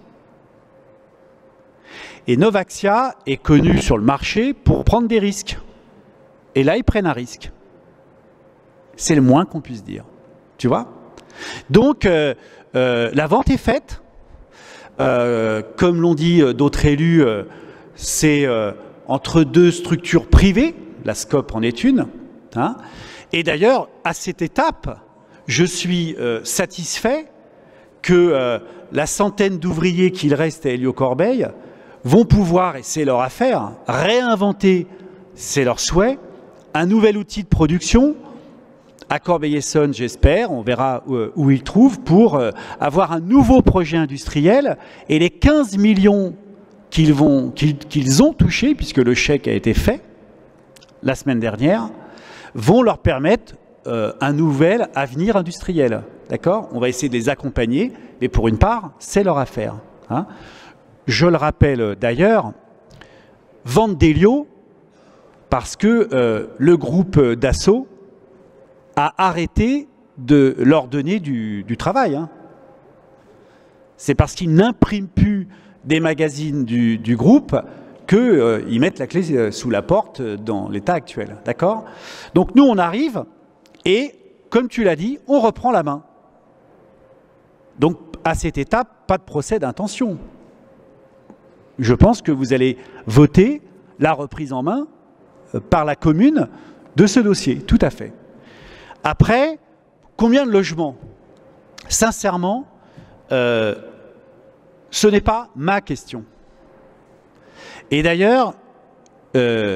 Et Novaxia est connu sur le marché pour prendre des risques. Et là, ils prennent un risque. C'est le moins qu'on puisse dire. Tu vois? Donc, euh, euh, la vente est faite. Euh, comme l'ont dit euh, d'autres élus, euh, c'est euh, entre deux structures privées. La SCOP en est une. Hein. Et d'ailleurs, à cette étape, je suis euh, satisfait que euh, la centaine d'ouvriers qu'il reste à Hélio-Corbeil vont pouvoir, et c'est leur affaire, réinventer, c'est leur souhait, un nouvel outil de production à Corbeil-Essonnes, j'espère, on verra où, où ils trouvent, pour euh, avoir un nouveau projet industriel, et les quinze millions qu'ils vont, qu'ils, qu'ils ont touchés, puisque le chèque a été fait la semaine dernière, vont leur permettre euh, un nouvel avenir industriel. D'accord? On va essayer de les accompagner, mais pour une part, c'est leur affaire. Hein. Je le rappelle d'ailleurs, vente d'Hélio, parce que euh, le groupe Dassault a arrêté de leur donner du, du travail. Hein. C'est parce qu'ils n'impriment plus des magazines du, du groupe qu'ils euh, mettent la clé sous la porte dans l'état actuel. D'accord? Donc nous, on arrive et, comme tu l'as dit, on reprend la main. Donc, à cette étape, pas de procès d'intention. Je pense que vous allez voter la reprise en main euh, par la commune de ce dossier, tout à fait. Après, combien de logements? Sincèrement, euh, ce n'est pas ma question. Et d'ailleurs, euh,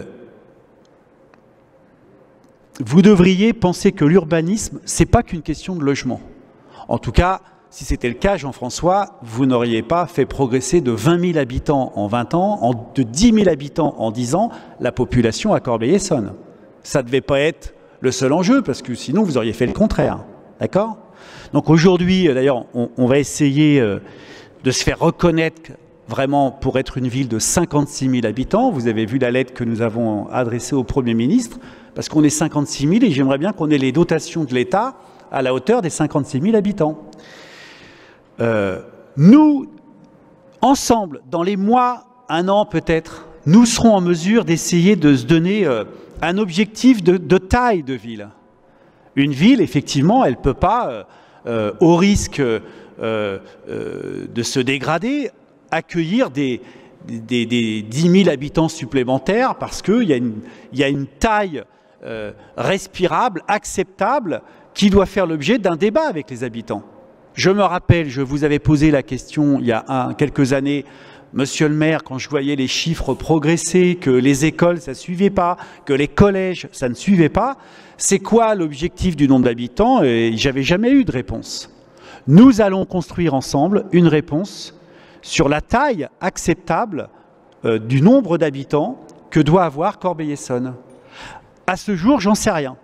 vous devriez penser que l'urbanisme, ce n'est pas qu'une question de logement. En tout cas, si c'était le cas, Jean-François, vous n'auriez pas fait progresser de vingt mille habitants en vingt ans, en, de dix mille habitants en dix ans, la population à Corbeil-Essonnes. Ça ne devait pas être le seul enjeu, parce que sinon vous auriez fait le contraire. D'accord? Donc aujourd'hui, d'ailleurs, on, on va essayer euh, de se faire reconnaître vraiment pour être une ville de cinquante-six mille habitants. Vous avez vu la lettre que nous avons adressée au Premier ministre, parce qu'on est cinquante-six mille et j'aimerais bien qu'on ait les dotations de l'État à la hauteur des cinquante-six mille habitants. Euh, nous, ensemble, dans les mois, un an peut-être, nous serons en mesure d'essayer de se donner euh, un objectif de, de taille de ville. Une ville, effectivement, elle ne peut pas, euh, euh, au risque euh, euh, de se dégrader, accueillir des, des, des dix mille habitants supplémentaires parce qu'il y a une, il y a une taille euh, respirable, acceptable, qui doit faire l'objet d'un débat avec les habitants. Je me rappelle, je vous avais posé la question il y a un, quelques années, Monsieur le maire, quand je voyais les chiffres progresser, que les écoles, ça ne suivait pas, que les collèges, ça ne suivait pas, c'est quoi l'objectif du nombre d'habitants? Et j'avais jamais eu de réponse. Nous allons construire ensemble une réponse sur la taille acceptable euh, du nombre d'habitants que doit avoir Corbeil-Essonnes. À ce jour, j'en sais rien.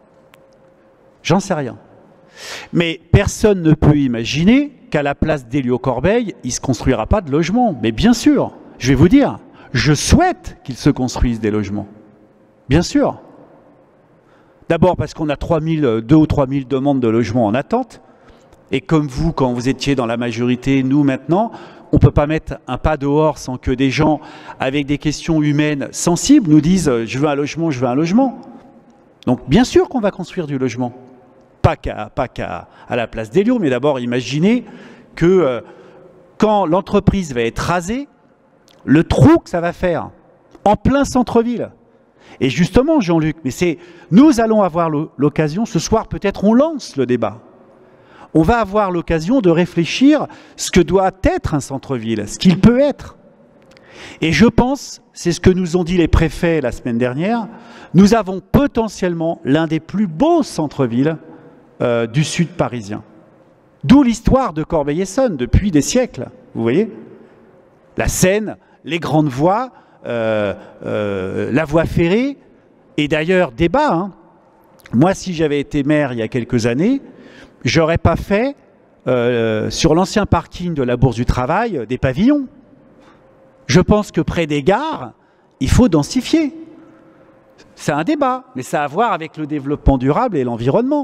J'en sais rien. Mais personne ne peut imaginer qu'à la place d'Hélio-Corbeil, il ne se construira pas de logements. Mais bien sûr, je vais vous dire, je souhaite qu'il se construise des logements. Bien sûr. D'abord parce qu'on a trois mille, deux ou trois mille demandes de logements en attente. Et comme vous, quand vous étiez dans la majorité, nous maintenant, on ne peut pas mettre un pas dehors sans que des gens avec des questions humaines sensibles nous disent « je veux un logement, je veux un logement ». Donc bien sûr qu'on va construire du logement. Pas qu'à pas qu'à à la place d'Hélio, mais d'abord imaginez que euh, quand l'entreprise va être rasée, le trou que ça va faire en plein centre-ville. Et justement, Jean-Luc, mais c'est, nous allons avoir l'occasion, ce soir peut-être on lance le débat. On va avoir l'occasion de réfléchir ce que doit être un centre-ville, ce qu'il peut être. Et je pense, c'est ce que nous ont dit les préfets la semaine dernière, nous avons potentiellement l'un des plus beaux centres-villes Euh, du sud parisien. D'où l'histoire de Corbeil-Essonnes depuis des siècles, vous voyez? La Seine, les grandes voies, euh, euh, la voie ferrée, et d'ailleurs, débat, hein. Moi, si j'avais été maire il y a quelques années, j'aurais pas fait, euh, sur l'ancien parking de la Bourse du Travail, des pavillons. Je pense que près des gares, il faut densifier. C'est un débat, mais ça a à voir avec le développement durable et l'environnement.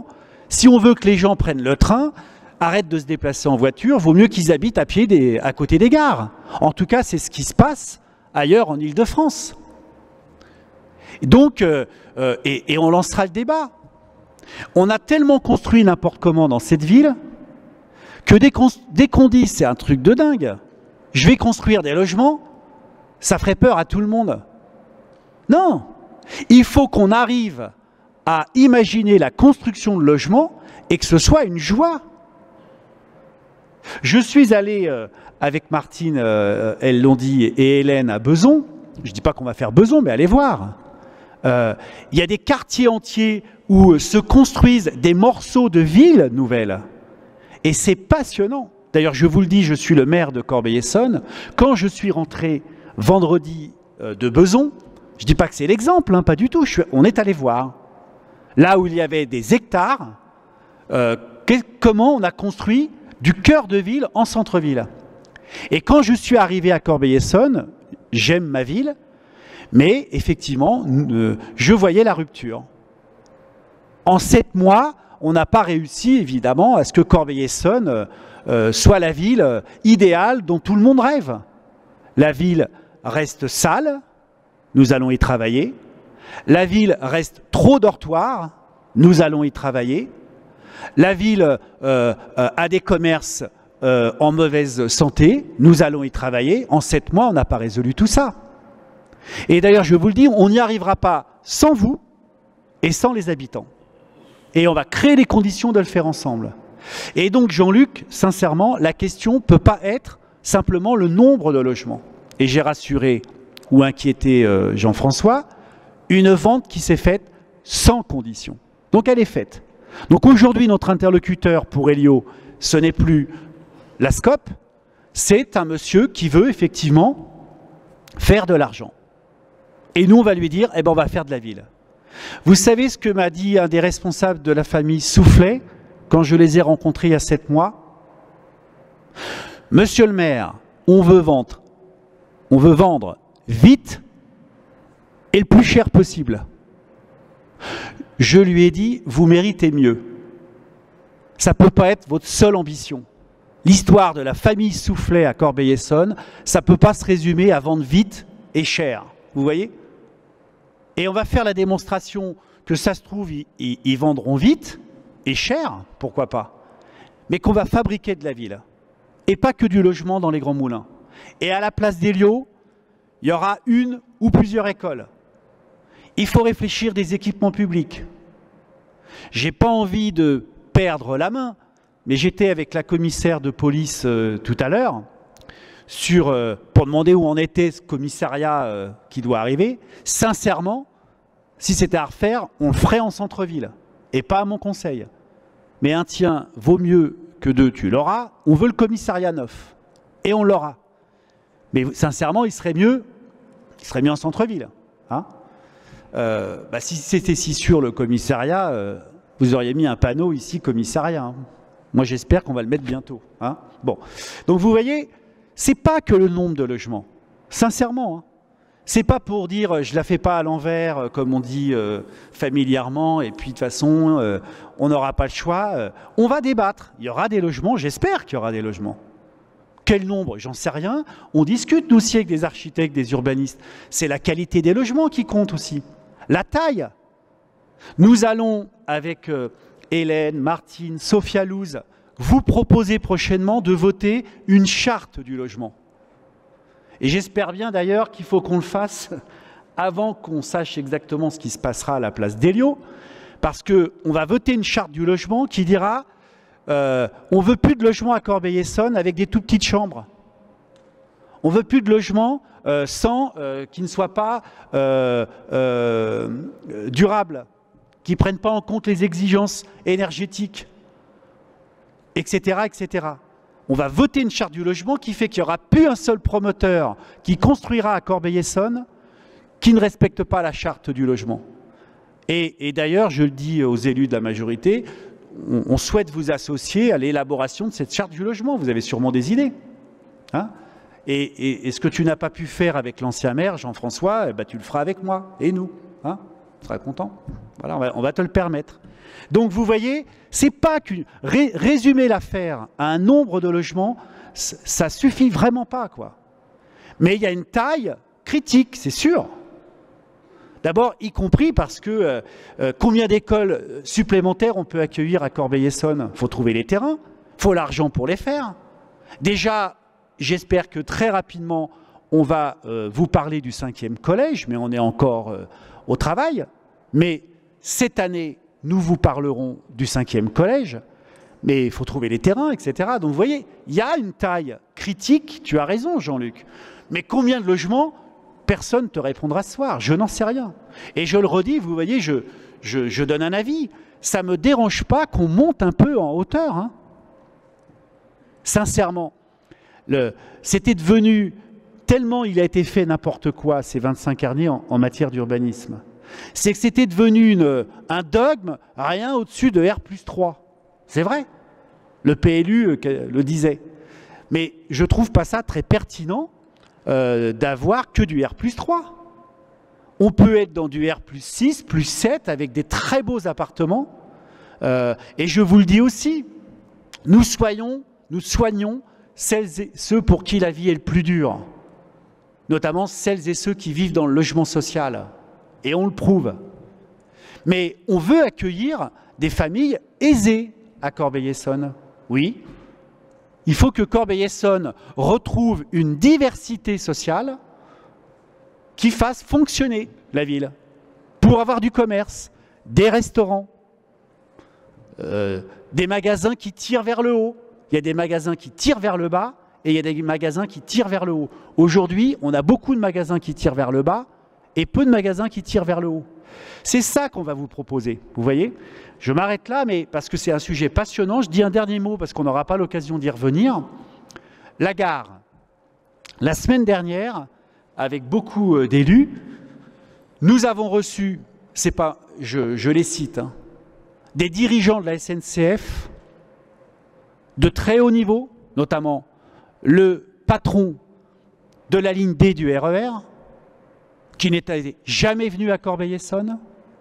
Si on veut que les gens prennent le train, arrêtent de se déplacer en voiture, vaut mieux qu'ils habitent à pied des, à côté des gares. En tout cas, c'est ce qui se passe ailleurs en Île-de-France. Donc, euh, euh, et, et on lancera le débat. On a tellement construit n'importe comment dans cette ville que dès qu'on dès qu'on dit c'est un truc de dingue, je vais construire des logements, ça ferait peur à tout le monde. Non, il faut qu'on arrive à imaginer la construction de logements et que ce soit une joie. Je suis allé euh, avec Martine, euh, elles l'ont dit, et Hélène à Beson. Je ne dis pas qu'on va faire Beson, mais allez voir. Euh, il y a des quartiers entiers où se construisent des morceaux de villes nouvelles. Et c'est passionnant. D'ailleurs, je vous le dis, je suis le maire de Corbeil-Essonnes. Quand je suis rentré vendredi euh, de Beson, je ne dis pas que c'est l'exemple, hein, pas du tout. Je suis, on est allé voir. Là où il y avait des hectares, euh, que, comment on a construit du cœur de ville en centre-ville. Et quand je suis arrivé à Corbeil-Essonnes, j'aime ma ville, mais effectivement, euh, je voyais la rupture. En sept mois, on n'a pas réussi, évidemment, à ce que Corbeil-Essonnes euh, euh, soit la ville euh, idéale dont tout le monde rêve. La ville reste sale, nous allons y travailler. La ville reste trop dortoir, nous allons y travailler. La ville euh, euh, a des commerces euh, en mauvaise santé, nous allons y travailler. En sept mois, on n'a pas résolu tout ça. Et d'ailleurs, je vous le dis, on n'y arrivera pas sans vous et sans les habitants. Et on va créer les conditions de le faire ensemble. Et donc, Jean-Luc, sincèrement, la question ne peut pas être simplement le nombre de logements. Et j'ai rassuré ou inquiété euh, Jean-François, une vente qui s'est faite sans condition. Donc, elle est faite. Donc, aujourd'hui, notre interlocuteur pour Elio, ce n'est plus la SCOP, c'est un monsieur qui veut effectivement faire de l'argent. Et nous, on va lui dire, eh ben, on va faire de la ville. Vous savez ce que m'a dit un des responsables de la famille Soufflet quand je les ai rencontrés il y a sept mois? Monsieur le maire, on veut vendre, on veut vendre vite et le plus cher possible. Je lui ai dit, vous méritez mieux. Ça ne peut pas être votre seule ambition. L'histoire de la famille Soufflet à Corbeil-Essonnes, ça ne peut pas se résumer à vendre vite et cher. Vous voyez? Et on va faire la démonstration que ça se trouve, ils, ils, ils vendront vite et cher, pourquoi pas, mais qu'on va fabriquer de la ville. Et pas que du logement dans les grands moulins. Et à la place d'Elio, il y aura une ou plusieurs écoles. Il faut réfléchir des équipements publics. J'ai pas envie de perdre la main, mais j'étais avec la commissaire de police euh, tout à l'heure sur euh, pour demander où en était ce commissariat euh, qui doit arriver. Sincèrement, si c'était à refaire, on le ferait en centre-ville et pas à mon conseil. Mais un tien vaut mieux que deux, tu l'auras. On veut le commissariat neuf et on l'aura. Mais sincèrement, il serait mieux, il serait mieux en centre-ville. Hein euh, bah, si c'était si sûr le commissariat, euh, vous auriez mis un panneau ici commissariat. Hein. Moi, j'espère qu'on va le mettre bientôt. Hein. Bon, donc vous voyez, c'est pas que le nombre de logements. Sincèrement, hein. C'est pas pour dire je la fais pas à l'envers, euh, comme on dit euh, familièrement, et puis de toute façon, euh, on n'aura pas le choix. Euh, on va débattre. Il y aura des logements. J'espère qu'il y aura des logements. Quel nombre? J'en sais rien. On discute, nous aussi, avec des architectes, des urbanistes. C'est la qualité des logements qui compte aussi. La taille. Nous allons, avec euh, Hélène, Martine, Sophia Louz, vous proposer prochainement de voter une charte du logement. Et j'espère bien d'ailleurs qu'il faut qu'on le fasse avant qu'on sache exactement ce qui se passera à la place d'Elio, parce qu'on va voter une charte du logement qui dira Euh, on ne veut plus de logements à Corbeil-Essonnes avec des tout petites chambres. On ne veut plus de logements euh, sans, euh, qui ne soient pas euh, euh, durables, qui ne prennent pas en compte les exigences énergétiques, et cetera, et cetera. On va voter une charte du logement qui fait qu'il n'y aura plus un seul promoteur qui construira à Corbeil-Essonnes qui ne respecte pas la charte du logement. Et, et d'ailleurs, je le dis aux élus de la majorité, on souhaite vous associer à l'élaboration de cette charte du logement. Vous avez sûrement des idées. Hein et, et, et ce que tu n'as pas pu faire avec l'ancien maire, Jean-François, eh ben, tu le feras avec moi et nous. Hein Tu seras content. Voilà, on va, on va te le permettre. Donc vous voyez, c'est pas qu'une ré, résumer l'affaire à un nombre de logements, ça suffit vraiment pas, quoi. Mais il y a une taille critique, c'est sûr. D'abord, y compris parce que euh, euh, combien d'écoles supplémentaires on peut accueillir à Corbeil-Essonnes? Il faut trouver les terrains, il faut l'argent pour les faire. Déjà, j'espère que très rapidement, on va euh, vous parler du cinquième collège, mais on est encore euh, au travail. Mais cette année, nous vous parlerons du cinquième collège, mais il faut trouver les terrains, et cetera. Donc vous voyez, il y a une taille critique, tu as raison Jean-Luc, mais combien de logements? Personne ne te répondra ce soir, je n'en sais rien. Et je le redis, vous voyez, je, je, je donne un avis, ça ne me dérange pas qu'on monte un peu en hauteur. Hein. Sincèrement, c'était devenu, tellement il a été fait n'importe quoi ces vingt-cinq années en, en matière d'urbanisme, c'est que c'était devenu une, un dogme, rien au-dessus de R plus trois. C'est vrai, le P L U le disait. Mais je ne trouve pas ça très pertinent euh, d'avoir que du R plus trois. On peut être dans du R plus six, plus sept, avec des très beaux appartements. Euh, et je vous le dis aussi, nous, soyons, nous soignons celles et ceux pour qui la vie est le plus dure, notamment celles et ceux qui vivent dans le logement social. Et on le prouve. Mais on veut accueillir des familles aisées à Corbeil-Essonnes. Oui. Il faut que Corbeil-Essonnes retrouve une diversité sociale qui fasse fonctionner la ville pour avoir du commerce, des restaurants, euh, des magasins qui tirent vers le haut. Il y a des magasins qui tirent vers le bas et il y a des magasins qui tirent vers le haut. Aujourd'hui, on a beaucoup de magasins qui tirent vers le bas et peu de magasins qui tirent vers le haut. C'est ça qu'on va vous proposer, vous voyez. Je m'arrête là, mais parce que c'est un sujet passionnant. Je dis un dernier mot parce qu'on n'aura pas l'occasion d'y revenir. La gare. La semaine dernière, avec beaucoup d'élus, nous avons reçu, c'est pas, je, je les cite, hein, des dirigeants de la S N C F de très haut niveau, notamment le patron de la ligne D du R E R, qui n'était jamais venu à Corbeil-Essonnes,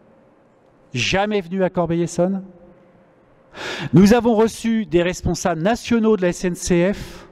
jamais venu à Corbeil-Essonnes. Nous avons reçu des responsables nationaux de la S N C F,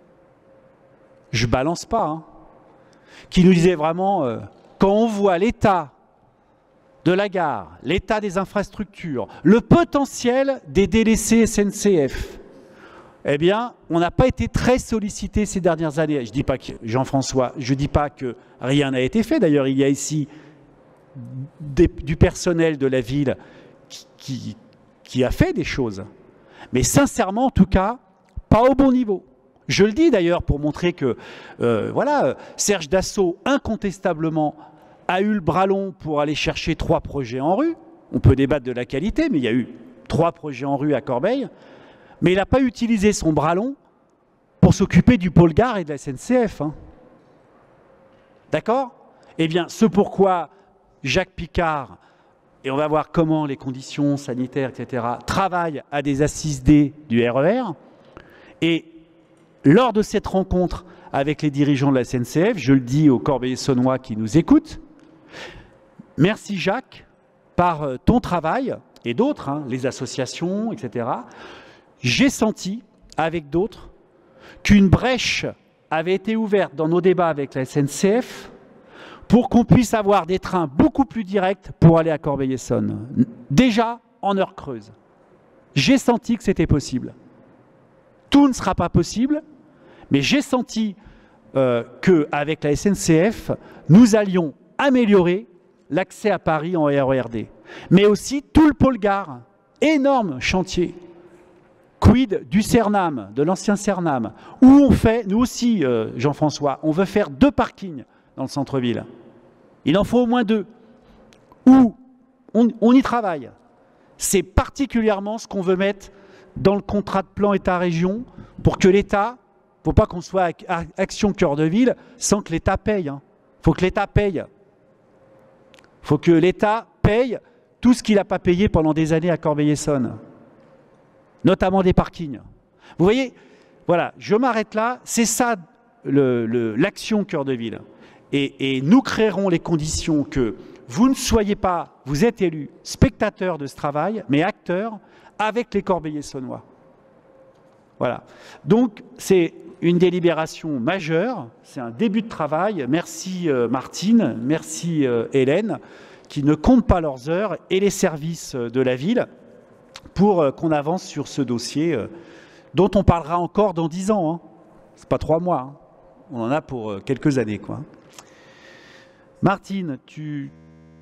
je balance pas, hein, qui nous disaient vraiment, euh, quand on voit l'état de la gare, l'état des infrastructures, le potentiel des délaissés S N C F, eh bien, on n'a pas été très sollicité ces dernières années. Je dis pas que, Jean-François, je ne dis pas que rien n'a été fait. D'ailleurs, il y a ici des, du personnel de la ville qui, qui, qui a fait des choses. Mais sincèrement, en tout cas, pas au bon niveau. Je le dis d'ailleurs pour montrer que, euh, voilà, Serge Dassault, incontestablement, a eu le bras long pour aller chercher trois projets en rue. On peut débattre de la qualité, mais il y a eu trois projets en rue à Corbeil. Mais il n'a pas utilisé son bras long pour s'occuper du pôle gare et de la S N C F. Hein. D'accord? Eh bien, ce pourquoi Jacques Picard, et on va voir comment les conditions sanitaires, et cetera, travaillent à des assises D du R E R. Et lors de cette rencontre avec les dirigeants de la S N C F, je le dis aux Corbeil-Essonnois qui nous écoutent, merci Jacques, par ton travail, et d'autres, hein, les associations, et cetera, j'ai senti, avec d'autres, qu'une brèche avait été ouverte dans nos débats avec la S N C F pour qu'on puisse avoir des trains beaucoup plus directs pour aller à Corbeil-Essonnes, déjà en heure creuse. J'ai senti que c'était possible. Tout ne sera pas possible, mais j'ai senti euh, qu'avec la S N C F, nous allions améliorer l'accès à Paris en R E R D. Mais aussi tout le pôle gare, énorme chantier. Quid du Cernam, de l'ancien Cernam, où on fait, nous aussi, euh, Jean-François, on veut faire deux parkings dans le centre-ville. Il en faut au moins deux. Où on, on y travaille. C'est particulièrement ce qu'on veut mettre dans le contrat de plan État-région pour que l'État, il ne faut pas qu'on soit à Action Cœur de Ville sans que l'État paye. Il hein. faut que l'État paye. Il faut que l'État paye tout ce qu'il n'a pas payé pendant des années à Corbeil-Essonnes. Notamment des parkings. Vous voyez, voilà, je m'arrête là, c'est ça l'action Cœur de Ville. Et, et nous créerons les conditions que vous ne soyez pas, vous êtes élus, spectateurs de ce travail, mais acteurs avec les Corbeil-Essonnois. Voilà. Donc, c'est une délibération majeure, c'est un début de travail. Merci euh, Martine, merci euh, Hélène, qui ne comptent pas leurs heures, et les services de la ville, pour euh, qu'on avance sur ce dossier, euh, dont on parlera encore dans dix ans. Hein. Ce n'est pas trois mois, hein. On en a pour euh, quelques années, quoi. Martine, tu...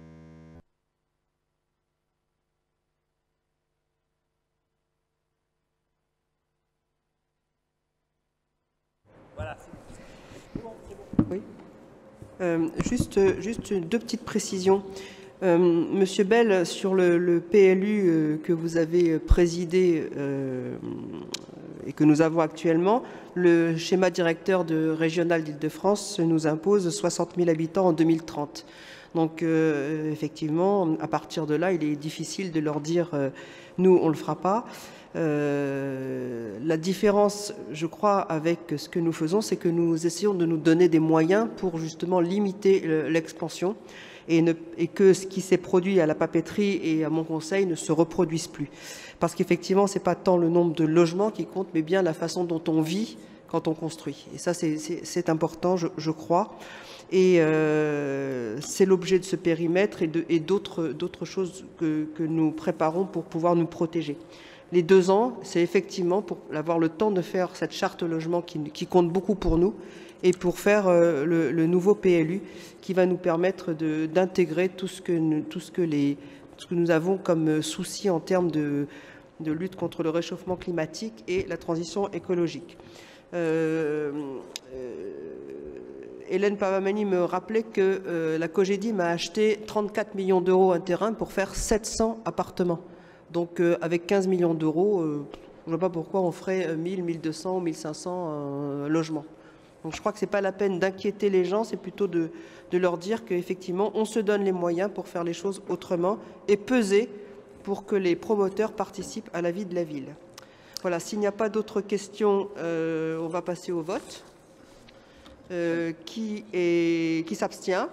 Oui. Euh, juste, juste deux petites précisions. Euh, Monsieur Bell, sur le, le P L U euh, que vous avez présidé euh, et que nous avons actuellement, le schéma directeur de régional d'Île-de-France nous impose soixante mille habitants en deux mille trente. Donc, euh, effectivement, à partir de là, il est difficile de leur dire euh, « nous, on ne le fera pas ». Euh, la différence, je crois, avec ce que nous faisons, c'est que nous essayons de nous donner des moyens pour justement limiter l'expansion et, ne, et que ce qui s'est produit à la papeterie et à mon conseil ne se reproduise plus. Parce qu'effectivement, ce n'est pas tant le nombre de logements qui compte, mais bien la façon dont on vit quand on construit. Et ça, c'est important, je, je crois. Et euh, c'est l'objet de ce périmètre et d'autres choses que, que nous préparons pour pouvoir nous protéger. Les deux ans, c'est effectivement pour avoir le temps de faire cette charte logement qui, qui compte beaucoup pour nous et pour faire euh, le, le nouveau P L U qui va nous permettre d'intégrer tout ce que nous, tout ce que les, ce que nous avons comme souci en termes de, de lutte contre le réchauffement climatique et la transition écologique. Euh, euh, Hélène Pavamani me rappelait que euh, la Cogedim a acheté trente-quatre millions d'euros un terrain pour faire sept cents appartements. Donc euh, avec quinze millions d'euros, euh, je ne vois pas pourquoi on ferait mille, mille deux cents ou mille cinq cents euh, logements. Donc je crois que ce n'est pas la peine d'inquiéter les gens, c'est plutôt de, de leur dire qu'effectivement on se donne les moyens pour faire les choses autrement et peser pour que les promoteurs participent à la vie de la ville. Voilà, s'il n'y a pas d'autres questions, euh, on va passer au vote. Euh, qui est, qui s'abstient?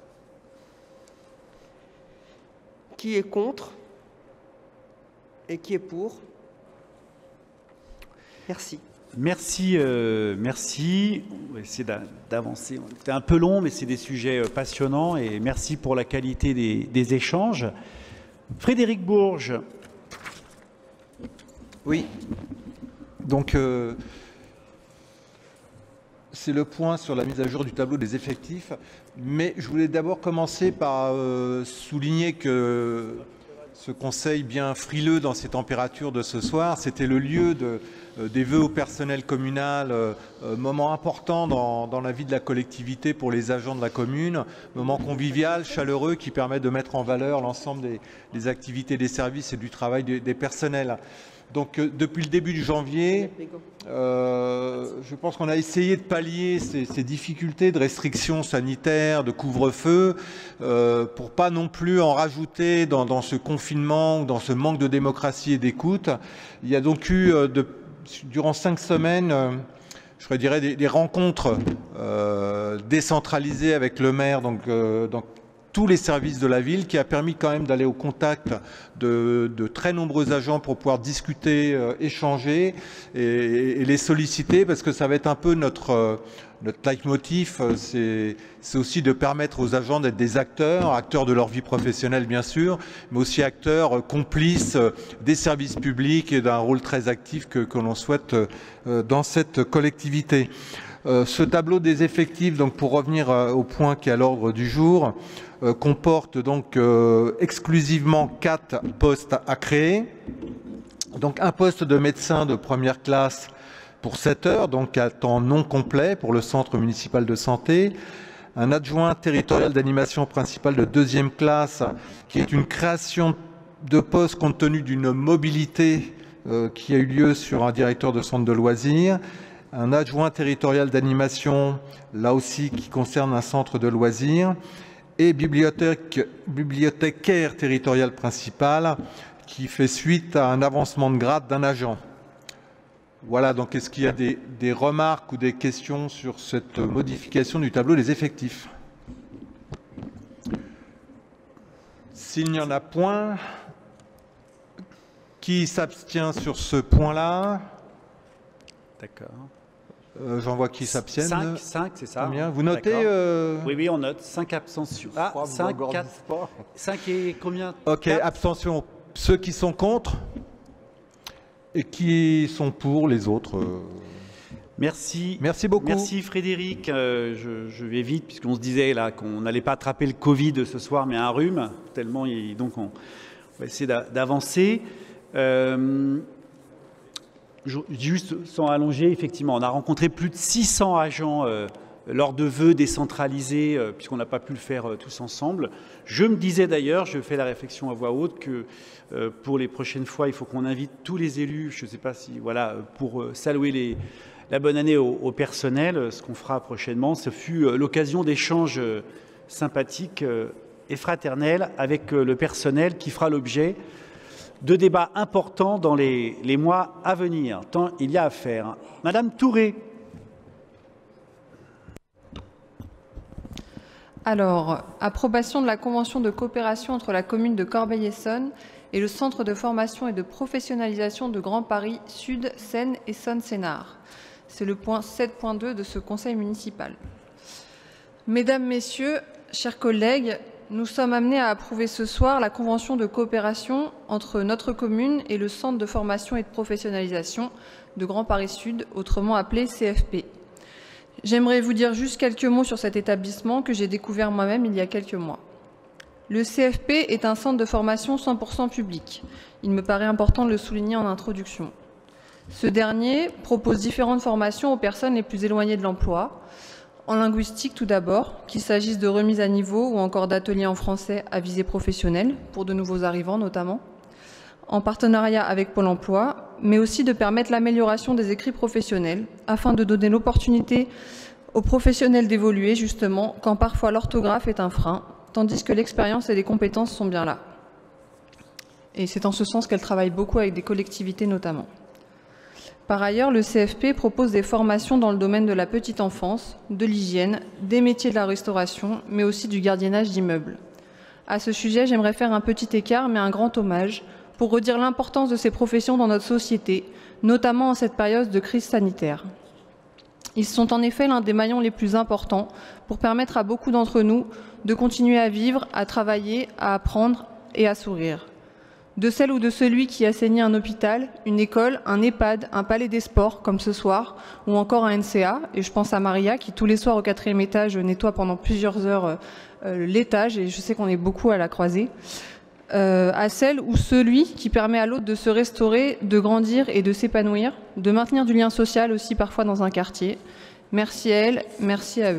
Qui est contre? Et qui est pour? Merci. Merci, euh, merci. On va essayer d'avancer. C'était un peu long, mais c'est des sujets passionnants. Et merci pour la qualité des, des échanges. Frédéric Bourges. Oui. Donc, euh, c'est le point sur la mise à jour du tableau des effectifs. Mais je voulais d'abord commencer par euh, souligner que ce conseil bien frileux dans ces températures de ce soir, c'était le lieu de, euh, des vœux au personnel communal, euh, moment important dans, dans la vie de la collectivité pour les agents de la commune, moment convivial, chaleureux qui permet de mettre en valeur l'ensemble des, des activités des services et du travail des, des personnels. Donc euh, depuis le début de janvier, euh, je pense qu'on a essayé de pallier ces, ces difficultés de restrictions sanitaires, de couvre-feu, euh, pour pas non plus en rajouter dans, dans ce confinement ou dans ce manque de démocratie et d'écoute. Il y a donc eu, euh, de, durant cinq semaines, euh, je dirais des, des rencontres euh, décentralisées avec le maire, donc, euh, donc tous les services de la ville, qui a permis quand même d'aller au contact de, de très nombreux agents pour pouvoir discuter, euh, échanger et, et les solliciter, parce que ça va être un peu notre, euh, notre leitmotiv, c'est aussi de permettre aux agents d'être des acteurs, acteurs de leur vie professionnelle bien sûr, mais aussi acteurs euh, complices euh, des services publics et d'un rôle très actif que, que l'on souhaite euh, dans cette collectivité. Euh, ce tableau des effectifs, donc pour revenir euh, au point qui est à l'ordre du jour, Euh, comporte donc euh, exclusivement quatre postes à créer. Donc un poste de médecin de première classe pour sept heures, donc à temps non complet pour le centre municipal de santé. Un adjoint territorial d'animation principale de deuxième classe, qui est une création de poste compte tenu d'une mobilité euh, qui a eu lieu sur un directeur de centre de loisirs. Un adjoint territorial d'animation, là aussi qui concerne un centre de loisirs. Et bibliothèque, bibliothécaire territoriale principale, qui fait suite à un avancement de grade d'un agent. Voilà, donc est-ce qu'il y a des, des remarques ou des questions sur cette modification du tableau des effectifs? S'il n'y en a point, qui s'abstient sur ce point-là? D'accord. Euh, J'en vois qui s'abstiennent. cinq, cinq, c'est ça. Combien? Vous notez euh... Oui, oui, on note. cinq abstentions. Ah, cinq, quatre. cinq et combien? Ok, quatre. abstention. Ceux qui sont contre et qui sont pour les autres. Euh... Merci. Merci beaucoup. Merci Frédéric. Euh, je, je vais vite puisqu'on se disait là qu'on n'allait pas attraper le Covid ce soir, mais un rhume. Tellement, il, donc on, on va essayer d'avancer. Euh, Juste sans allonger, effectivement, on a rencontré plus de six cents agents euh, lors de vœux décentralisés, euh, puisqu'on n'a pas pu le faire euh, tous ensemble. Je me disais d'ailleurs, je fais la réflexion à voix haute, que euh, pour les prochaines fois, il faut qu'on invite tous les élus, je ne sais pas si, voilà, pour euh, saluer les, la bonne année au, au personnel, ce qu'on fera prochainement. Ce fut euh, l'occasion d'échanges euh, sympathiques euh, et fraternels avec euh, le personnel qui fera l'objet de débats importants dans les, les mois à venir, tant il y a à faire. Madame Touré. Alors, approbation de la convention de coopération entre la commune de Corbeil-Essonnes et le centre de formation et de professionnalisation de Grand Paris Sud, Seine et Essonne-Sénart. C'est le point sept point deux de ce conseil municipal. Mesdames, Messieurs, chers collègues, nous sommes amenés à approuver ce soir la convention de coopération entre notre commune et le Centre de formation et de professionnalisation de Grand Paris Sud, autrement appelé C F P. J'aimerais vous dire juste quelques mots sur cet établissement que j'ai découvert moi-même il y a quelques mois. Le C F P est un centre de formation cent pour cent public. Il me paraît important de le souligner en introduction. Ce dernier propose différentes formations aux personnes les plus éloignées de l'emploi, en linguistique tout d'abord, qu'il s'agisse de remise à niveau ou encore d'ateliers en français à visée professionnelle, pour de nouveaux arrivants notamment, en partenariat avec Pôle emploi, mais aussi de permettre l'amélioration des écrits professionnels, afin de donner l'opportunité aux professionnels d'évoluer justement, quand parfois l'orthographe est un frein, tandis que l'expérience et les compétences sont bien là. Et c'est en ce sens qu'elle travaille beaucoup avec des collectivités notamment. Par ailleurs, le C F P propose des formations dans le domaine de la petite enfance, de l'hygiène, des métiers de la restauration, mais aussi du gardiennage d'immeubles. À ce sujet, j'aimerais faire un petit écart, mais un grand hommage, pour redire l'importance de ces professions dans notre société, notamment en cette période de crise sanitaire. Ils sont en effet l'un des maillons les plus importants pour permettre à beaucoup d'entre nous de continuer à vivre, à travailler, à apprendre et à sourire. De celle ou de celui qui a saigné un hôpital, une école, un EHPAD, un palais des sports, comme ce soir, ou encore un N C A, et je pense à Maria, qui tous les soirs au quatrième étage nettoie pendant plusieurs heures euh, l'étage, et je sais qu'on est beaucoup à la croisée, euh, à celle ou celui qui permet à l'autre de se restaurer, de grandir et de s'épanouir, de maintenir du lien social aussi parfois dans un quartier. Merci à elle, merci à eux.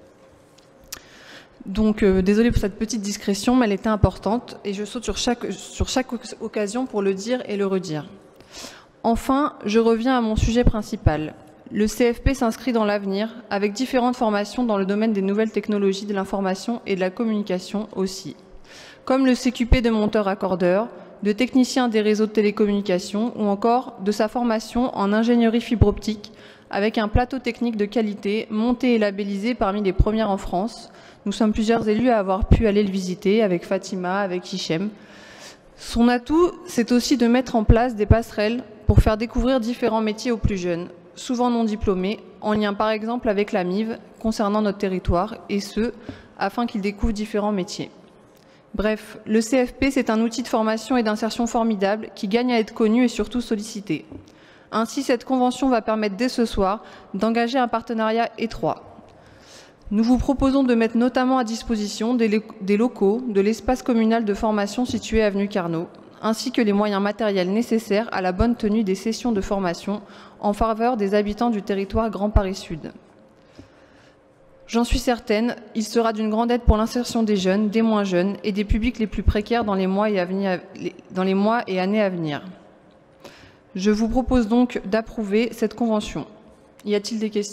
Donc, euh, désolée pour cette petite discrétion, mais elle était importante et je saute sur chaque, sur chaque occasion pour le dire et le redire. Enfin, je reviens à mon sujet principal. Le C F P s'inscrit dans l'avenir avec différentes formations dans le domaine des nouvelles technologies de l'information et de la communication aussi, comme le C Q P de monteur-accordeur, de technicien des réseaux de télécommunications ou encore de sa formation en ingénierie fibre optique avec un plateau technique de qualité monté et labellisé parmi les premières en France. Nous sommes plusieurs élus à avoir pu aller le visiter avec Fatima, avec Hichem. Son atout, c'est aussi de mettre en place des passerelles pour faire découvrir différents métiers aux plus jeunes, souvent non diplômés, en lien par exemple avec la M I V concernant notre territoire, et ce, afin qu'ils découvrent différents métiers. Bref, le C F P, c'est un outil de formation et d'insertion formidable qui gagne à être connu et surtout sollicité. Ainsi, cette convention va permettre dès ce soir d'engager un partenariat étroit. Nous vous proposons de mettre notamment à disposition des locaux de l'espace communal de formation situé avenue Carnot, ainsi que les moyens matériels nécessaires à la bonne tenue des sessions de formation en faveur des habitants du territoire Grand Paris Sud. J'en suis certaine, il sera d'une grande aide pour l'insertion des jeunes, des moins jeunes et des publics les plus précaires dans les mois et, à venir, dans les mois et années à venir. Je vous propose donc d'approuver cette convention. Y a-t-il des questions ?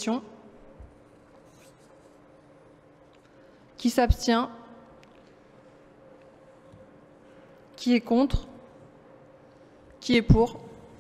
Qui s'abstient? Qui est contre? Qui est pour?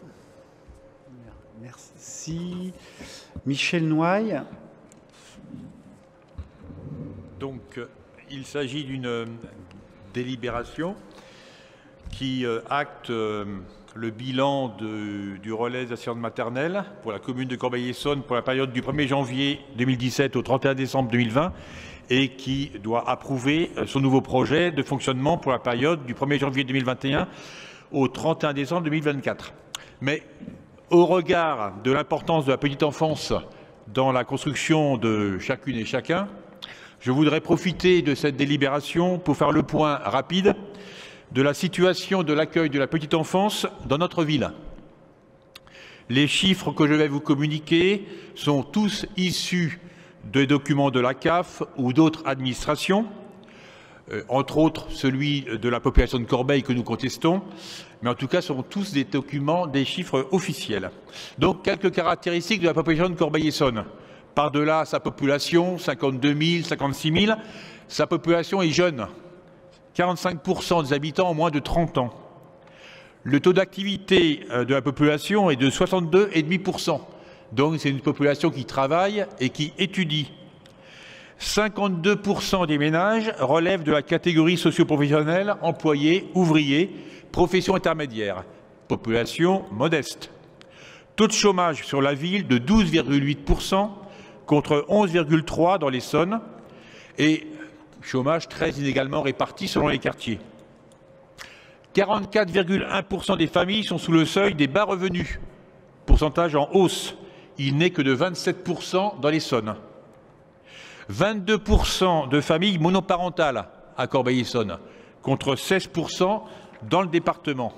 Merci. Michel Noailles. Donc, il s'agit d'une délibération qui euh, acte euh, le bilan de, du relais d'assistante maternelle pour la commune de Corbeil-Essonnes pour la période du premier janvier deux mille dix-sept au trente et un décembre deux mille vingt et qui doit approuver son nouveau projet de fonctionnement pour la période du premier janvier deux mille vingt et un au trente et un décembre deux mille vingt-quatre. Mais au regard de l'importance de la petite enfance dans la construction de chacune et chacun, je voudrais profiter de cette délibération pour faire le point rapide de la situation de l'accueil de la petite enfance dans notre ville. Les chiffres que je vais vous communiquer sont tous issus de documents de la C A F ou d'autres administrations, euh, entre autres celui de la population de Corbeil que nous contestons, mais en tout cas sont tous des documents, des chiffres officiels. Donc quelques caractéristiques de la population de Corbeil-Essonnes. Par-delà sa population, cinquante-deux mille, cinquante-six mille, sa population est jeune. quarante-cinq pour cent des habitants ont moins de trente ans. Le taux d'activité de la population est de soixante-deux virgule cinq pour cent. Donc c'est une population qui travaille et qui étudie. cinquante-deux pour cent des ménages relèvent de la catégorie socio-professionnelle, employés, ouvriers, profession intermédiaire. Population modeste. Taux de chômage sur la ville de douze virgule huit pour cent contre onze virgule trois pour cent dans l'Essonne et chômage très inégalement réparti selon les quartiers. quarante-quatre virgule un pour cent des familles sont sous le seuil des bas revenus, pourcentage en hausse. Il n'est que de vingt-sept pour cent dans l'Essonne. vingt-deux pour cent de familles monoparentales à Corbeil-Essonnes, contre seize pour cent dans le département.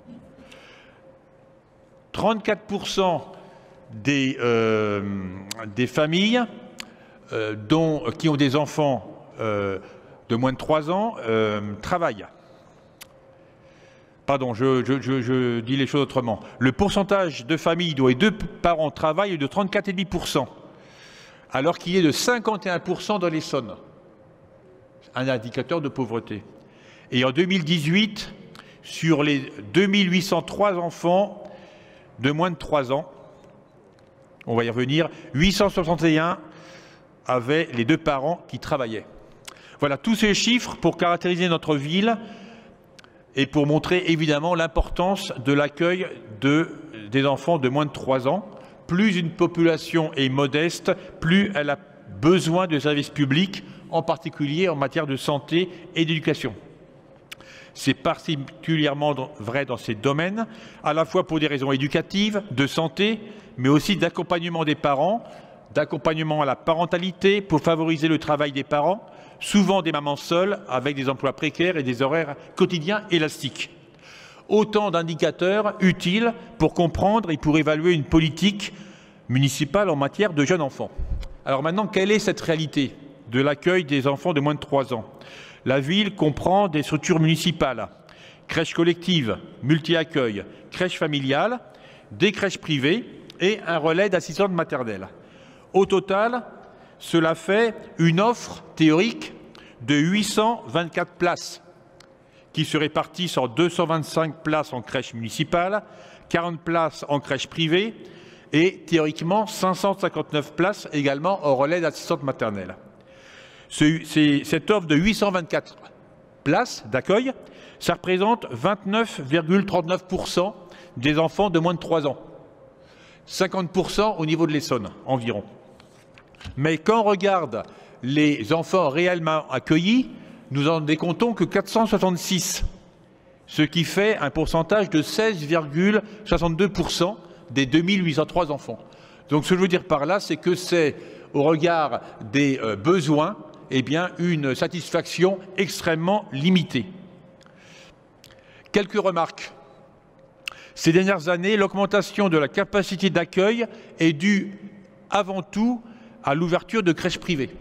trente-quatre pour cent des, euh, des familles euh, dont, qui ont des enfants euh, de moins de trois ans euh, travaillent. Pardon, je, je, je, je dis les choses autrement. Le pourcentage de familles dont les deux parents travaillent est de trente-quatre virgule cinq pour cent, alors qu'il est de cinquante et un pour cent dans l'Essonne. Un indicateur de pauvreté. Et en deux mille dix-huit, sur les deux mille huit cent trois enfants de moins de trois ans, on va y revenir, huit cent soixante et un avaient les deux parents qui travaillaient. Voilà tous ces chiffres pour caractériser notre ville et pour montrer évidemment l'importance de l'accueil de, des enfants de moins de trois ans. Plus une population est modeste, plus elle a besoin de services publics, en particulier en matière de santé et d'éducation. C'est particulièrement vrai dans ces domaines, à la fois pour des raisons éducatives, de santé, mais aussi d'accompagnement des parents, d'accompagnement à la parentalité pour favoriser le travail des parents, souvent des mamans seules avec des emplois précaires et des horaires quotidiens élastiques. Autant d'indicateurs utiles pour comprendre et pour évaluer une politique municipale en matière de jeunes enfants. Alors maintenant, quelle est cette réalité de l'accueil des enfants de moins de trois ans? La ville comprend des structures municipales, crèches collectives, multi-accueil, crèches familiales, des crèches privées et un relais d'assistantes maternelles. Au total, cela fait une offre théorique de huit cent vingt-quatre places qui se répartissent en deux cent vingt-cinq places en crèche municipale, quarante places en crèche privée et théoriquement cinq cent cinquante-neuf places également en relais d'assistantes maternelles. Ce, cette offre de huit cent vingt-quatre places d'accueil, ça représente vingt-neuf virgule trente-neuf pour cent des enfants de moins de trois ans. cinquante pour cent au niveau de l'Essonne environ. Mais quand on regarde les enfants réellement accueillis, nous en décomptons que quatre cent soixante-six, ce qui fait un pourcentage de seize virgule soixante-deux pour cent des deux mille huit cent trois enfants. Donc ce que je veux dire par là, c'est que c'est au regard des euh, besoins, eh bien, une satisfaction extrêmement limitée. Quelques remarques. Ces dernières années, l'augmentation de la capacité d'accueil est due avant tout à l'ouverture de crèches privées.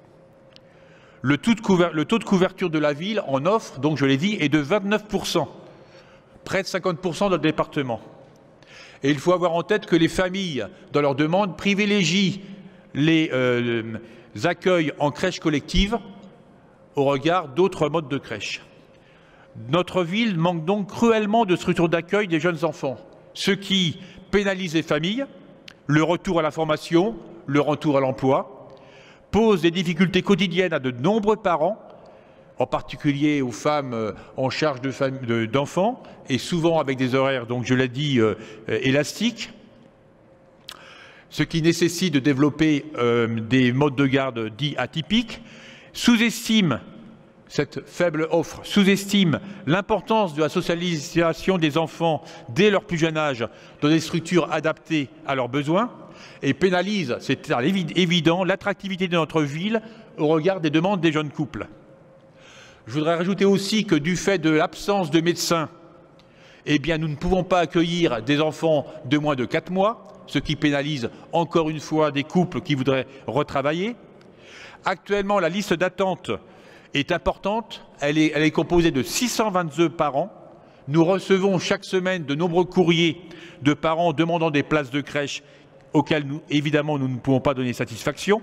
Le taux, de le taux de couverture de la ville en offre, donc je l'ai dit, est de vingt-neuf pour cent, près de cinquante pour cent dans le département. Et il faut avoir en tête que les familles, dans leurs demandes, privilégient les euh, accueils en crèche collective au regard d'autres modes de crèche. Notre ville manque donc cruellement de structures d'accueil des jeunes enfants, ce qui pénalise les familles, le retour à la formation, le retour à l'emploi, pose des difficultés quotidiennes à de nombreux parents en particulier aux femmes en charge d'enfants, et souvent avec des horaires, donc je l'ai dit, euh, élastiques, ce qui nécessite de développer euh, des modes de garde dits atypiques, sous-estime, cette faible offre, sous-estime l'importance de la socialisation des enfants dès leur plus jeune âge dans des structures adaptées à leurs besoins, et pénalise, c'est évident, l'attractivité de notre ville au regard des demandes des jeunes couples. Je voudrais rajouter aussi que du fait de l'absence de médecins, eh bien, nous ne pouvons pas accueillir des enfants de moins de quatre mois, ce qui pénalise encore une fois des couples qui voudraient retravailler. Actuellement, la liste d'attente est importante. Elle est, elle est composée de six cent vingt-deux parents. Nous recevons chaque semaine de nombreux courriers de parents demandant des places de crèche auxquelles, nous, évidemment, nous ne pouvons pas donner satisfaction.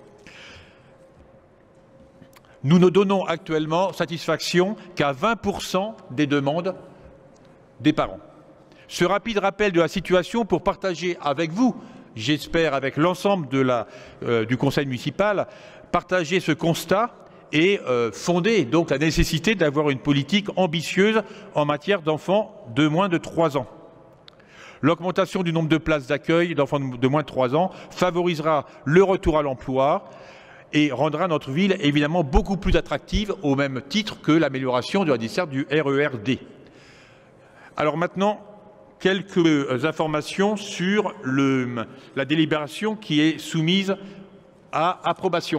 Nous ne donnons actuellement satisfaction qu'à vingt pour cent des demandes des parents. Ce rapide rappel de la situation pour partager avec vous, j'espère avec l'ensemble de la, euh, du conseil municipal, partager ce constat et euh, fonder donc la nécessité d'avoir une politique ambitieuse en matière d'enfants de moins de trois ans. L'augmentation du nombre de places d'accueil d'enfants de moins de trois ans favorisera le retour à l'emploi et rendra notre ville évidemment beaucoup plus attractive au même titre que l'amélioration de la desserte du R E R D. Alors maintenant, quelques informations sur le, la délibération qui est soumise à approbation.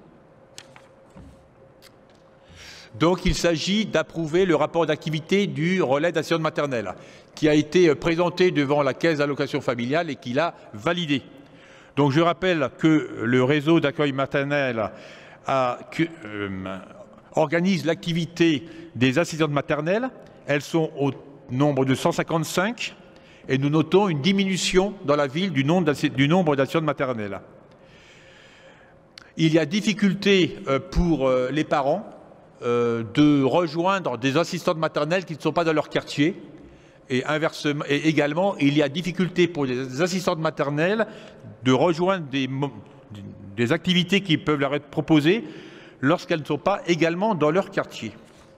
Donc il s'agit d'approuver le rapport d'activité du relais d'assistance maternelle qui a été présenté devant la caisse d'allocation familiale et qui l'a validé. Donc je rappelle que le réseau d'accueil maternel a, que, euh, organise l'activité des assistantes maternelles. Elles sont au nombre de cent cinquante-cinq et nous notons une diminution dans la ville du nombre d'assistantes maternelles. Il y a difficulté pour les parents de rejoindre des assistantes maternelles qui ne sont pas dans leur quartier. Et inversement, et également, il y a difficulté pour les assistantes maternelles de rejoindre des, des activités qui peuvent leur être proposées lorsqu'elles ne sont pas également dans leur quartier.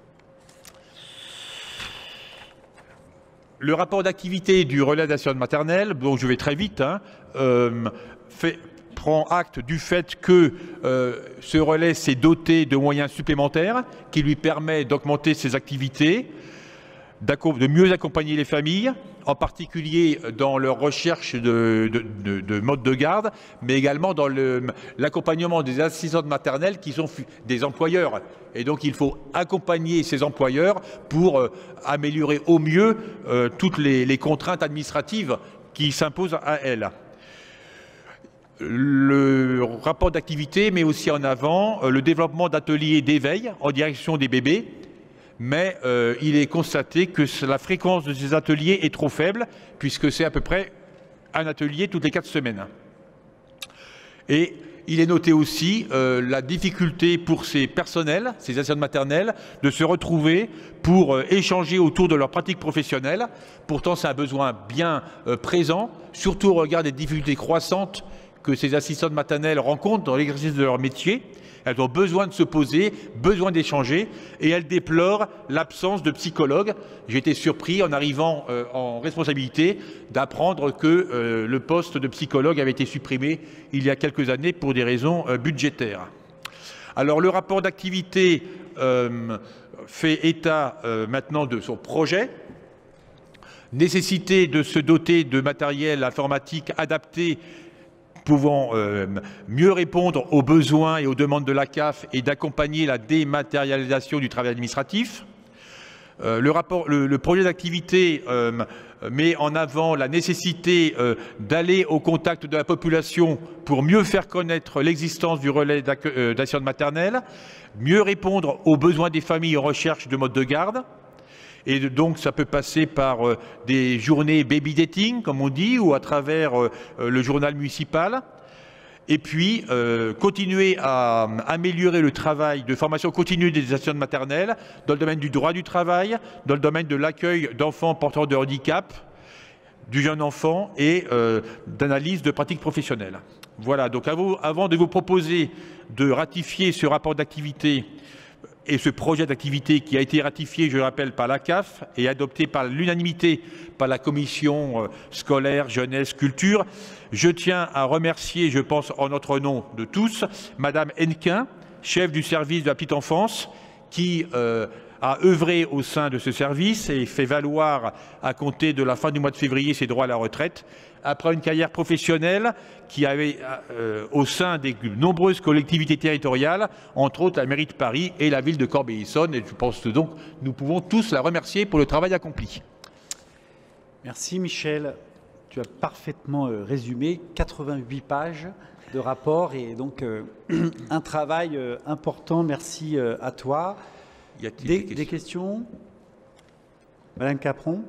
Le rapport d'activité du relais d'assistance maternelle, donc je vais très vite, hein, euh, fait, prend acte du fait que euh, ce relais s'est doté de moyens supplémentaires qui lui permettent d'augmenter ses activités, de mieux accompagner les familles, en particulier dans leur recherche de, de, de, de modes de garde, mais également dans l'accompagnement des assistantes maternelles qui sont des employeurs. Et donc il faut accompagner ces employeurs pour euh, améliorer au mieux euh, toutes les, les contraintes administratives qui s'imposent à elles. Le rapport d'activité met aussi en avant euh, le développement d'ateliers d'éveil en direction des bébés, mais euh, il est constaté que la fréquence de ces ateliers est trop faible, puisque c'est à peu près un atelier toutes les quatre semaines. Et il est noté aussi euh, la difficulté pour ces personnels, ces assistantes maternelles, de se retrouver pour euh, échanger autour de leur pratique professionnelle. Pourtant, c'est un besoin bien euh, présent, surtout au regard des difficultés croissantes que ces assistantes maternelles rencontrent dans l'exercice de leur métier. Elles ont besoin de se poser, besoin d'échanger, et elles déplorent l'absence de psychologues. J'ai été surpris en arrivant euh, en responsabilité d'apprendre que euh, le poste de psychologue avait été supprimé il y a quelques années pour des raisons euh, budgétaires. Alors le rapport d'activité euh, fait état euh, maintenant de son projet. Nécessité de se doter de matériel informatique adapté pouvant euh, mieux répondre aux besoins et aux demandes de l'A C A F et d'accompagner la dématérialisation du travail administratif. Euh, le, rapport, le, le projet d'activité euh, met en avant la nécessité euh, d'aller au contact de la population pour mieux faire connaître l'existence du relais d'assistance maternelle, mieux répondre aux besoins des familles en recherche de modes de garde. Et donc, ça peut passer par euh, des journées baby dating, comme on dit, ou à travers euh, le journal municipal. Et puis, euh, continuer à euh, améliorer le travail de formation continue des assistantes maternelles dans le domaine du droit du travail, dans le domaine de l'accueil d'enfants porteurs de handicap, du jeune enfant et euh, d'analyse de pratiques professionnelles. Voilà, donc avant de vous proposer de ratifier ce rapport d'activité et ce projet d'activité qui a été ratifié, je le rappelle, par l'A C A F et adopté par l'unanimité par la commission scolaire, jeunesse, culture. Je tiens à remercier, je pense en notre nom de tous, Madame Hennequin, chef du service de la petite enfance, qui euh, a œuvré au sein de ce service et fait valoir, à compter de la fin du mois de février, ses droits à la retraite, après une carrière professionnelle qui avait euh, au sein des nombreuses collectivités territoriales, entre autres la mairie de Paris et la ville de Corbeil-Essonnes. Et je pense que donc nous pouvons tous la remercier pour le travail accompli. Merci Michel. Tu as parfaitement euh, résumé quatre-vingt-huit pages de rapport et donc euh, un travail euh, important. Merci euh, à toi. Y a-t-il des, des questions, des questions Madame Capron.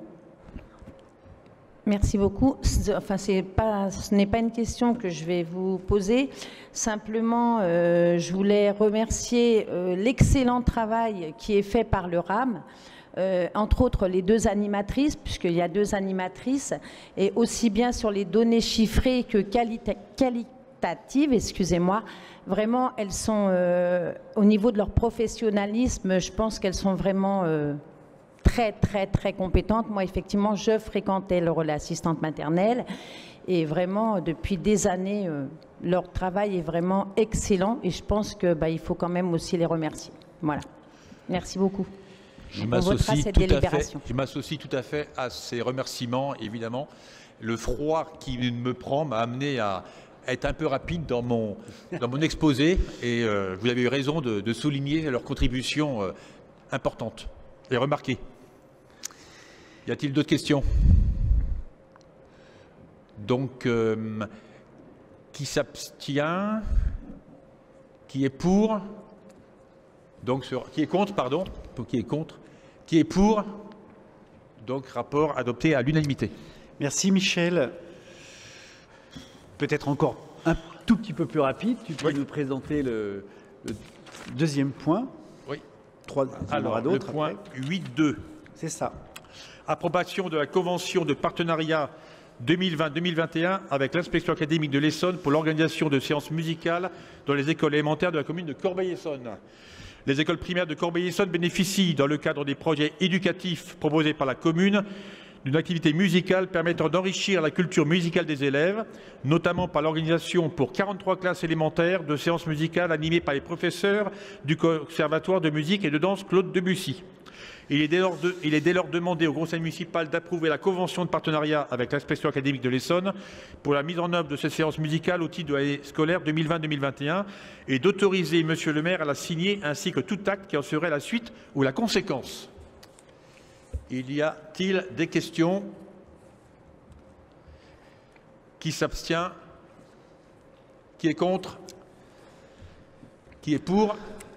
Merci beaucoup. Enfin, c'est pas, ce n'est pas une question que je vais vous poser. Simplement, euh, je voulais remercier euh, l'excellent travail qui est fait par le R A M, euh, entre autres les deux animatrices, puisqu'il y a deux animatrices, et aussi bien sur les données chiffrées que qualita qualitatives, excusez-moi. Vraiment, elles sont, euh, au niveau de leur professionnalisme, je pense qu'elles sont vraiment... Euh, très, très, très compétentes. Moi, effectivement, je fréquentais le relais assistante maternelle et vraiment, depuis des années, euh, leur travail est vraiment excellent et je pense qu'il bah, faut quand même aussi les remercier. Voilà. Merci beaucoup. Je On votera cette tout à fait, délibération. je m'associe tout à fait à ces remerciements, évidemment. Le froid qui me prend m'a amené à être un peu rapide dans mon, dans mon exposé et euh, vous avez eu raison de, de souligner leur contribution euh, importante et remarquée. Y a-t-il d'autres questions? Donc, euh, qui s'abstient? Qui est pour? Donc, sur, qui est contre, pardon? Qui est contre? Qui est pour? Donc, rapport adopté à l'unanimité. Merci Michel. Peut-être encore un tout petit peu plus rapide. Tu peux oui. nous présenter le, le deuxième point. Oui. Trois, Alors, le d'autres point huit deux. C'est ça. Approbation de la convention de partenariat deux mille vingt deux mille vingt et un avec l'inspection académique de l'Essonne pour l'organisation de séances musicales dans les écoles élémentaires de la commune de Corbeil-Essonnes. Les écoles primaires de Corbeil-Essonnes bénéficient, dans le cadre des projets éducatifs proposés par la commune, d'une activité musicale permettant d'enrichir la culture musicale des élèves, notamment par l'organisation pour quarante-trois classes élémentaires de séances musicales animées par les professeurs du Conservatoire de musique et de danse Claude Debussy. Il est, dès lors de, il est dès lors demandé au conseil municipal d'approuver la convention de partenariat avec l'inspection académique de l'Essonne pour la mise en œuvre de ces séances musicales au titre de l'année scolaire deux mille vingt deux mille vingt et un et d'autoriser Monsieur le maire à la signer ainsi que tout acte qui en serait la suite ou la conséquence. Il y a-t-il des questions? Qui s'abstient? Qui est contre? Qui est pour?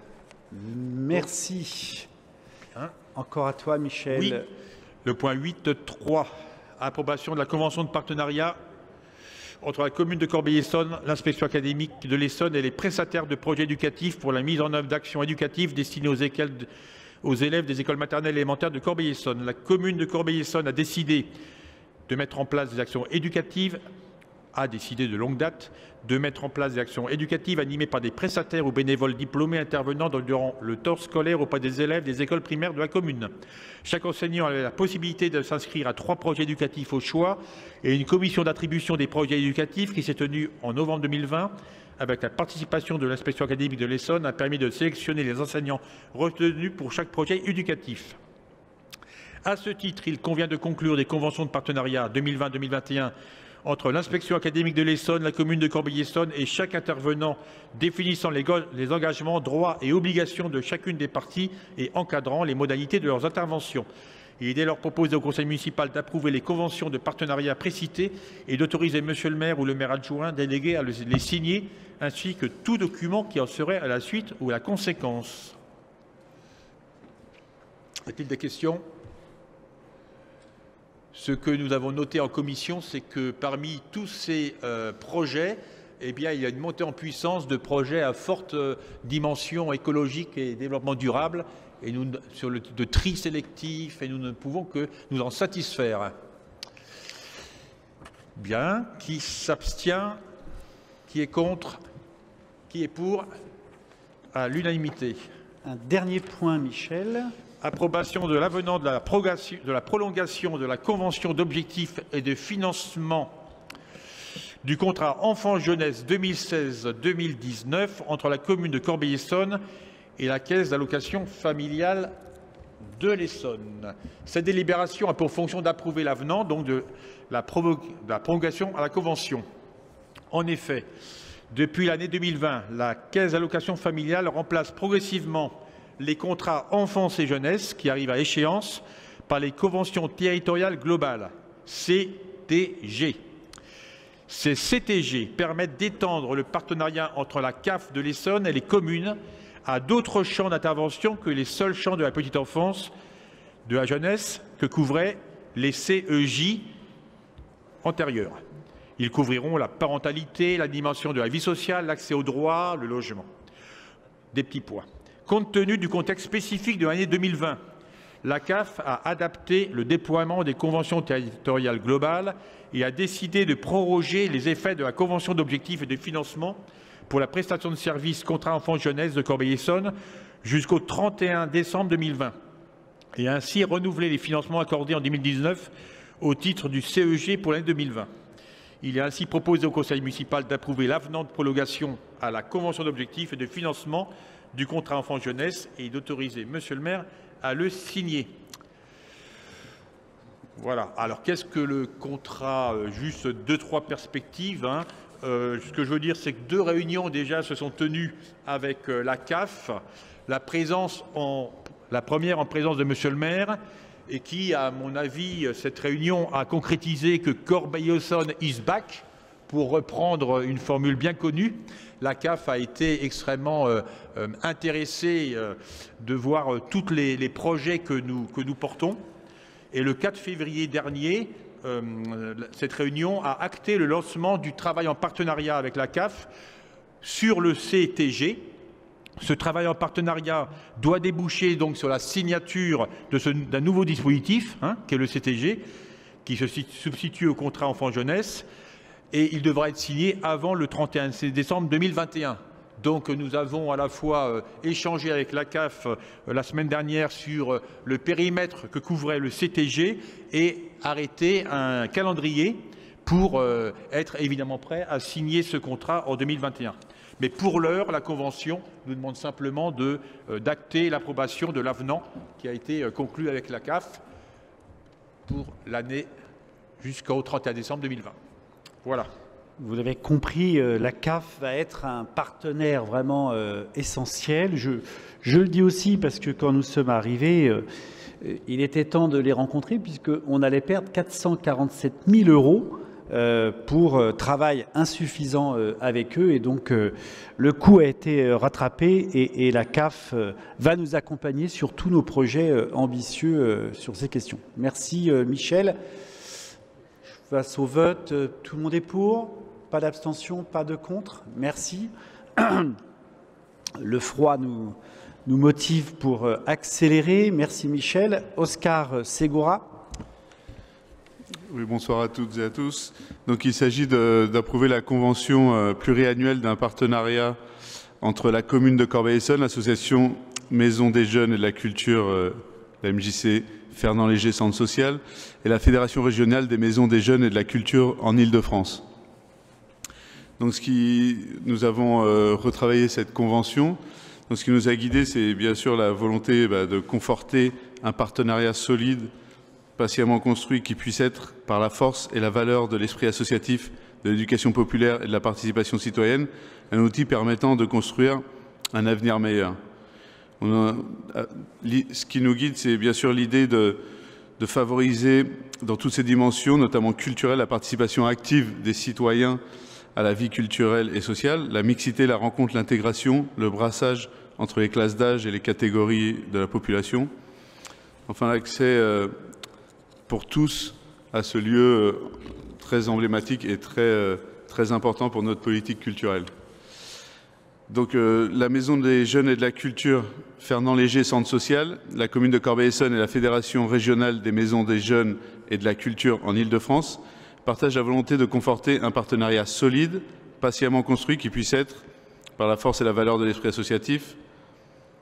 Merci. Hein? Encore à toi, Michel. Oui. Le point huit trois. Approbation de la convention de partenariat entre la commune de Corbeil-Essonnes, l'inspection académique de l'Essonne et les prestataires de projets éducatifs pour la mise en œuvre d'actions éducatives destinées aux écoles de aux élèves des écoles maternelles et élémentaires de Corbeil-Essonnes. La commune de Corbeil-Essonnes a décidé de mettre en place des actions éducatives, a décidé de longue date de mettre en place des actions éducatives animées par des prestataires ou bénévoles diplômés intervenant durant le temps scolaire auprès des élèves des écoles primaires de la commune. Chaque enseignant avait la possibilité de s'inscrire à trois projets éducatifs au choix et une commission d'attribution des projets éducatifs qui s'est tenue en novembre deux mille vingt avec la participation de l'inspection académique de l'Essonne, a permis de sélectionner les enseignants retenus pour chaque projet éducatif. À ce titre, il convient de conclure des conventions de partenariat deux mille vingt deux mille vingt et un entre l'inspection académique de l'Essonne, la commune de Corbeil-Essonnes et chaque intervenant définissant les, les engagements, droits et obligations de chacune des parties et encadrant les modalités de leurs interventions. Il est dès lors proposé au conseil municipal d'approuver les conventions de partenariat précitées et d'autoriser monsieur le maire ou le maire adjoint délégué à les signer, ainsi que tout document qui en serait à la suite ou à la conséquence. Y a-t-il des questions? Ce que nous avons noté en commission, c'est que parmi tous ces euh, projets, eh bien, il y a une montée en puissance de projets à forte euh, dimension écologique et développement durable, et nous, sur le de tri sélectif, et nous ne pouvons que nous en satisfaire. Bien. Qui s'abstient? Qui est contre? Qui est pour? À l'unanimité. Un dernier point, Michel. Approbation de l'avenant de, de la prolongation de la convention d'objectifs et de financement du contrat enfants-jeunesse deux mille seize deux mille dix-neuf entre la commune de Corbeil-Essonnes et la caisse d'allocation familiale de l'Essonne. Cette délibération a pour fonction d'approuver l'avenant donc de la, de la prolongation à la convention. En effet, depuis l'année deux mille vingt, la caisse d'allocation familiale remplace progressivement les contrats enfance et jeunesse qui arrivent à échéance par les conventions territoriales globales, C T G. Ces C T G permettent d'étendre le partenariat entre la C A F de l'Essonne et les communes à d'autres champs d'intervention que les seuls champs de la petite enfance, de la jeunesse, que couvraient les C E J antérieurs. Ils couvriront la parentalité, la dimension de la vie sociale, l'accès aux droits, le logement. Des petits points. Compte tenu du contexte spécifique de l'année deux mille vingt, la C A F a adapté le déploiement des conventions territoriales globales et a décidé de proroger les effets de la convention d'objectifs et de financement pour la prestation de services contrat enfants-jeunesse de Corbeil-Essonnes jusqu'au trente et un décembre deux mille vingt et a ainsi renouvelé les financements accordés en deux mille dix-neuf au titre du C E G pour l'année deux mille vingt. Il est ainsi proposé au Conseil municipal d'approuver l'avenant de prolongation à la convention d'objectifs et de financement du contrat enfant-jeunesse et d'autoriser Monsieur le maire à le signer. Voilà. Alors, qu'est-ce que le contrat? Juste deux, trois perspectives. Hein. Euh, ce que je veux dire, c'est que deux réunions déjà se sont tenues avec euh, la C A F. La, présence en, la première en présence de Monsieur le maire et qui, à mon avis, cette réunion a concrétisé que Corbeil-Essonnes is back, pour reprendre une formule bien connue. La C A F a été extrêmement euh, euh, intéressée euh, de voir euh, tous les, les projets que nous, que nous portons. Et le quatre février dernier, euh, cette réunion a acté le lancement du travail en partenariat avec la C A F sur le C T G. Ce travail en partenariat doit déboucher donc sur la signature d'un nouveau dispositif, hein, qui est le C T G, qui se substitue au contrat enfant-jeunesse. Et il devra être signé avant le trente et un décembre deux mille vingt et un. Donc nous avons à la fois euh, échangé avec la C A F euh, la semaine dernière sur euh, le périmètre que couvrait le C T G et arrêté un calendrier pour euh, être évidemment prêt à signer ce contrat en deux mille vingt et un. Mais pour l'heure, la Convention nous demande simplement de, euh, d'acter l'approbation de l'avenant qui a été euh, conclu avec la C A F pour l'année jusqu'au trente et un décembre deux mille vingt. Voilà. Vous l'avez compris, euh, la C A F va être un partenaire vraiment euh, essentiel. Je, je le dis aussi parce que quand nous sommes arrivés, euh, il était temps de les rencontrer puisqu'on allait perdre quatre cent quarante-sept mille euros euh, pour euh, travail insuffisant euh, avec eux. Et donc, euh, le coût a été euh, rattrapé et, et la C A F euh, va nous accompagner sur tous nos projets euh, ambitieux euh, sur ces questions. Merci euh, Michel. Je passe au vote. Tout le monde est pour? Pas d'abstention, pas de contre? Merci. Le froid nous, nous motive pour accélérer. Merci Michel. Oscar Segura. Oui, bonsoir à toutes et à tous. Donc, il s'agit d'approuver la convention pluriannuelle d'un partenariat entre la commune de Corbeil-Essonnes, l'association Maison des Jeunes et de la Culture, la M J C, Fernand Léger Centre Social, et la Fédération régionale des maisons des jeunes et de la culture en Île-de-France. Donc, ce qui, nous avons euh, retravaillé cette convention. Donc, ce qui nous a guidés, c'est bien sûr la volonté bah, de conforter un partenariat solide, patiemment construit, qui puisse être, par la force et la valeur de l'esprit associatif, de l'éducation populaire et de la participation citoyenne, un outil permettant de construire un avenir meilleur. On a, ce qui nous guide, c'est bien sûr l'idée de, de favoriser dans toutes ces dimensions, notamment culturelles, la participation active des citoyens à la vie culturelle et sociale, la mixité, la rencontre, l'intégration, le brassage entre les classes d'âge et les catégories de la population. Enfin, l'accès euh, pour tous à ce lieu euh, très emblématique et très, euh, très important pour notre politique culturelle. Donc, euh, la Maison des Jeunes et de la Culture, Fernand Léger Centre Social, la commune de Corbeil-Essonnes et la Fédération régionale des maisons des jeunes et de la culture en Île-de-France partagent la volonté de conforter un partenariat solide, patiemment construit, qui puisse être, par la force et la valeur de l'esprit associatif,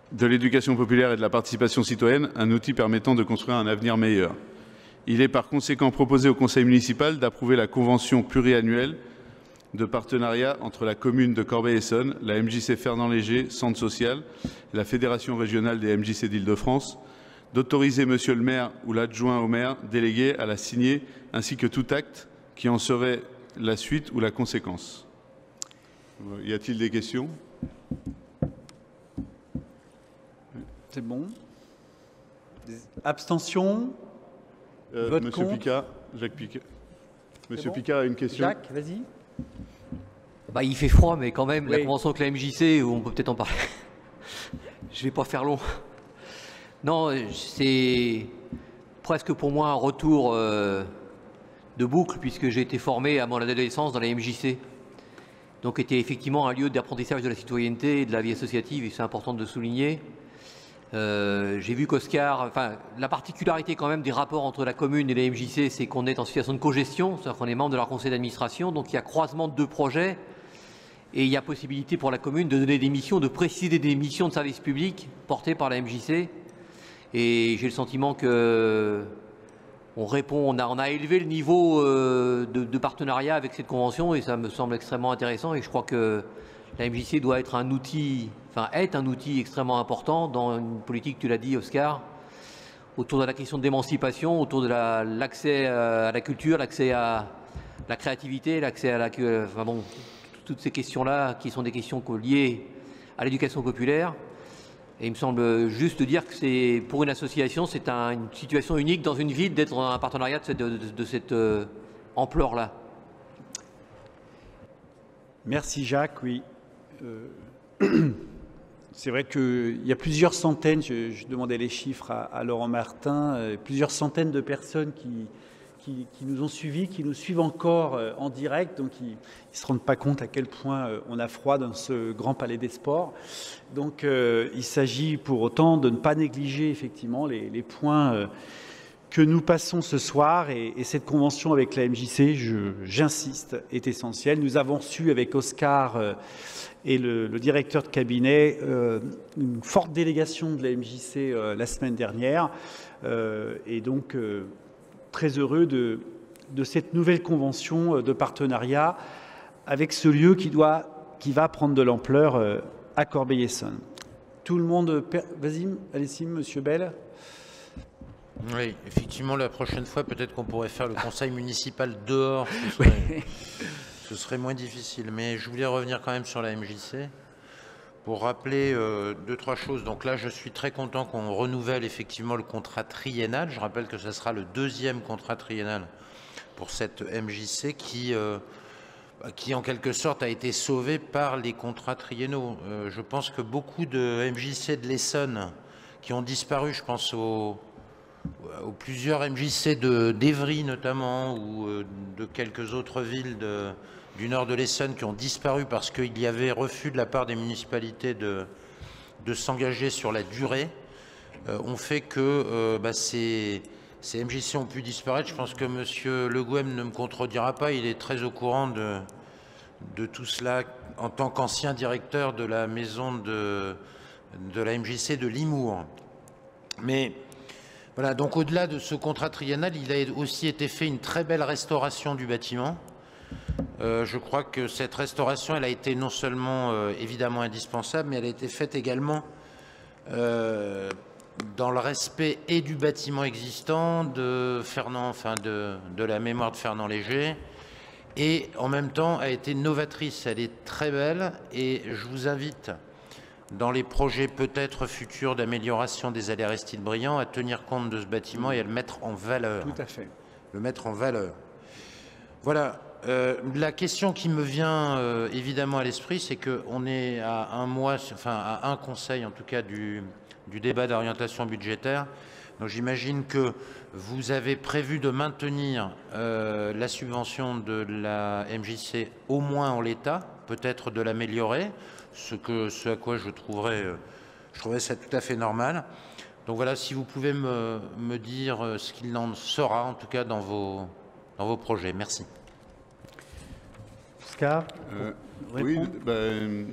de l'éducation populaire et de la participation citoyenne un outil permettant de construire un avenir meilleur. Il est par conséquent proposé au conseil municipal d'approuver la convention pluriannuelle de partenariat entre la commune de Corbeil-Essonnes, la M J C Fernand-Léger, Centre social, la Fédération régionale des M J C d'Île-de-France, d'autoriser Monsieur le maire ou l'adjoint au maire délégué à la signer, ainsi que tout acte qui en serait la suite ou la conséquence. Y a-t-il des questions? C'est bon. Des abstentions? euh, Vote Monsieur contre. Picard, Jacques Picard. Monsieur bon Picard a une question. Jacques, vas-y. Bah, il fait froid, mais quand même, la Oui. convention avec la M J C, on peut peut-être en parler. Je vais pas faire long. Non, c'est presque pour moi un retour euh, de boucle, puisque j'ai été formé à mon adolescence dans la M J C. Donc, était effectivement un lieu d'apprentissage de la citoyenneté et de la vie associative, et c'est important de le souligner. Euh, j'ai vu qu'Oscar, enfin, la particularité quand même des rapports entre la commune et la M J C, c'est qu'on est en situation de cogestion, c'est-à-dire qu'on est membre de leur conseil d'administration, donc il y a croisement de deux projets et il y a possibilité pour la commune de donner des missions, de préciser des missions de service public portées par la M J C. Et j'ai le sentiment que on répond, on a, on a élevé le niveau euh, de, de partenariat avec cette convention et ça me semble extrêmement intéressant et je crois que la M J C doit être un outil, enfin est un outil extrêmement important dans une politique, tu l'as dit Oscar, autour de la question de l'émancipation, autour de la- l'accès à la culture, l'accès à la créativité, l'accès à la... Enfin bon, toutes ces questions-là qui sont des questions liées à l'éducation populaire. Et il me semble juste dire que c'est pour une association, c'est un- une situation unique dans une ville d'être dans un partenariat de cette, de- de cette, euh, ampleur-là. Merci Jacques, oui. Euh, C'est vrai qu'il y a plusieurs centaines, je, je demandais les chiffres à, à Laurent Martin, euh, plusieurs centaines de personnes qui, qui, qui nous ont suivis, qui nous suivent encore euh, en direct, donc ils ne se rendent pas compte à quel point euh, on a froid dans ce grand palais des sports. Donc euh, il s'agit pour autant de ne pas négliger effectivement les, les points euh, que nous passons ce soir et, et cette convention avec la M J C, je- j'insiste, est essentielle. Nous avons reçu avec Oscar euh, et le, le directeur de cabinet euh, une forte délégation de la M J C euh, la semaine dernière euh, et donc euh, très heureux de, de cette nouvelle convention euh, de partenariat avec ce lieu qui, doit, qui va prendre de l'ampleur euh, à Corbeil-Essonnes. Tout le monde... per- Vas-y, allez-y, Monsieur Bell. Oui, effectivement, la prochaine fois, peut-être qu'on pourrait faire le conseil municipal dehors. Ce serait, ce serait moins difficile. Mais je voulais revenir quand même sur la M J C pour rappeler euh, deux, trois choses. Donc là, je suis très content qu'on renouvelle effectivement le contrat triennal. Je rappelle que ce sera le deuxième contrat triennal pour cette M J C qui, euh, bah, qui en quelque sorte, a été sauvée par les contrats triennaux. Euh, je pense que beaucoup de M J C de l'Essonne qui ont disparu, je pense aux... aux plusieurs M J C de- d'Evry notamment, ou euh, de quelques autres villes de- du nord de l'Essonne qui ont disparu parce qu'il y avait refus de la part des municipalités de, de s'engager sur la durée, euh, ont fait que euh, bah, ces, ces M J C ont pu disparaître. Je pense que M. Le Gouem ne me contredira pas, il est très au courant de, de tout cela en tant qu'ancien directeur de la maison de, de la M J C de Limours. Mais voilà, donc au-delà de ce contrat triennal, il a aussi été fait une très belle restauration du bâtiment. Euh, je crois que cette restauration, elle a été non seulement euh, évidemment indispensable, mais elle a été faite également euh, dans le respect et du bâtiment existant, de Fernand, enfin de, de la mémoire de Fernand Léger, et en même temps a été novatrice. Elle est très belle et je vous invite, dans les projets peut-être futurs d'amélioration des allées Aristide Briand, à tenir compte de ce bâtiment et à le mettre en valeur. Tout à fait. Le mettre en valeur. Voilà. Euh, la question qui me vient euh, évidemment à l'esprit, c'est qu'on est à un mois, enfin à un conseil en tout cas du, du débat d'orientation budgétaire. Donc j'imagine que vous avez prévu de maintenir euh, la subvention de la M J C au moins en l'état, peut-être de l'améliorer, ce, que, ce à quoi je trouverais, euh, je trouverais ça tout à fait normal. Donc voilà, si vous pouvez me, me dire euh, ce qu'il en sera, en tout cas dans vos, dans vos projets. Merci. Oscar, Euh, pour oui, répondre. ben,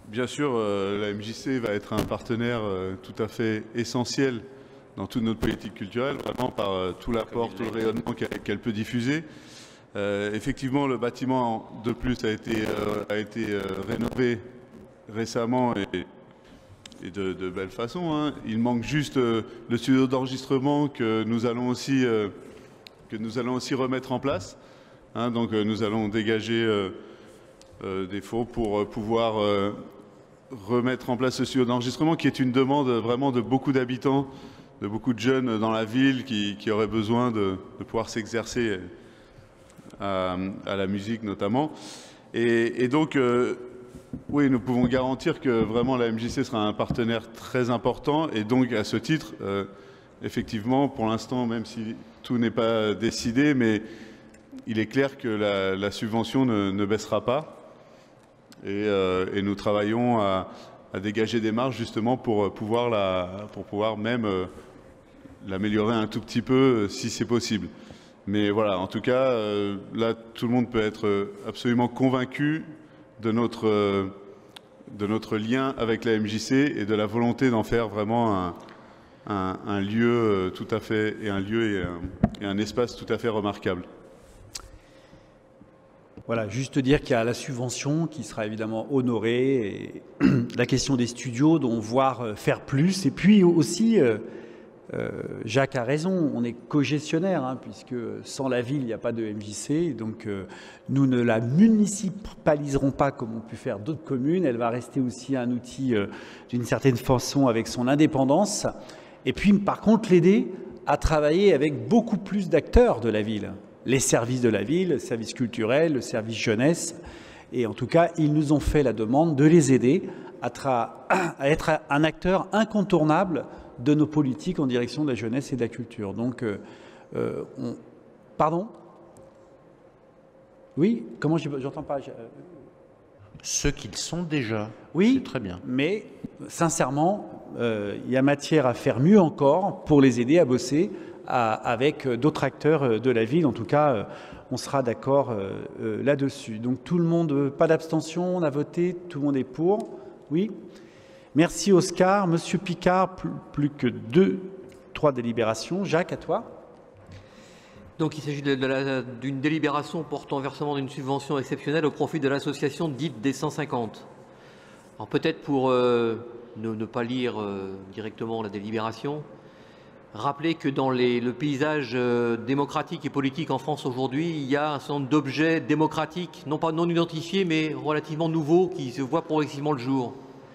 bien sûr, euh, la M J C va être un partenaire euh, tout à fait essentiel dans toute notre politique culturelle, vraiment par euh, tout l'apport, tout le rayonnement qu'elle qu'elle peut diffuser. Euh, effectivement, le bâtiment de plus a été, euh, a été euh, rénové récemment et, et de, de belle façon, hein. Il manque juste euh, le studio d'enregistrement que nous allons aussi, euh, que nous allons aussi remettre en place. Hein, donc euh, nous allons dégager euh, euh, des fonds pour euh, pouvoir euh, remettre en place ce studio d'enregistrement qui est une demande vraiment de beaucoup d'habitants, de beaucoup de jeunes dans la ville qui, qui auraient besoin de, de pouvoir s'exercer à, à la musique notamment. Et, et donc, euh, oui, nous pouvons garantir que vraiment la M J C sera un partenaire très important. Et donc, à ce titre, euh, effectivement, pour l'instant, même si tout n'est pas décidé, mais il est clair que la, la subvention ne, ne baissera pas. Et, euh, et nous travaillons à, à dégager des marges justement pour pouvoir, la, pour pouvoir même euh, l'améliorer un tout petit peu si c'est possible. Mais voilà, en tout cas, euh, là, tout le monde peut être absolument convaincu de notre, euh, de notre lien avec la M J C et de la volonté d'en faire vraiment un, un, un lieu tout à fait, et un lieu et un, et un espace tout à fait remarquable. Voilà, juste dire qu'il y a la subvention qui sera évidemment honorée, et la question des studios, dont voir faire plus, et puis aussi, euh, euh, Jacques a raison, on est co-gestionnaire, hein, puisque sans la ville, il n'y a pas de M J C, donc euh, nous ne la municipaliserons pas comme ont pu faire d'autres communes, elle va rester aussi un outil euh, d'une certaine façon avec son indépendance, et puis par contre l'aider à travailler avec beaucoup plus d'acteurs de la ville. Les services de la ville, le service culturel, le service jeunesse. Et en tout cas, ils nous ont fait la demande de les aider à, à être un acteur incontournable de nos politiques en direction de la jeunesse et de la culture. Donc, euh, euh, on... Pardon? Oui? Comment j'entends pas? Ceux qu'ils sont déjà. Oui, très bien. Mais sincèrement, euh, il y a matière à faire mieux encore pour les aider à bosser à, avec d'autres acteurs de la ville. En tout cas, euh, on sera d'accord euh, euh, là-dessus. Donc tout le monde, pas d'abstention, on a voté, tout le monde est pour. Oui. Merci Oscar. Monsieur Picard, plus, plus que deux, trois délibérations. Jacques, à toi. Donc il s'agit d'une délibération portant versement d'une subvention exceptionnelle au profit de l'association dite des cent cinquante. Alors peut-être pour euh, ne, ne pas lire euh, directement la délibération, rappeler que dans les, le paysage euh, démocratique et politique en France aujourd'hui, il y a un certain nombre d'objets démocratiques, non pas non identifiés, mais relativement nouveaux, qui se voient progressivement le jour.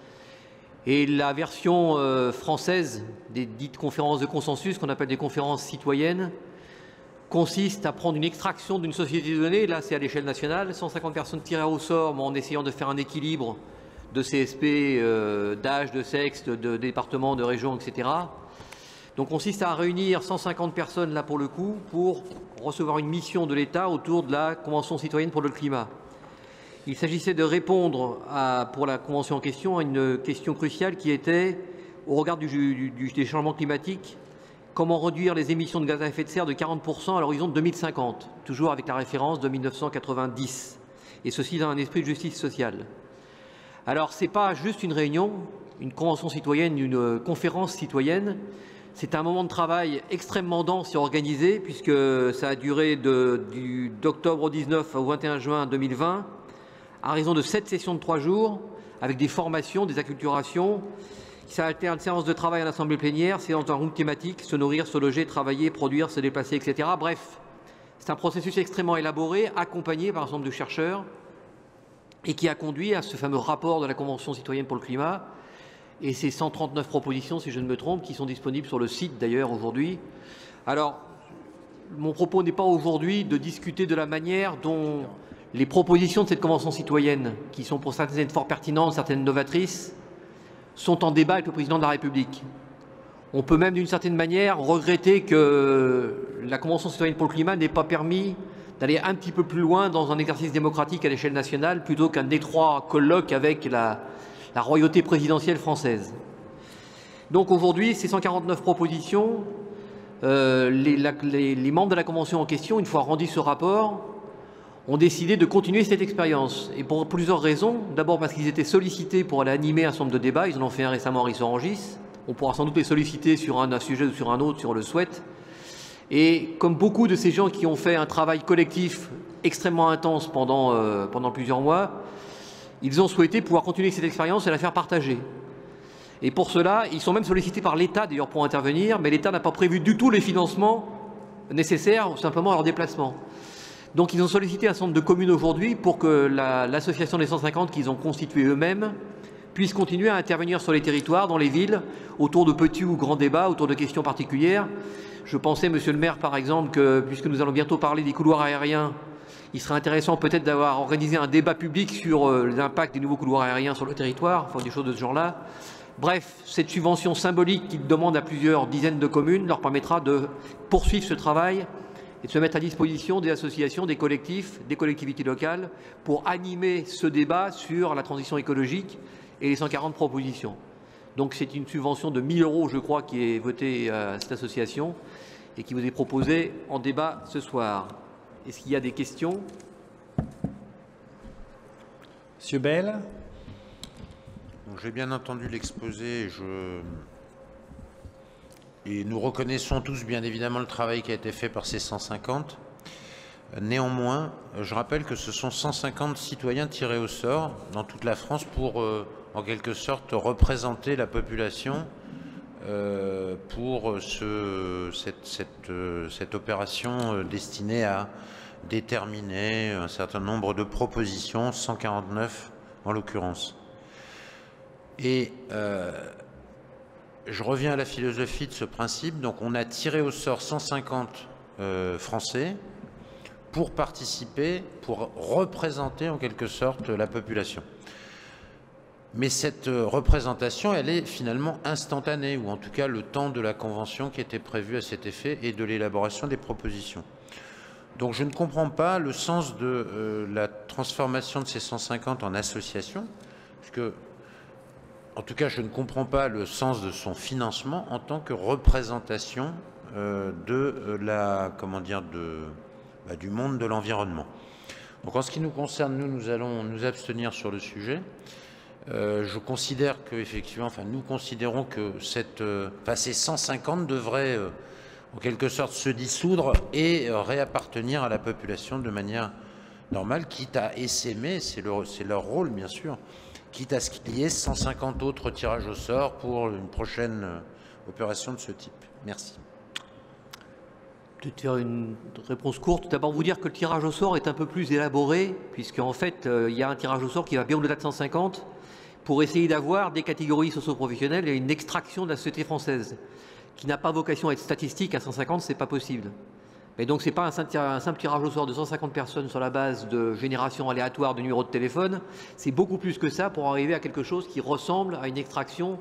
Et la version euh, française des dites conférences de consensus, qu'on appelle des conférences citoyennes, consiste à prendre une extraction d'une société donnée, là c'est à l'échelle nationale, cent cinquante personnes tirées au sort, mais en essayant de faire un équilibre de C S P, euh, d'âge, de sexe, de, de département, de région, et cetera. Donc consiste à réunir cent cinquante personnes là pour le coup pour recevoir une mission de l'État autour de la Convention citoyenne pour le climat. Il s'agissait de répondre à, pour la Convention en question à une question cruciale qui était, au regard du, du, du, des changements climatiques, comment réduire les émissions de gaz à effet de serre de quarante pour cent à l'horizon de deux mille cinquante, toujours avec la référence de mille neuf cent quatre-vingt-dix, et ceci dans un esprit de justice sociale. Alors, ce n'est pas juste une réunion, une convention citoyenne, une conférence citoyenne, c'est un moment de travail extrêmement dense et organisé, puisque ça a duré d'octobre dix-neuf au vingt et un juin deux mille vingt, à raison de sept sessions de trois jours, avec des formations, des acculturations. Ça alterne séance de travail en assemblée plénière, séance d'un groupe thématique, se nourrir, se loger, travailler, produire, se déplacer, et cetera. Bref, c'est un processus extrêmement élaboré, accompagné par un certain nombre de chercheurs, et qui a conduit à ce fameux rapport de la Convention citoyenne pour le climat, et ces cent trente-neuf propositions, si je ne me trompe, qui sont disponibles sur le site d'ailleurs aujourd'hui. Alors, mon propos n'est pas aujourd'hui de discuter de la manière dont les propositions de cette Convention citoyenne, qui sont pour certaines fort pertinentes, certaines novatrices, sont en débat avec le président de la République. On peut même d'une certaine manière regretter que la Convention citoyenne pour le climat n'ait pas permis d'aller un petit peu plus loin dans un exercice démocratique à l'échelle nationale plutôt qu'un étroit colloque avec la, la royauté présidentielle française. Donc aujourd'hui, ces cent quarante-neuf propositions, euh, les, la, les, les membres de la Convention en question, une fois rendu ce rapport, ont décidé de continuer cette expérience. Et pour plusieurs raisons. D'abord parce qu'ils étaient sollicités pour aller animer un certain nombre de débats. Ils en ont fait un récemment à Rissorangis. On pourra sans doute les solliciter sur un, un sujet ou sur un autre, si on le souhaite. Et comme beaucoup de ces gens qui ont fait un travail collectif extrêmement intense pendant, euh, pendant plusieurs mois, ils ont souhaité pouvoir continuer cette expérience et la faire partager. Et pour cela, ils sont même sollicités par l'État d'ailleurs pour intervenir, mais l'État n'a pas prévu du tout les financements nécessaires simplement à leur déplacement. Donc ils ont sollicité un certain nombre de communes aujourd'hui pour que l'association la, des cent cinquante qu'ils ont constituée eux-mêmes puisse continuer à intervenir sur les territoires, dans les villes, autour de petits ou grands débats, autour de questions particulières. Je pensais, monsieur le maire, par exemple, que puisque nous allons bientôt parler des couloirs aériens, il serait intéressant peut-être d'avoir organisé un débat public sur euh, l'impact des nouveaux couloirs aériens sur le territoire, enfin des choses de ce genre-là. Bref, cette subvention symbolique qu'ils demandent à plusieurs dizaines de communes leur permettra de poursuivre ce travail et de se mettre à disposition des associations, des collectifs, des collectivités locales pour animer ce débat sur la transition écologique et les cent quarante propositions. Donc c'est une subvention de mille euros, je crois, qui est votée à cette association et qui vous est proposée en débat ce soir. Est-ce qu'il y a des questions? Monsieur Bell. J'ai bien entendu l'exposé. Je... Et nous reconnaissons tous, bien évidemment, le travail qui a été fait par ces cent cinquante. Néanmoins, je rappelle que ce sont cent cinquante citoyens tirés au sort dans toute la France pour, euh, en quelque sorte, représenter la population euh, pour ce, cette, cette, euh, cette opération euh, destinée à déterminer un certain nombre de propositions, cent quarante-neuf en l'occurrence. Et euh, je reviens à la philosophie de ce principe. Donc on a tiré au sort cent cinquante euh, Français pour participer, pour représenter en quelque sorte la population. Mais cette représentation, elle est finalement instantanée, ou en tout cas le temps de la convention qui était prévue à cet effet et de l'élaboration des propositions. Donc je ne comprends pas le sens de euh, la transformation de ces cent cinquante en association, puisque, en tout cas, je ne comprends pas le sens de son financement en tant que représentation euh, de euh, la, comment dire, de, bah, du monde de l'environnement. Donc en ce qui nous concerne, nous, nous allons nous abstenir sur le sujet. Euh, je considère que, effectivement, enfin, nous considérons que cette, euh, enfin, ces cent cinquante devraient, euh, en quelque sorte, se dissoudre et euh, réappartenir à la population de manière normale, quitte à essaimer, c'est leur, c'est leur rôle, bien sûr, quitte à ce qu'il y ait cent cinquante autres tirages au sort pour une prochaine euh, opération de ce type. Merci. Peut-être faire une réponse courte. D'abord, vous dire que le tirage au sort est un peu plus élaboré, puisqu'en fait, euh, il y a un tirage au sort qui va bien au-delà de cent cinquante, pour essayer d'avoir des catégories socio-professionnelles et une extraction de la société française, qui n'a pas vocation à être statistique. À cent cinquante, c'est pas possible. Mais donc, c'est pas un simple, un simple tirage au sort de cent cinquante personnes sur la base de génération aléatoire de numéros de téléphone. C'est beaucoup plus que ça pour arriver à quelque chose qui ressemble à une extraction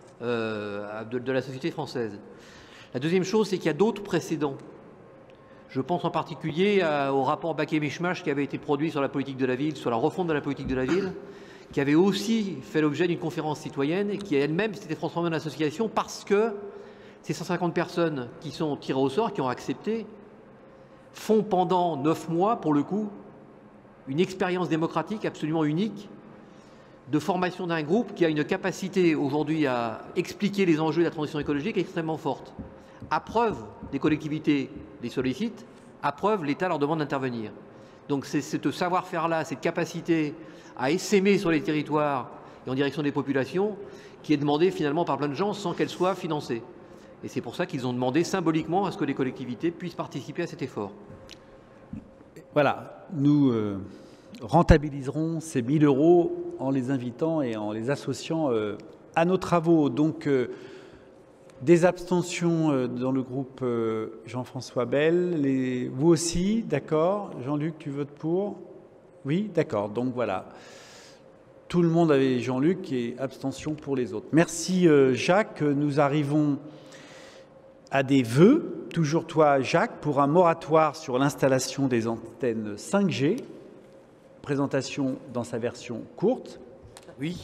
euh, de, de la société française. La deuxième chose, c'est qu'il y a d'autres précédents. Je pense en particulier à, au rapport Baquet-Mishmash qui avait été produit sur la politique de la ville, sur la refonte de la politique de la ville, qui avait aussi fait l'objet d'une conférence citoyenne et qui elle-même s'était transformée en association parce que ces cent cinquante personnes qui sont tirées au sort, qui ont accepté, font pendant neuf mois, pour le coup, une expérience démocratique absolument unique de formation d'un groupe qui a une capacité aujourd'hui à expliquer les enjeux de la transition écologique extrêmement forte. À preuve, des collectivités les sollicitent, à preuve, l'État leur demande d'intervenir. Donc c'est ce savoir-faire-là, cette capacité à essaimer sur les territoires et en direction des populations qui est demandée finalement par plein de gens sans qu'elle soit financée. Et c'est pour ça qu'ils ont demandé symboliquement à ce que les collectivités puissent participer à cet effort. Voilà, nous euh, rentabiliserons ces mille euros en les invitant et en les associant euh, à nos travaux. Donc, euh, des abstentions euh, dans le groupe euh, Jean-François Bell. Les... Vous aussi, d'accord. Jean-Luc, tu votes pour? Oui, d'accord. Donc voilà. Tout le monde avait Jean-Luc et abstention pour les autres. Merci euh, Jacques. Nous arrivons à des vœux, toujours toi Jacques, pour un moratoire sur l'installation des antennes cinq G. Présentation dans sa version courte. Oui.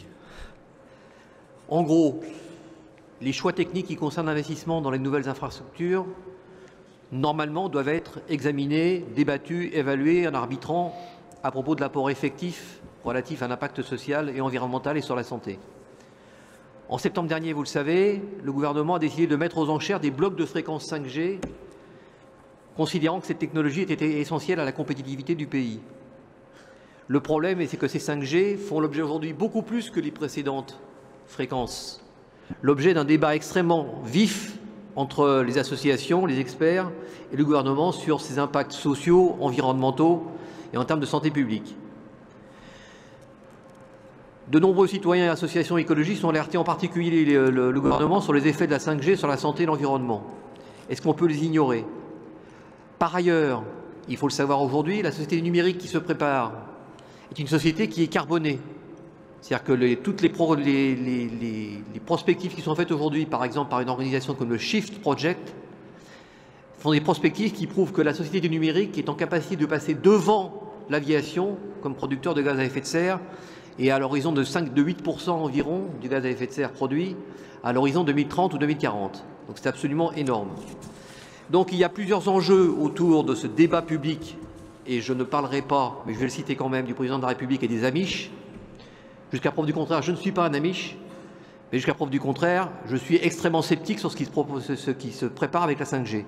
En gros, les choix techniques qui concernent l'investissement dans les nouvelles infrastructures normalement, doivent être examinés, débattus, évalués en arbitrant à propos de l'apport effectif relatif à l'impact social et environnemental et sur la santé. En septembre dernier, vous le savez, le gouvernement a décidé de mettre aux enchères des blocs de fréquence cinq G, considérant que cette technologie était essentielle à la compétitivité du pays. Le problème, c'est que ces cinq G font l'objet aujourd'hui beaucoup plus que les précédentes fréquences, l'objet d'un débat extrêmement vif entre les associations, les experts et le gouvernement sur ses impacts sociaux, environnementaux et en termes de santé publique. De nombreux citoyens et associations écologistes ont alerté en particulier le, le, le gouvernement sur les effets de la cinq G sur la santé et l'environnement. Est-ce qu'on peut les ignorer? Par ailleurs, il faut le savoir aujourd'hui, la société numérique qui se prépare est une société qui est carbonée. C'est-à-dire que les, toutes les, pro, les, les, les, les prospectives qui sont faites aujourd'hui, par exemple par une organisation comme le Shift Project, font des prospectives qui prouvent que la société du numérique est en capacité de passer devant l'aviation comme producteur de gaz à effet de serre et à l'horizon de, de huit pour cent environ du gaz à effet de serre produit à l'horizon deux mille trente ou deux mille quarante. Donc c'est absolument énorme. Donc il y a plusieurs enjeux autour de ce débat public, et je ne parlerai pas, mais je vais le citer quand même, du président de la République et des Amish. Jusqu'à preuve du contraire, je ne suis pas un Amish, mais jusqu'à preuve du contraire, je suis extrêmement sceptique sur ce qui se, propose, ce qui se prépare avec la cinq G.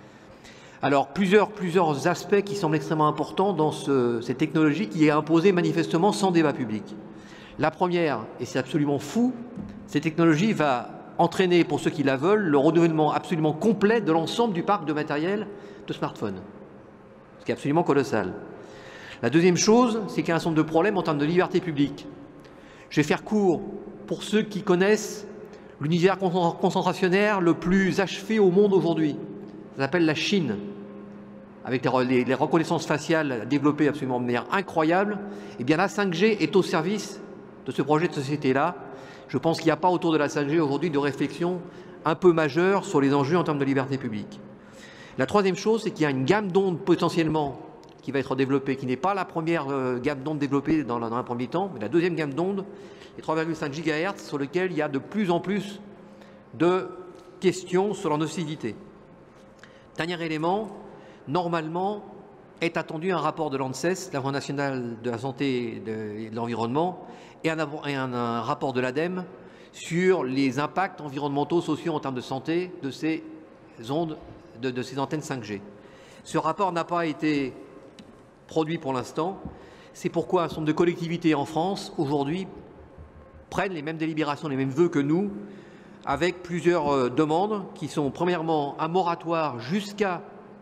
Alors, plusieurs, plusieurs aspects qui semblent extrêmement importants dans ce, cette technologie qui est imposée manifestement sans débat public. La première, et c'est absolument fou, cette technologie va entraîner, pour ceux qui la veulent, le renouvellement absolument complet de l'ensemble du parc de matériel de smartphones, ce qui est absolument colossal. La deuxième chose, c'est qu'il y a un certain nombre de problèmes en termes de liberté publique. Je vais faire court pour ceux qui connaissent l'univers concentrationnaire le plus achevé au monde aujourd'hui. Ça s'appelle la Chine, avec les, les reconnaissances faciales développées absolument de manière incroyable. Et bien la cinq G est au service de ce projet de société-là. Je pense qu'il n'y a pas autour de la cinq G aujourd'hui de réflexion un peu majeure sur les enjeux en termes de liberté publique. La troisième chose, c'est qu'il y a une gamme d'ondes potentiellement qui va être développée, qui n'est pas la première euh, gamme d'ondes développée dans, dans un premier temps, mais la deuxième gamme d'ondes, les trois virgule cinq gigahertz, sur lesquels il y a de plus en plus de questions sur leur nocivité. Dernier élément, normalement est attendu un rapport de l'ANSES, l'Agence nationale de la santé et de l'environnement, et, un, et un, un rapport de l'ADEME sur les impacts environnementaux, sociaux en termes de santé de ces ondes, de, de ces antennes cinq G. Ce rapport n'a pas été produit pour l'instant. C'est pourquoi un certain nombre de collectivités en France, aujourd'hui, prennent les mêmes délibérations, les mêmes vœux que nous, avec plusieurs euh, demandes qui sont premièrement un moratoire jusqu'à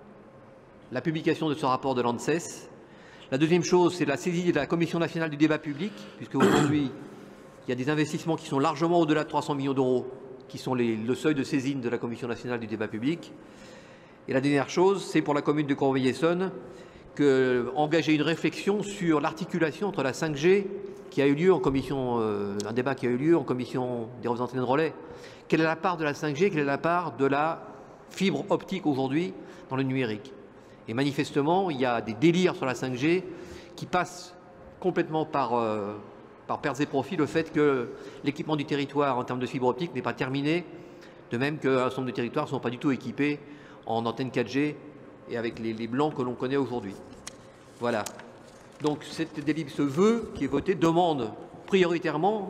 la publication de ce rapport de l'ANSES. La deuxième chose, c'est la saisie de la Commission nationale du débat public, puisque aujourd'hui, il y a des investissements qui sont largement au-delà de trois cents millions d'euros, qui sont les, le seuil de saisine de la Commission nationale du débat public. Et la dernière chose, c'est pour la commune de Corbeil-Essonnes, que, engager une réflexion sur l'articulation entre la cinq G qui a eu lieu en commission, euh, un débat qui a eu lieu en commission des représentants de relais. Quelle est la part de la cinq G, quelle est la part de la fibre optique aujourd'hui dans le numérique? Et manifestement, il y a des délires sur la cinq G qui passent complètement par, euh, par pertes et profits le fait que l'équipement du territoire en termes de fibre optique n'est pas terminé, de même qu'un certain nombre de territoires ne sont pas du tout équipés en antenne quatre G et avec les, les blancs que l'on connaît aujourd'hui. Voilà. Donc cette délib, ce vœu qui est voté demande prioritairement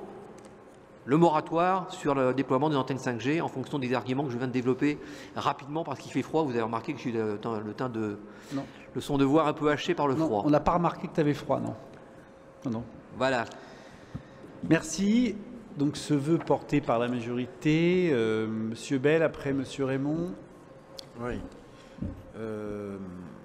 le moratoire sur le déploiement des antennes cinq G en fonction des arguments que je viens de développer rapidement parce qu'il fait froid. Vous avez remarqué que j'ai le teint, le teint de... Non. Le son de voix un peu haché par le non, froid. On n'a pas remarqué que tu avais froid, non. Non, non. Voilà. Merci. Donc ce vœu porté par la majorité. Euh, Monsieur Bell, après Monsieur Raymond. Oui. Euh...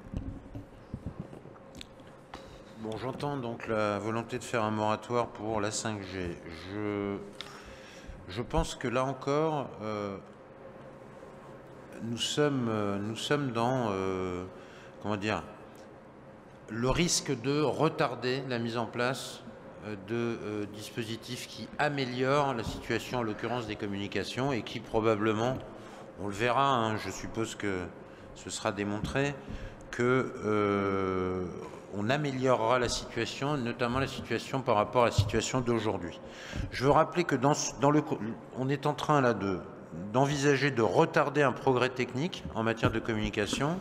Bon, j'entends donc la volonté de faire un moratoire pour la cinq G. Je, je pense que là encore, euh, nous sommes, euh, nous sommes dans, euh, comment dire, le risque de retarder la mise en place euh, de euh, dispositifs qui améliorent la situation, en l'occurrence des communications, et qui probablement, on le verra, hein, je suppose que ce sera démontré, que euh, on améliorera la situation, notamment la situation par rapport à la situation d'aujourd'hui. Je veux rappeler que dans, dans le, on est en train là de, d'envisager de retarder un progrès technique en matière de communication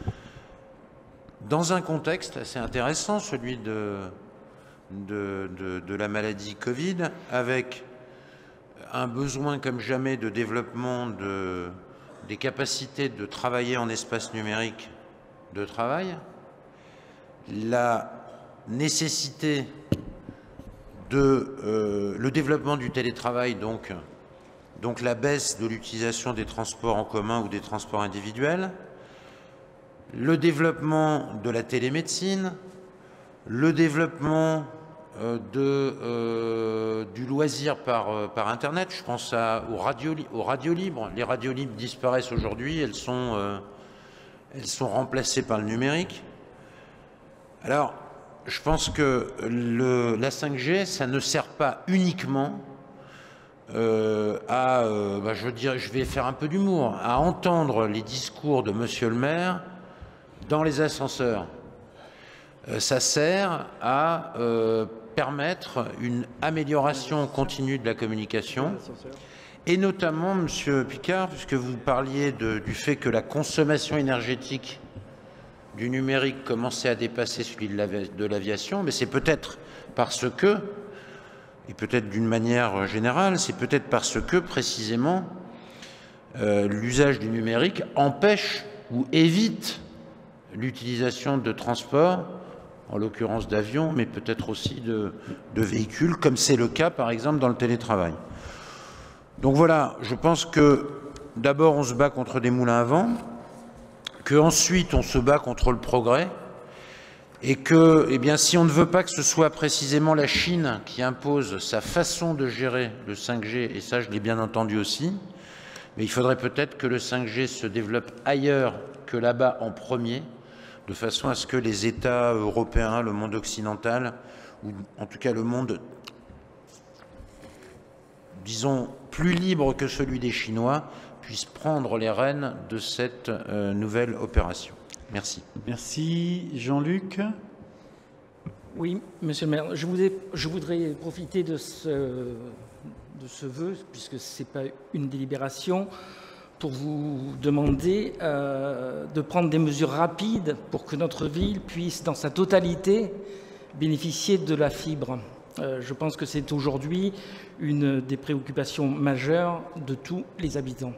dans un contexte assez intéressant, celui de, de, de, de la maladie Covid, avec un besoin comme jamais de développement de, des capacités de travailler en espace numérique de travail, la nécessité de euh, le développement du télétravail, donc, donc la baisse de l'utilisation des transports en commun ou des transports individuels, le développement de la télémédecine, le développement euh, de, euh, du loisir par, euh, par Internet. Je pense à, aux, radios, aux radios libres. Les radios libres disparaissent aujourd'hui, elles sont, euh, elles sont remplacées par le numérique. Alors, je pense que le, la cinq G, ça ne sert pas uniquement euh, à, euh, bah, je veux dire, je vais faire un peu d'humour, à entendre les discours de Monsieur le maire dans les ascenseurs. Euh, ça sert à euh, permettre une amélioration continue de la communication, et notamment, Monsieur Picard, puisque vous parliez de, du fait que la consommation énergétique du numérique commençait à dépasser celui de l'aviation, mais c'est peut-être parce que, et peut-être d'une manière générale, c'est peut-être parce que, précisément, euh, l'usage du numérique empêche ou évite l'utilisation de transports, en l'occurrence d'avions, mais peut-être aussi de, de véhicules, comme c'est le cas, par exemple, dans le télétravail. Donc voilà, je pense que, d'abord, on se bat contre des moulins à vent, qu'ensuite on se bat contre le progrès, et que, eh bien, si on ne veut pas que ce soit précisément la Chine qui impose sa façon de gérer le cinq G, et ça je l'ai bien entendu aussi, mais il faudrait peut-être que le cinq G se développe ailleurs que là-bas en premier, de façon à ce que les États européens, le monde occidental, ou en tout cas le monde, disons, plus libre que celui des Chinois, puisse prendre les rênes de cette euh, nouvelle opération. Merci. Merci. Jean-Luc. Oui, Monsieur le maire, je voudrais, je voudrais profiter de ce, de ce vœu, puisque ce n'est pas une délibération, pour vous demander euh, de prendre des mesures rapides pour que notre ville puisse, dans sa totalité, bénéficier de la fibre. Euh, je pense que c'est aujourd'hui une des préoccupations majeures de tous les habitants.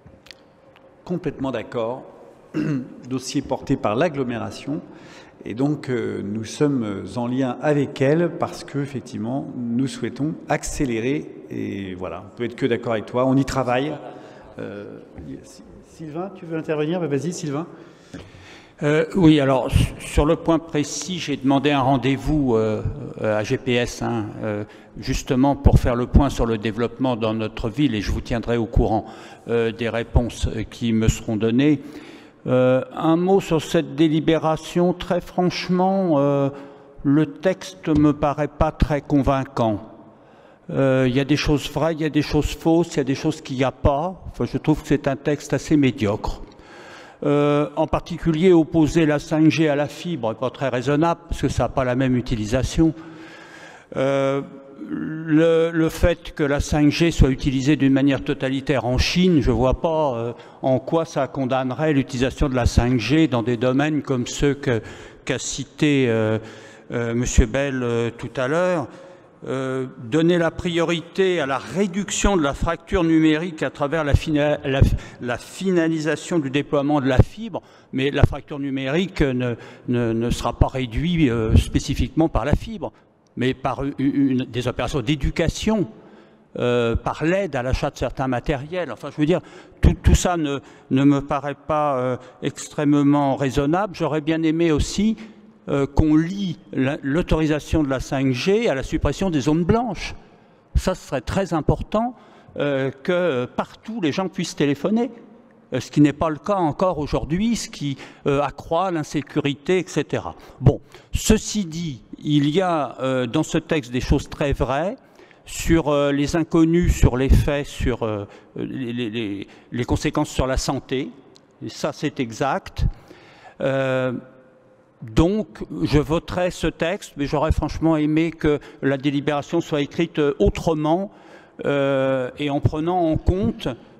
Complètement d'accord. Dossier porté par l'agglomération. Et donc, euh, nous sommes en lien avec elle parce qu'effectivement, nous souhaitons accélérer. Et voilà, on peut être que d'accord avec toi. On y travaille. Euh, Sylvain, tu veux intervenir? Ben, vas-y, Sylvain. Euh, oui, alors, sur le point précis, j'ai demandé un rendez-vous euh, à G P S, hein, euh, justement pour faire le point sur le développement dans notre ville, et je vous tiendrai au courant euh, des réponses qui me seront données. Euh, un mot sur cette délibération. Très franchement, euh, le texte me paraît pas très convaincant. Euh, il y a des choses vraies, il y a des choses fausses, il y a des choses qu'il n'y a pas. Enfin, je trouve que c'est un texte assez médiocre. Euh, en particulier, opposer la cinq G à la fibre n'est pas très raisonnable, parce que ça n'a pas la même utilisation. Euh, le, le fait que la cinq G soit utilisée d'une manière totalitaire en Chine, je ne vois pas euh, en quoi ça condamnerait l'utilisation de la cinq G dans des domaines comme ceux qu'a qu'a cités euh, euh, M. Bell euh, tout à l'heure. Euh, donner la priorité à la réduction de la fracture numérique à travers la, fina la, la finalisation du déploiement de la fibre, mais la fracture numérique ne, ne, ne sera pas réduite euh, spécifiquement par la fibre, mais par une, une, des opérations d'éducation, euh, par l'aide à l'achat de certains matériels. Enfin, je veux dire, tout, tout ça ne, ne me paraît pas euh, extrêmement raisonnable. J'aurais bien aimé aussi Euh, qu'on lie l'autorisation de la cinq G à la suppression des zones blanches. Ça, ce serait très important euh, que euh, partout les gens puissent téléphoner, euh, ce qui n'est pas le cas encore aujourd'hui, ce qui euh, accroît l'insécurité, et cetera. Bon, ceci dit, il y a euh, dans ce texte des choses très vraies sur euh, les inconnus, sur les faits, sur euh, les, les, les conséquences sur la santé. Et ça, c'est exact. Euh, Donc, je voterai ce texte, mais j'aurais franchement aimé que la délibération soit écrite autrement euh, et en prenant en compte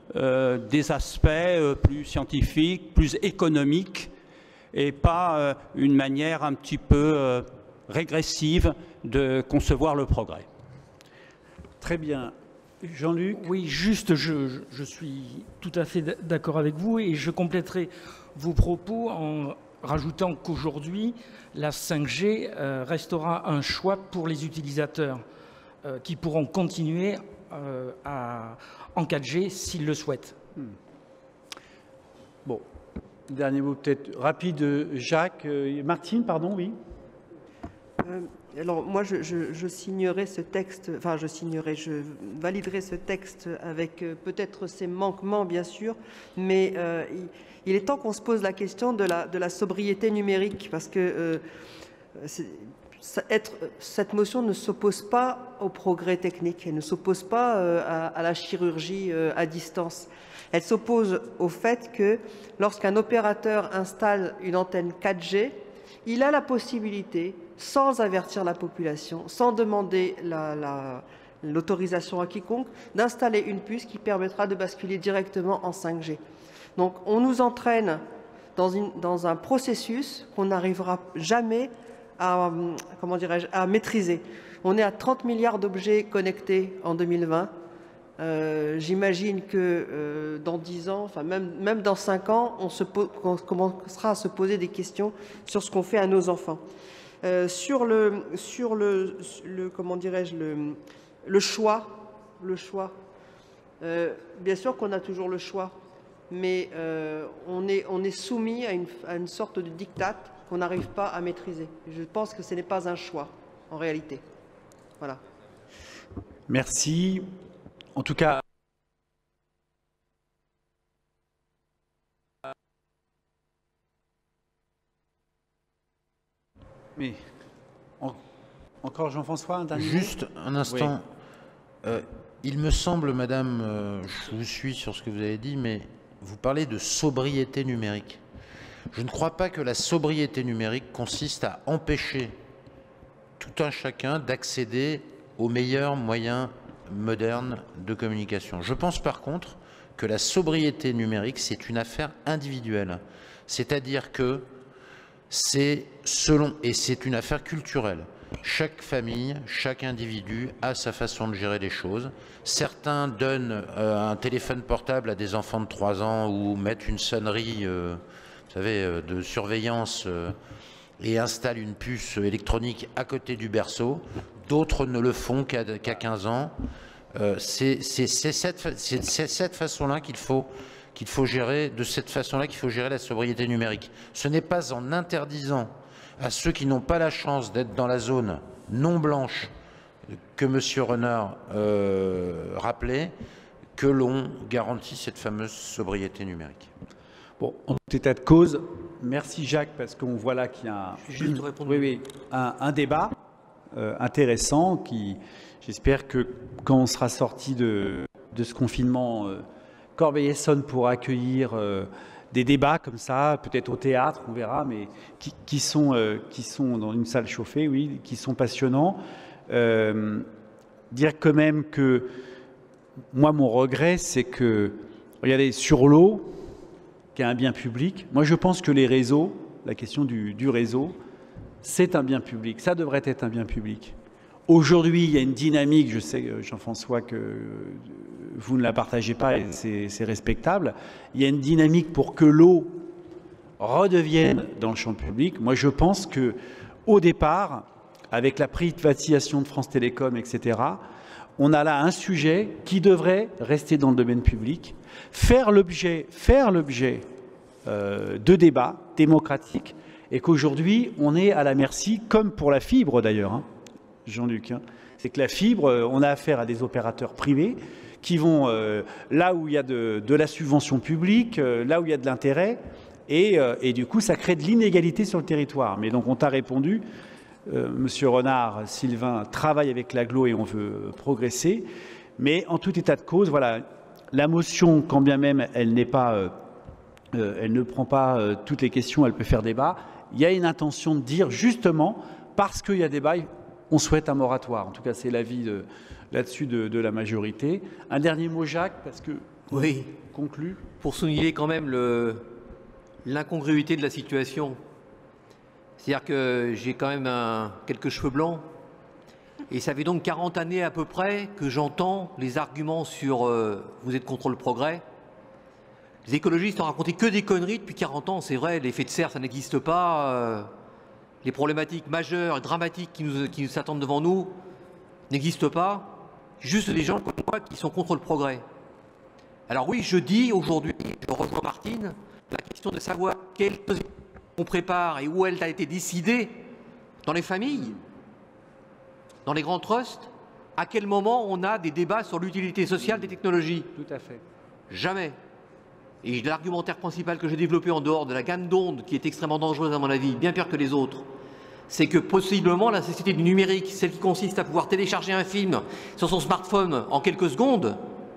euh, des aspects euh, plus scientifiques, plus économiques, et pas euh, une manière un petit peu euh, régressive de concevoir le progrès. Très bien. Jean-Luc? Oui, juste, je, je suis tout à fait d'accord avec vous et je compléterai vos propos en rajoutant qu'aujourd'hui, la cinq G euh, restera un choix pour les utilisateurs euh, qui pourront continuer euh, à, en quatre G s'ils le souhaitent. Hmm. Bon, dernier mot peut-être rapide, Jacques. Euh, Martine, pardon, oui. Euh, alors moi, je, je, je signerai ce texte, enfin je signerai, je validerai ce texte avec euh, peut-être ses manquements, bien sûr, mais euh, il, il est temps qu'on se pose la question de la, de la sobriété numérique, parce que euh, ça, être, cette motion ne s'oppose pas au progrès technique, elle ne s'oppose pas euh, à, à la chirurgie euh, à distance. Elle s'oppose au fait que lorsqu'un opérateur installe une antenne quatre G, il a la possibilité, sans avertir la population, sans demander l'autorisation la, la, à quiconque, d'installer une puce qui permettra de basculer directement en cinq G. Donc on nous entraîne dans, une, dans un processus qu'on n'arrivera jamais à, comment dirais-je, à maîtriser. On est à trente milliards d'objets connectés en deux mille vingt. Euh, J'imagine que euh, dans dix ans, enfin même, même dans cinq ans, on, se on commencera à se poser des questions sur ce qu'on fait à nos enfants. Euh, sur le, sur le, le comment dirais-je, le, le choix, le choix. Euh, bien sûr qu'on a toujours le choix, mais euh, on, est, on est soumis à une, à une sorte de diktat qu'on n'arrive pas à maîtriser. Je pense que ce n'est pas un choix, en réalité. Voilà. Merci. En tout cas, mais en, encore Jean-François, un dernier Juste mot un instant. Oui. Euh, il me semble, madame, euh, je vous suis sur ce que vous avez dit, mais vous parlez de sobriété numérique. Je ne crois pas que la sobriété numérique consiste à empêcher tout un chacun d'accéder aux meilleurs moyens modernes de communication. Je pense par contre que la sobriété numérique, c'est une affaire individuelle. C'est-à-dire que c'est selon, et c'est une affaire culturelle. Chaque famille, chaque individu a sa façon de gérer les choses. Certains donnent euh, un téléphone portable à des enfants de trois ans ou mettent une sonnerie, euh, vous savez, euh, de surveillance euh, et installent une puce électronique à côté du berceau. D'autres ne le font qu'à qu'à quinze ans. Euh, c'est cette, cette façon-là qu'il faut, qu'il faut gérer, de cette façon-là qu'il faut gérer la sobriété numérique. Ce n'est pas en interdisant à ceux qui n'ont pas la chance d'être dans la zone non blanche que M. Renard euh, rappelait que l'on garantit cette fameuse sobriété numérique. Bon, en tout état de cause, merci Jacques, parce qu'on voit là qu'il y a un, Juste répondre. oui, oui, un, un débat euh, intéressant qui, j'espère que quand on sera sorti de, de ce confinement, euh, Corbeil-Essonnes pourra accueillir euh, des débats comme ça, peut-être au théâtre, on verra, mais qui, qui, sont, euh, qui sont dans une salle chauffée, oui, qui sont passionnants. Euh, dire quand même que moi, mon regret, c'est que, regardez, sur l'eau, qui est un bien public, moi je pense que les réseaux, la question du, du réseau, c'est un bien public, ça devrait être un bien public. Aujourd'hui, il y a une dynamique, je sais, Jean-François, que vous ne la partagez pas et c'est respectable, il y a une dynamique pour que l'eau redevienne dans le champ public. Moi, je pense qu'au départ, avec la privatisation de France Télécom, et cetera, on a là un sujet qui devrait rester dans le domaine public, faire l'objet faire l'objet euh, de débats démocratiques, et qu'aujourd'hui, on est à la merci, comme pour la fibre d'ailleurs, hein, Jean-Luc, hein, c'est que la fibre, on a affaire à des opérateurs privés qui vont euh, là où il y a de, de la subvention publique, euh, là où il y a de l'intérêt, et, euh, et du coup, ça crée de l'inégalité sur le territoire. Mais donc, on t'a répondu, euh, Monsieur Renard, Sylvain travaille avec l'Aglo et on veut progresser. Mais en tout état de cause, voilà, la motion, quand bien même elle n'est pas, euh, euh, elle ne prend pas euh, toutes les questions, elle peut faire débat. Il y a une intention de dire justement, parce qu'il y a débat, on souhaite un moratoire. En tout cas, c'est l'avis là-dessus de, de la majorité. Un dernier mot, Jacques, parce que Oui. Conclu. Pour souligner quand même l'incongruité de la situation. C'est-à-dire que j'ai quand même un, quelques cheveux blancs. Et ça fait donc quarante années à peu près que j'entends les arguments sur euh, vous êtes contre le progrès. Les écologistes ont raconté que des conneries depuis quarante ans, c'est vrai, l'effet de serre ça n'existe pas. Euh, les problématiques majeures et dramatiques qui nous, qui nous attendent devant nous n'existent pas. Juste des gens comme moi qui sont contre le progrès. Alors oui, je dis aujourd'hui, je rejoins Martine, la question de savoir quelle on prépare et où elle a été décidée dans les familles, dans les grands trusts, à quel moment on a des débats sur l'utilité sociale des technologies? Tout à fait. Jamais. Et l'argumentaire principal que j'ai développé en dehors de la gamme d'ondes, qui est extrêmement dangereuse à mon avis, bien pire que les autres, c'est que possiblement la société du numérique, celle qui consiste à pouvoir télécharger un film sur son smartphone en quelques secondes,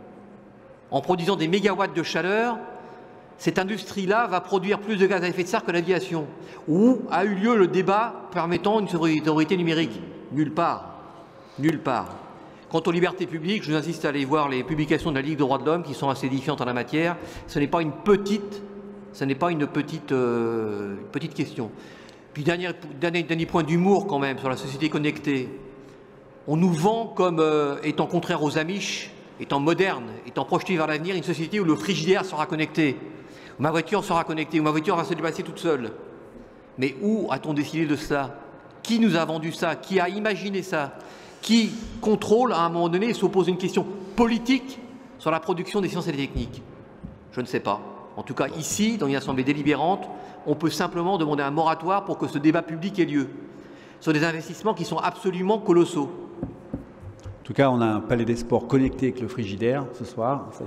en produisant des mégawatts de chaleur, cette industrie-là va produire plus de gaz à effet de serre que l'aviation. Où a eu lieu le débat permettant une sobriété numérique? Nulle part. Nulle part. Quant aux libertés publiques, je vous insiste à aller voir les publications de la Ligue des droits de l'homme qui sont assez édifiantes en la matière. Ce n'est pas une petite, ce n'est pas une petite, euh, petite question. Puis dernier, dernier, dernier point d'humour quand même sur la société connectée. On nous vend comme euh, étant contraire aux Amish, étant moderne, étant projeté vers l'avenir, une société où le frigidaire sera connecté, où ma voiture sera connectée, où ma voiture va se déplacer toute seule. Mais où a-t-on décidé de cela? Qui nous a vendu ça? Qui a imaginé ça? Qui contrôle à un moment donné et s'oppose à une question politique sur la production des sciences et des techniques? Je ne sais pas. En tout cas, ici, dans une assemblée délibérante, on peut simplement demander un moratoire pour que ce débat public ait lieu sur des investissements qui sont absolument colossaux. En tout cas, on a un palais des sports connecté avec le frigidaire ce soir, ça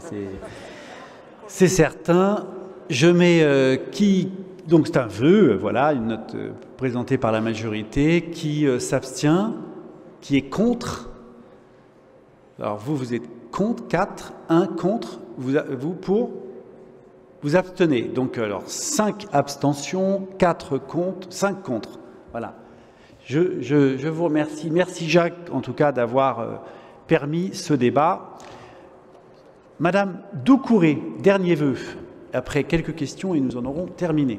c'est certain. Je mets euh, qui, donc c'est un vœu, voilà, une note euh, présentée par la majorité, qui euh, s'abstient, qui est contre. Alors vous, vous êtes contre, quatre, un contre, vous, vous pour, vous abstenez. Donc alors cinq abstentions, quatre contre, cinq contre. Voilà. Je, je, je vous remercie. Merci Jacques, en tout cas, d'avoir euh, permis ce débat. Madame Doucouré, dernier vœu. Après quelques questions et nous en aurons terminé.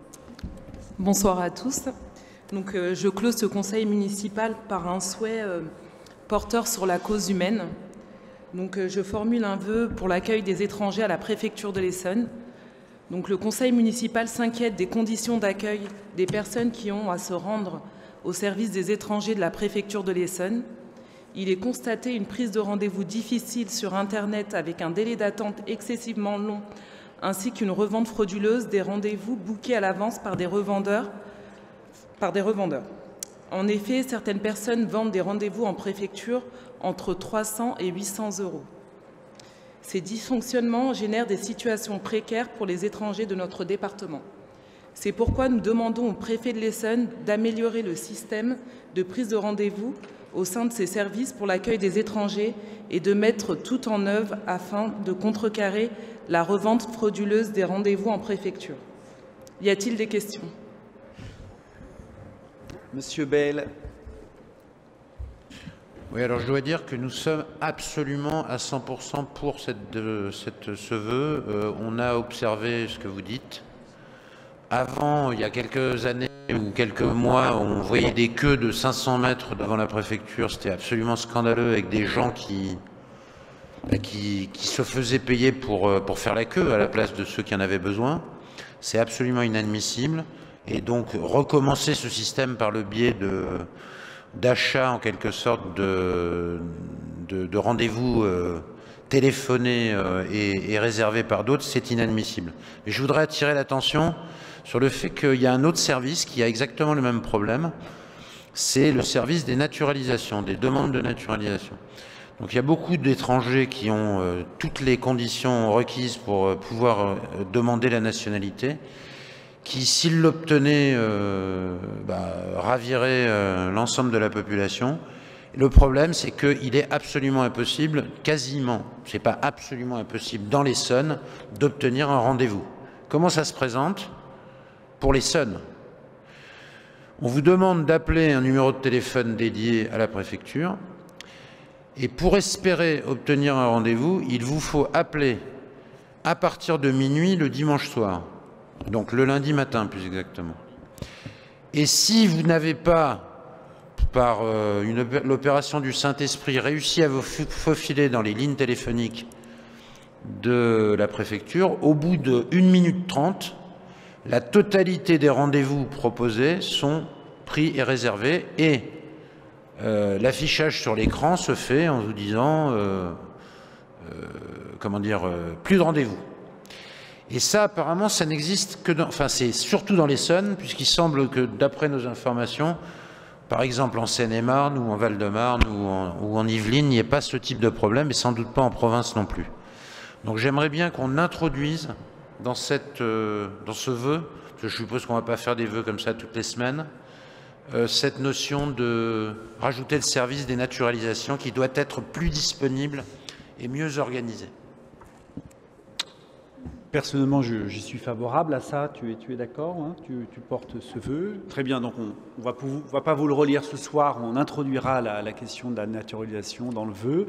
Bonsoir à tous. Donc, euh, je clôt ce conseil municipal par un souhait euh, porteur sur la cause humaine. Donc, euh, je formule un vœu pour l'accueil des étrangers à la préfecture de l'Essonne. Donc, le conseil municipal s'inquiète des conditions d'accueil des personnes qui ont à se rendre au service des étrangers de la préfecture de l'Essonne. Il est constaté une prise de rendez-vous difficile sur Internet avec un délai d'attente excessivement long, ainsi qu'une revente frauduleuse des rendez-vous bookés à l'avance par des revendeurs. Par des revendeurs. En effet, certaines personnes vendent des rendez-vous en préfecture entre trois cents et huit cents euros. Ces dysfonctionnements génèrent des situations précaires pour les étrangers de notre département. C'est pourquoi nous demandons au préfet de l'Essonne d'améliorer le système de prise de rendez-vous au sein de ces services pour l'accueil des étrangers et de mettre tout en œuvre afin de contrecarrer la revente frauduleuse des rendez-vous en préfecture. Y a-t-il des questions? Monsieur Bell. Oui, alors je dois dire que nous sommes absolument à cent pour cent pour cette, de, cette, ce vœu. Euh, on a observé ce que vous dites. Avant, il y a quelques années ou quelques mois, on voyait des queues de cinq cents mètres devant la préfecture. C'était absolument scandaleux avec des gens qui, qui, qui se faisaient payer pour, pour faire la queue à la place de ceux qui en avaient besoin. C'est absolument inadmissible. Et donc, recommencer ce système par le biais de, d'achat, en quelque sorte, de, de, de rendez-vous euh, téléphonés euh, et, et réservés par d'autres, c'est inadmissible. Mais je voudrais attirer l'attention sur le fait qu'il y a un autre service qui a exactement le même problème, c'est le service des naturalisations, des demandes de naturalisation. Donc il y a beaucoup d'étrangers qui ont euh, toutes les conditions requises pour euh, pouvoir euh, demander la nationalité, qui, s'ils l'obtenaient, euh, bah, raviraient euh, l'ensemble de la population. Le problème, c'est qu'il est absolument impossible, quasiment, c'est pas absolument impossible, dans l'Essonne, d'obtenir un rendez-vous. Comment ça se présente? Pour l'Essonne, on vous demande d'appeler un numéro de téléphone dédié à la préfecture, et pour espérer obtenir un rendez-vous, il vous faut appeler à partir de minuit le dimanche soir, donc le lundi matin plus exactement. Et si vous n'avez pas, par euh, l'opération du Saint-Esprit, réussi à vous faufiler dans les lignes téléphoniques de la préfecture, au bout de une minute trente, la totalité des rendez-vous proposés sont pris et réservés, et euh, l'affichage sur l'écran se fait en vous disant euh, euh, comment dire, euh, plus de rendez-vous. Et ça, apparemment, ça n'existe que dans... Enfin, c'est surtout dans l'Essonne, puisqu'il semble que, d'après nos informations, par exemple en Seine-et-Marne ou en Val-de-Marne ou en, ou en Yvelines, il n'y ait pas ce type de problème, et sans doute pas en province non plus. Donc j'aimerais bien qu'on introduise dans, cette, euh, dans ce vœu, parce que je suppose qu'on ne va pas faire des vœux comme ça toutes les semaines, euh, cette notion de rajouter le service des naturalisations qui doit être plus disponible et mieux organisé. Personnellement, j'y suis favorable à ça. Tu es, tu es d'accord, hein, tu, tu portes ce vœu. Très bien, donc on ne va, va pas vous le relire ce soir. On introduira la, la question de la naturalisation dans le vœu.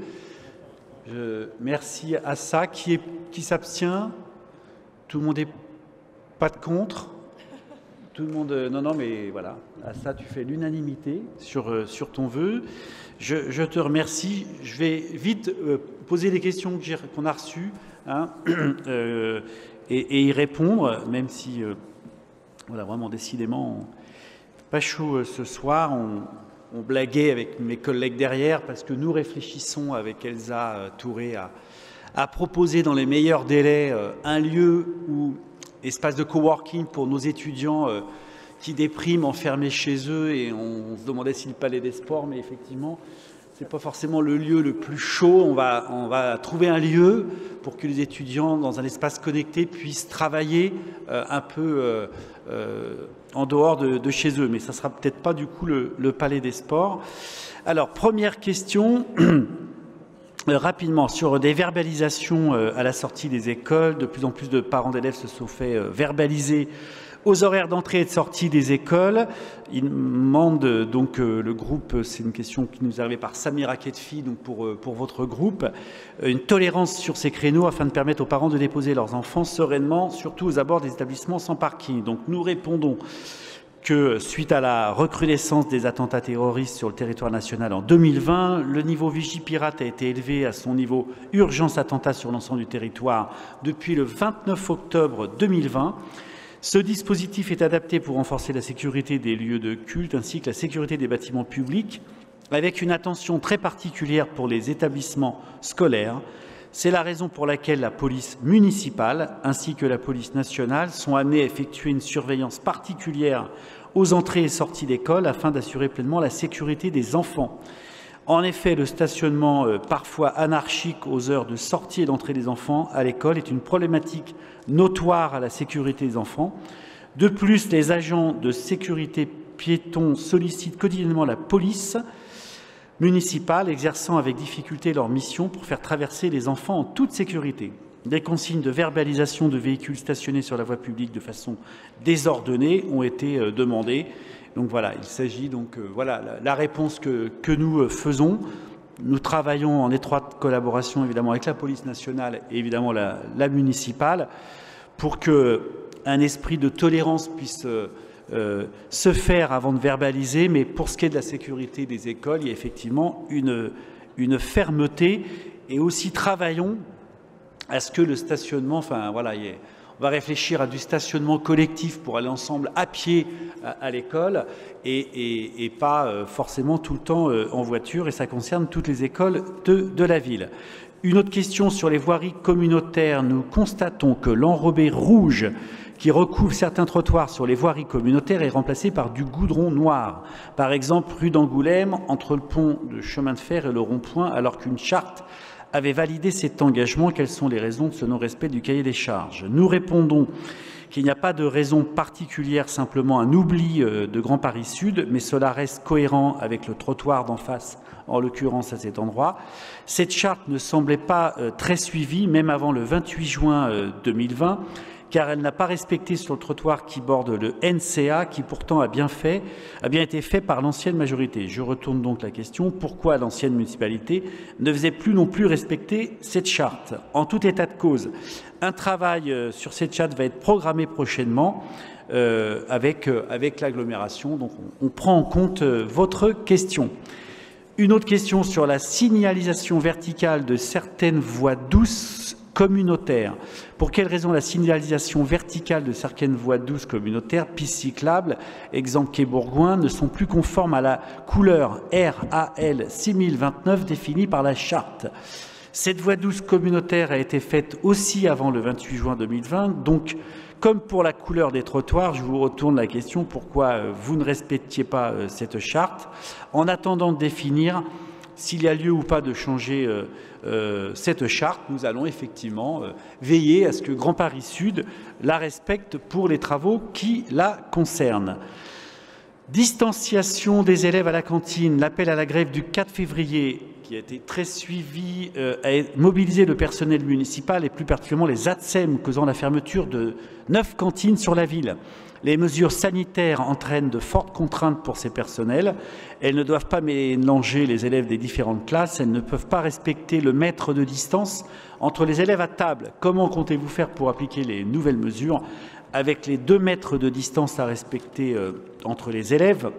Je, merci à ça. Qui, est, qui s'abstient? Tout le monde est pas de contre? Tout le monde... Non, non, mais voilà. À ça, tu fais l'unanimité sur, sur ton vœu. Je, je te remercie. Je vais vite euh, poser les questions qu'on a reçues. Hein, euh, et, et y répondre, même si, euh, voilà, vraiment décidément, on, pas chaud euh, ce soir, on, on blaguait avec mes collègues derrière, parce que nous réfléchissons avec Elsa euh, Touré à, à proposer dans les meilleurs délais euh, un lieu où, espace de coworking pour nos étudiants euh, qui dépriment, enfermés chez eux, et on, on se demandait si le Palais des Sports, mais effectivement, c'est pas forcément le lieu le plus chaud. On va, on va trouver un lieu pour que les étudiants, dans un espace connecté, puissent travailler euh, un peu euh, euh, en dehors de, de chez eux. Mais ça sera peut-être pas du coup le, le Palais des Sports. Alors, première question, euh, rapidement, sur des verbalisations euh, à la sortie des écoles. De plus en plus de parents d'élèves se sont fait euh, verbaliser aux horaires d'entrée et de sortie des écoles. Il demande donc euh, le groupe, c'est une question qui nous est arrivée par Samira Ketfi, donc pour, euh, pour votre groupe, euh, une tolérance sur ces créneaux afin de permettre aux parents de déposer leurs enfants sereinement, surtout aux abords des établissements sans parking. Donc nous répondons que suite à la recrudescence des attentats terroristes sur le territoire national en deux mille vingt, le niveau Vigipirate a été élevé à son niveau urgence attentat sur l'ensemble du territoire depuis le vingt-neuf octobre deux mille vingt. Ce dispositif est adapté pour renforcer la sécurité des lieux de culte ainsi que la sécurité des bâtiments publics, avec une attention très particulière pour les établissements scolaires. C'est la raison pour laquelle la police municipale ainsi que la police nationale sont amenées à effectuer une surveillance particulière aux entrées et sorties d'école afin d'assurer pleinement la sécurité des enfants. En effet, le stationnement euh, parfois anarchique aux heures de sortie et d'entrée des enfants à l'école est une problématique notoire à la sécurité des enfants. De plus, les agents de sécurité piétons sollicitent quotidiennement la police municipale, exerçant avec difficulté leur mission pour faire traverser les enfants en toute sécurité. Des consignes de verbalisation de véhicules stationnés sur la voie publique de façon désordonnée ont été euh, demandées. Donc voilà, il s'agit donc, euh, voilà, la, la réponse que, que nous euh, faisons. Nous travaillons en étroite collaboration évidemment avec la police nationale et évidemment la, la municipale pour qu'un esprit de tolérance puisse euh, euh, se faire avant de verbaliser. Mais pour ce qui est de la sécurité des écoles, il y a effectivement une, une fermeté, et aussi travaillons à ce que le stationnement, enfin voilà, il y ait, on va réfléchir à du stationnement collectif pour aller ensemble à pied à, à l'école et, et, et pas euh, forcément tout le temps euh, en voiture, et ça concerne toutes les écoles de, de la ville. Une autre question sur les voiries communautaires. Nous constatons que l'enrobé rouge qui recouvre certains trottoirs sur les voiries communautaires est remplacé par du goudron noir. Par exemple, rue d'Angoulême, entre le pont de chemin de fer et le rond-point, alors qu'une charte avait validé cet engagement. Quelles sont les raisons de ce non-respect du cahier des charges? Nous répondons qu'il n'y a pas de raison particulière, simplement un oubli de Grand Paris Sud, mais cela reste cohérent avec le trottoir d'en face, en l'occurrence à cet endroit. Cette charte ne semblait pas très suivie, même avant le vingt-huit juin deux mille vingt, car elle n'a pas respecté sur le trottoir qui borde le N C A, qui pourtant a bien, fait, a bien été fait par l'ancienne majorité. Je retourne donc la question, pourquoi l'ancienne municipalité ne faisait plus non plus respecter cette charte? En tout état de cause, un travail sur cette charte va être programmé prochainement euh, avec, euh, avec l'agglomération. Donc on, on prend en compte euh, votre question. Une autre question sur la signalisation verticale de certaines voies douces communautaires. Pour quelle raison la signalisation verticale de certaines voies douces communautaires, pistes cyclables, exemple quai Bourgoin, ne sont plus conformes à la couleur R A L six mille vingt-neuf définie par la charte? Cette voie douce communautaire a été faite aussi avant le vingt-huit juin deux mille vingt, donc comme pour la couleur des trottoirs, je vous retourne la question, pourquoi vous ne respectiez pas cette charte? En attendant de définir s'il y a lieu ou pas de changer euh, euh, cette charte, nous allons effectivement euh, veiller à ce que Grand Paris Sud la respecte pour les travaux qui la concernent. Distanciation des élèves à la cantine, l'appel à la grève du quatre février, qui a été très suivi, euh, a mobilisé le personnel municipal et plus particulièrement les A T S E M, causant la fermeture de neuf cantines sur la ville. Les mesures sanitaires entraînent de fortes contraintes pour ces personnels. Elles ne doivent pas mélanger les élèves des différentes classes. Elles ne peuvent pas respecter le mètre de distance entre les élèves à table. Comment comptez-vous faire pour appliquer les nouvelles mesures avec les deux mètres de distance à respecter euh, entre les élèves?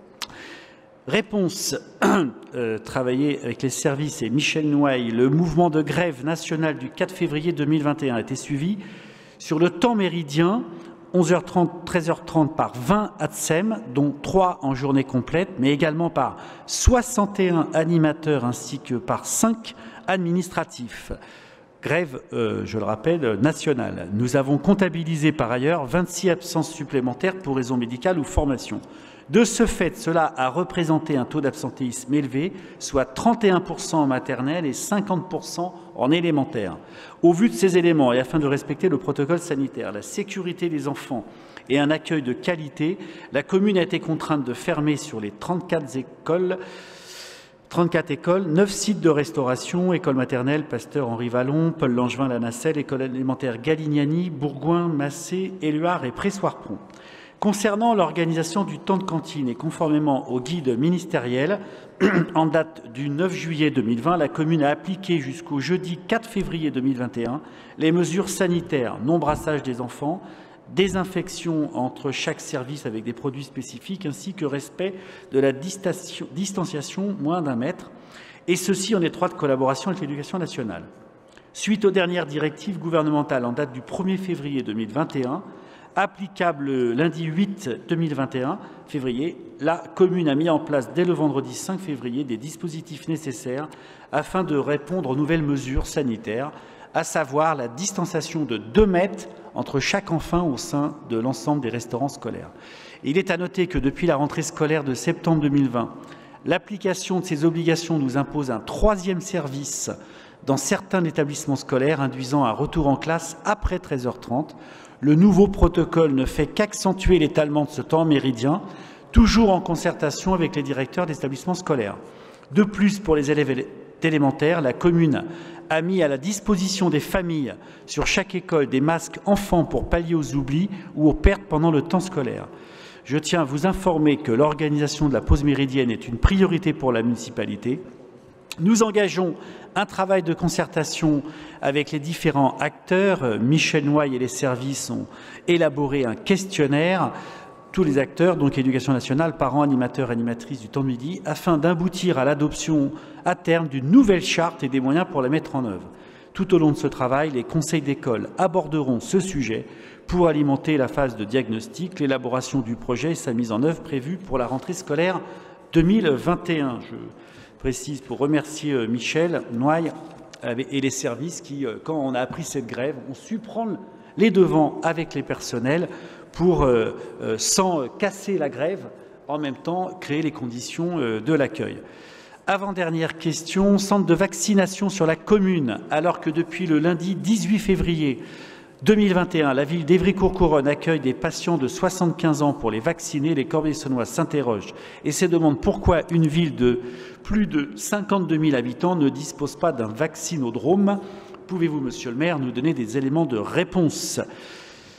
Réponse, euh, travailler avec les services et Michel Noailles, le mouvement de grève national du quatre février deux mille vingt et un a été suivi sur le temps méridien, onze heures trente, treize heures trente par vingt A T S E M, dont trois en journée complète, mais également par soixante et un animateurs ainsi que par cinq administratifs. Grève, euh, je le rappelle, nationale. Nous avons comptabilisé par ailleurs vingt-six absences supplémentaires pour raison médicale ou formation. De ce fait, cela a représenté un taux d'absentéisme élevé, soit trente et un pour cent en maternelle et cinquante pour cent en élémentaire. Au vu de ces éléments et afin de respecter le protocole sanitaire, la sécurité des enfants et un accueil de qualité, la commune a été contrainte de fermer sur les trente-quatre écoles, trente-quatre écoles, neuf sites de restauration, école maternelle Pasteur Henri Vallon, Paul Langevin La Nacelle, école élémentaire Galignani, Bourgoin, Massé, Éluard et Pressoir-Pont. Concernant l'organisation du temps de cantine et conformément au guide ministériel, en date du neuf juillet deux mille vingt, la commune a appliqué jusqu'au jeudi quatre février deux mille vingt et un les mesures sanitaires, non-brassage des enfants, désinfection entre chaque service avec des produits spécifiques, ainsi que respect de la distanciation moins d'un mètre, et ceci en étroite collaboration avec l'Éducation nationale. Suite aux dernières directives gouvernementales en date du premier février deux mille vingt et un, applicable lundi huit deux mille vingt et un février, la commune a mis en place dès le vendredi cinq février des dispositifs nécessaires afin de répondre aux nouvelles mesures sanitaires, à savoir la distanciation de deux mètres entre chaque enfant au sein de l'ensemble des restaurants scolaires. Il est à noter que depuis la rentrée scolaire de septembre deux mille vingt, l'application de ces obligations nous impose un troisième service dans certains établissements scolaires, induisant un retour en classe après treize heures trente. Le nouveau protocole ne fait qu'accentuer l'étalement de ce temps méridien, toujours en concertation avec les directeurs d'établissements scolaires. De plus, pour les élèves élémentaires, la commune a mis à la disposition des familles sur chaque école des masques enfants pour pallier aux oublis ou aux pertes pendant le temps scolaire. Je tiens à vous informer que l'organisation de la pause méridienne est une priorité pour la municipalité. Nous engageons un travail de concertation avec les différents acteurs. Michel Noailles et les services ont élaboré un questionnaire, tous les acteurs, donc Éducation nationale, parents, animateurs, animatrices du temps de midi, afin d'aboutir à l'adoption à terme d'une nouvelle charte et des moyens pour la mettre en œuvre. Tout au long de ce travail, les conseils d'école aborderont ce sujet pour alimenter la phase de diagnostic, l'élaboration du projet et sa mise en œuvre prévue pour la rentrée scolaire deux mille vingt et un. Je précise pour remercier Michel Noailles et les services qui, quand on a appris cette grève, ont su prendre les devants avec les personnels pour, euh, sans casser la grève, en même temps créer les conditions de l'accueil. Avant-dernière question, centre de vaccination sur la commune, alors que depuis le lundi dix-huit février deux mille vingt et un, la ville d'Évry-Courcouronnes accueille des patients de soixante-quinze ans pour les vacciner. Les Corbeil-Essonnois s'interrogent et se demandent pourquoi une ville de plus de cinquante-deux mille habitants ne dispose pas d'un vaccinodrome. Pouvez-vous, monsieur le maire, nous donner des éléments de réponse?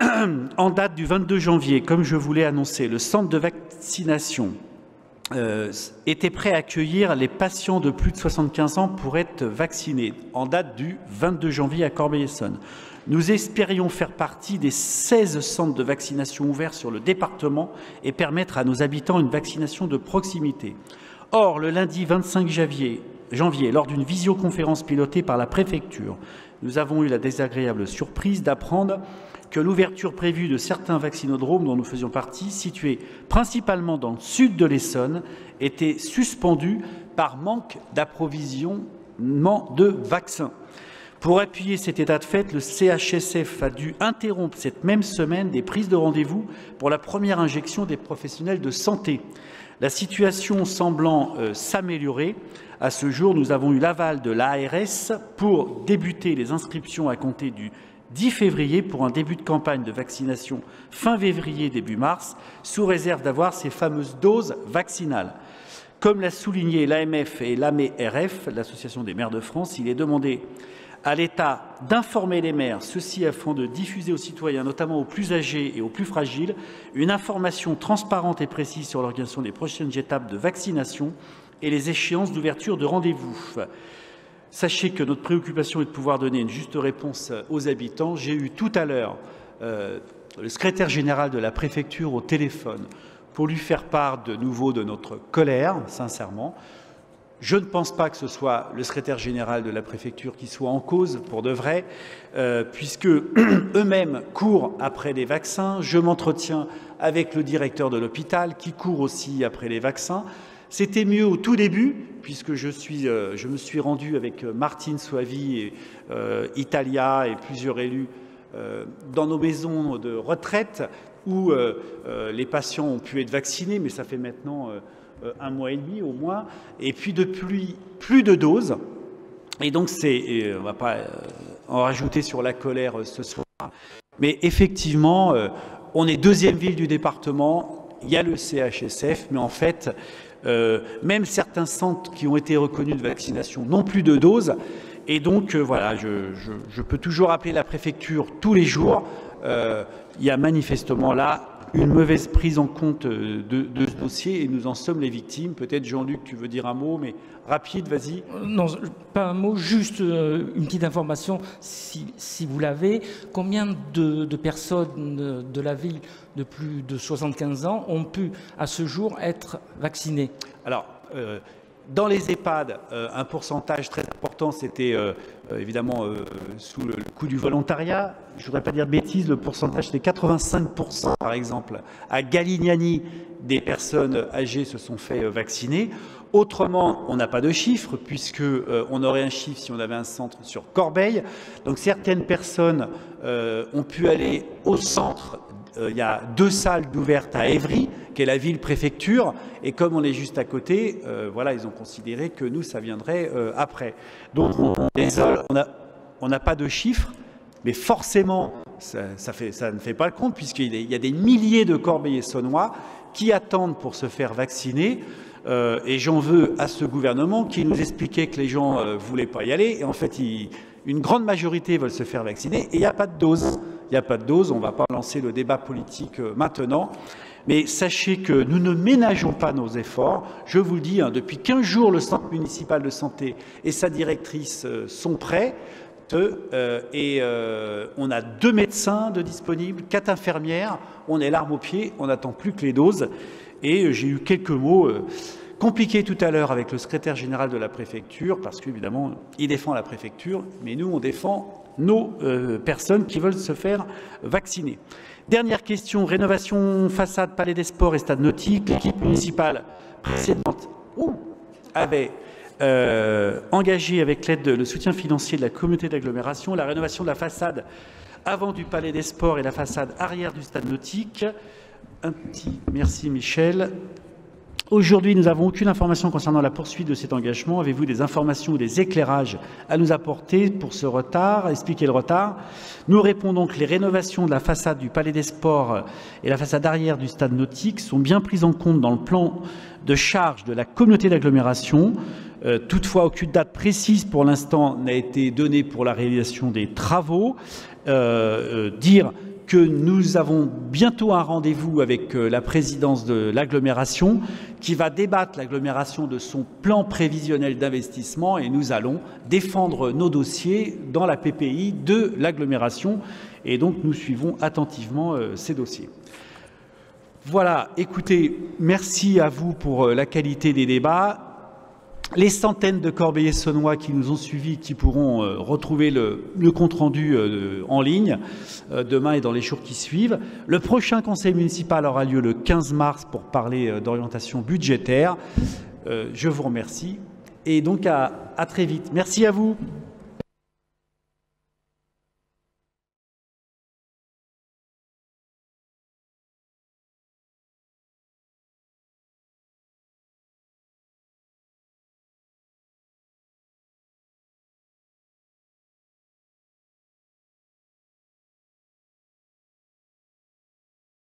en date du vingt-deux janvier, comme je vous l'ai annoncé, le centre de vaccination euh, était prêt à accueillir les patients de plus de soixante-quinze ans pour être vaccinés, en date du vingt-deux janvier à Corbeil-Essonnes. Nous espérions faire partie des seize centres de vaccination ouverts sur le département et permettre à nos habitants une vaccination de proximité. Or, le lundi vingt-cinq janvier, janvier lors d'une visioconférence pilotée par la préfecture, nous avons eu la désagréable surprise d'apprendre que l'ouverture prévue de certains vaccinodromes dont nous faisions partie, situés principalement dans le sud de l'Essonne, était suspendue par manque d'approvisionnement de vaccins. Pour appuyer cet état de fait, le C H S F a dû interrompre cette même semaine des prises de rendez-vous pour la première injection des professionnels de santé. La situation semblant euh, s'améliorer, à ce jour, nous avons eu l'aval de l'A R S pour débuter les inscriptions à compter du dix février pour un début de campagne de vaccination fin février, début mars, sous réserve d'avoir ces fameuses doses vaccinales. Comme l'a souligné l'A M F et l'A M E R F, l'Association des maires de France, il est demandé à l'État d'informer les maires, ceci afin de diffuser aux citoyens, notamment aux plus âgés et aux plus fragiles, une information transparente et précise sur l'organisation des prochaines étapes de vaccination et les échéances d'ouverture de rendez-vous. Sachez que notre préoccupation est de pouvoir donner une juste réponse aux habitants. J'ai eu tout à l'heure euh, le secrétaire général de la préfecture au téléphone pour lui faire part de nouveau de notre colère, sincèrement. Je ne pense pas que ce soit le secrétaire général de la préfecture qui soit en cause pour de vrai, euh, puisque eux-mêmes courent après les vaccins. Je m'entretiens avec le directeur de l'hôpital qui court aussi après les vaccins. C'était mieux au tout début, puisque je, suis, euh, je me suis rendu avec Martine Soavi, et, euh, Italia et plusieurs élus euh, dans nos maisons de retraite où euh, euh, les patients ont pu être vaccinés, mais ça fait maintenant euh, un mois et demi au moins, et puis depuis plus de doses. Et donc, c'est, on ne va pas euh, en rajouter sur la colère euh, ce soir, mais effectivement, euh, on est deuxième ville du département, il y a le C H S F, mais en fait, euh, même certains centres qui ont été reconnus de vaccination n'ont plus de doses. Et donc, euh, voilà, je, je, je peux toujours appeler la préfecture tous les jours. Euh, il y a manifestement là une mauvaise prise en compte de, de ce dossier et nous en sommes les victimes. Peut-être, Jean-Luc, tu veux dire un mot, mais rapide, vas-y. Non, pas un mot, juste euh, une petite information, si, si vous l'avez. Combien de, de personnes de, de la ville de plus de soixante-quinze ans ont pu, à ce jour, être vaccinées? Alors, euh, dans les EHPAD, euh, un pourcentage très important, c'était euh, euh, évidemment euh, sous le, le coup du volontariat. Je ne voudrais pas dire de bêtises, le pourcentage c'était quatre-vingt-cinq pour cent par exemple. À Galignani, des personnes âgées se sont fait euh, vacciner. Autrement, on n'a pas de chiffres, puisqu'on euh, aurait un chiffre si on avait un centre sur Corbeil. Donc certaines personnes euh, ont pu aller au centre. Euh, il y a deux salles d'ouvertes à Évry, qui est la ville-préfecture, et comme on est juste à côté, euh, voilà, ils ont considéré que nous, ça viendrait euh, après. Donc, on, désolé, on n'a pas de chiffres, mais forcément, ça, ça, fait, ça ne fait pas le compte, puisqu'il y a des milliers de Corbeil-Essonnois qui attendent pour se faire vacciner. Euh, et j'en veux à ce gouvernement qui nous expliquait que les gens ne euh, voulaient pas y aller. Et en fait, il, une grande majorité veulent se faire vacciner et il n'y a pas de dose. Il n'y a pas de dose, on ne va pas lancer le débat politique euh, maintenant. Mais sachez que nous ne ménageons pas nos efforts. Je vous le dis, hein, depuis quinze jours, le centre municipal de santé et sa directrice euh, sont prêts. Euh, et euh, on a deux médecins de disponibles, quatre infirmières. On est l'arme au pied, on n'attend plus que les doses. Et euh, j'ai eu quelques mots euh, compliqués tout à l'heure avec le secrétaire général de la préfecture, parce qu'évidemment, il défend la préfecture, mais nous, on défend nos euh, personnes qui veulent se faire vacciner. Dernière question, rénovation façade Palais des Sports et Stade Nautique. L'équipe municipale précédente ouh, avait euh, engagé avec l'aide de le soutien financier de la communauté d'agglomération la rénovation de la façade avant du Palais des Sports et la façade arrière du Stade Nautique. Un petit merci Michel. Aujourd'hui, nous n'avons aucune information concernant la poursuite de cet engagement. Avez-vous des informations ou des éclairages à nous apporter pour ce retard, expliquer le retard? Nous répondons que les rénovations de la façade du Palais des Sports et la façade arrière du Stade Nautique sont bien prises en compte dans le plan de charge de la communauté d'agglomération. Euh, toutefois, aucune date précise pour l'instant n'a été donnée pour la réalisation des travaux. Euh, euh, dire que nous avons bientôt un rendez-vous avec la présidence de l'agglomération qui va débattre l'agglomération de son plan prévisionnel d'investissement et nous allons défendre nos dossiers dans la P P I de l'agglomération et donc nous suivons attentivement euh, ces dossiers. Voilà, écoutez, merci à vous pour la qualité des débats. Les centaines de Corbeil-Essonnois qui nous ont suivis, qui pourront euh, retrouver le, le compte-rendu euh, en ligne euh, demain et dans les jours qui suivent. Le prochain conseil municipal aura lieu le quinze mars pour parler euh, d'orientation budgétaire. Euh, je vous remercie et donc à, à très vite. Merci à vous.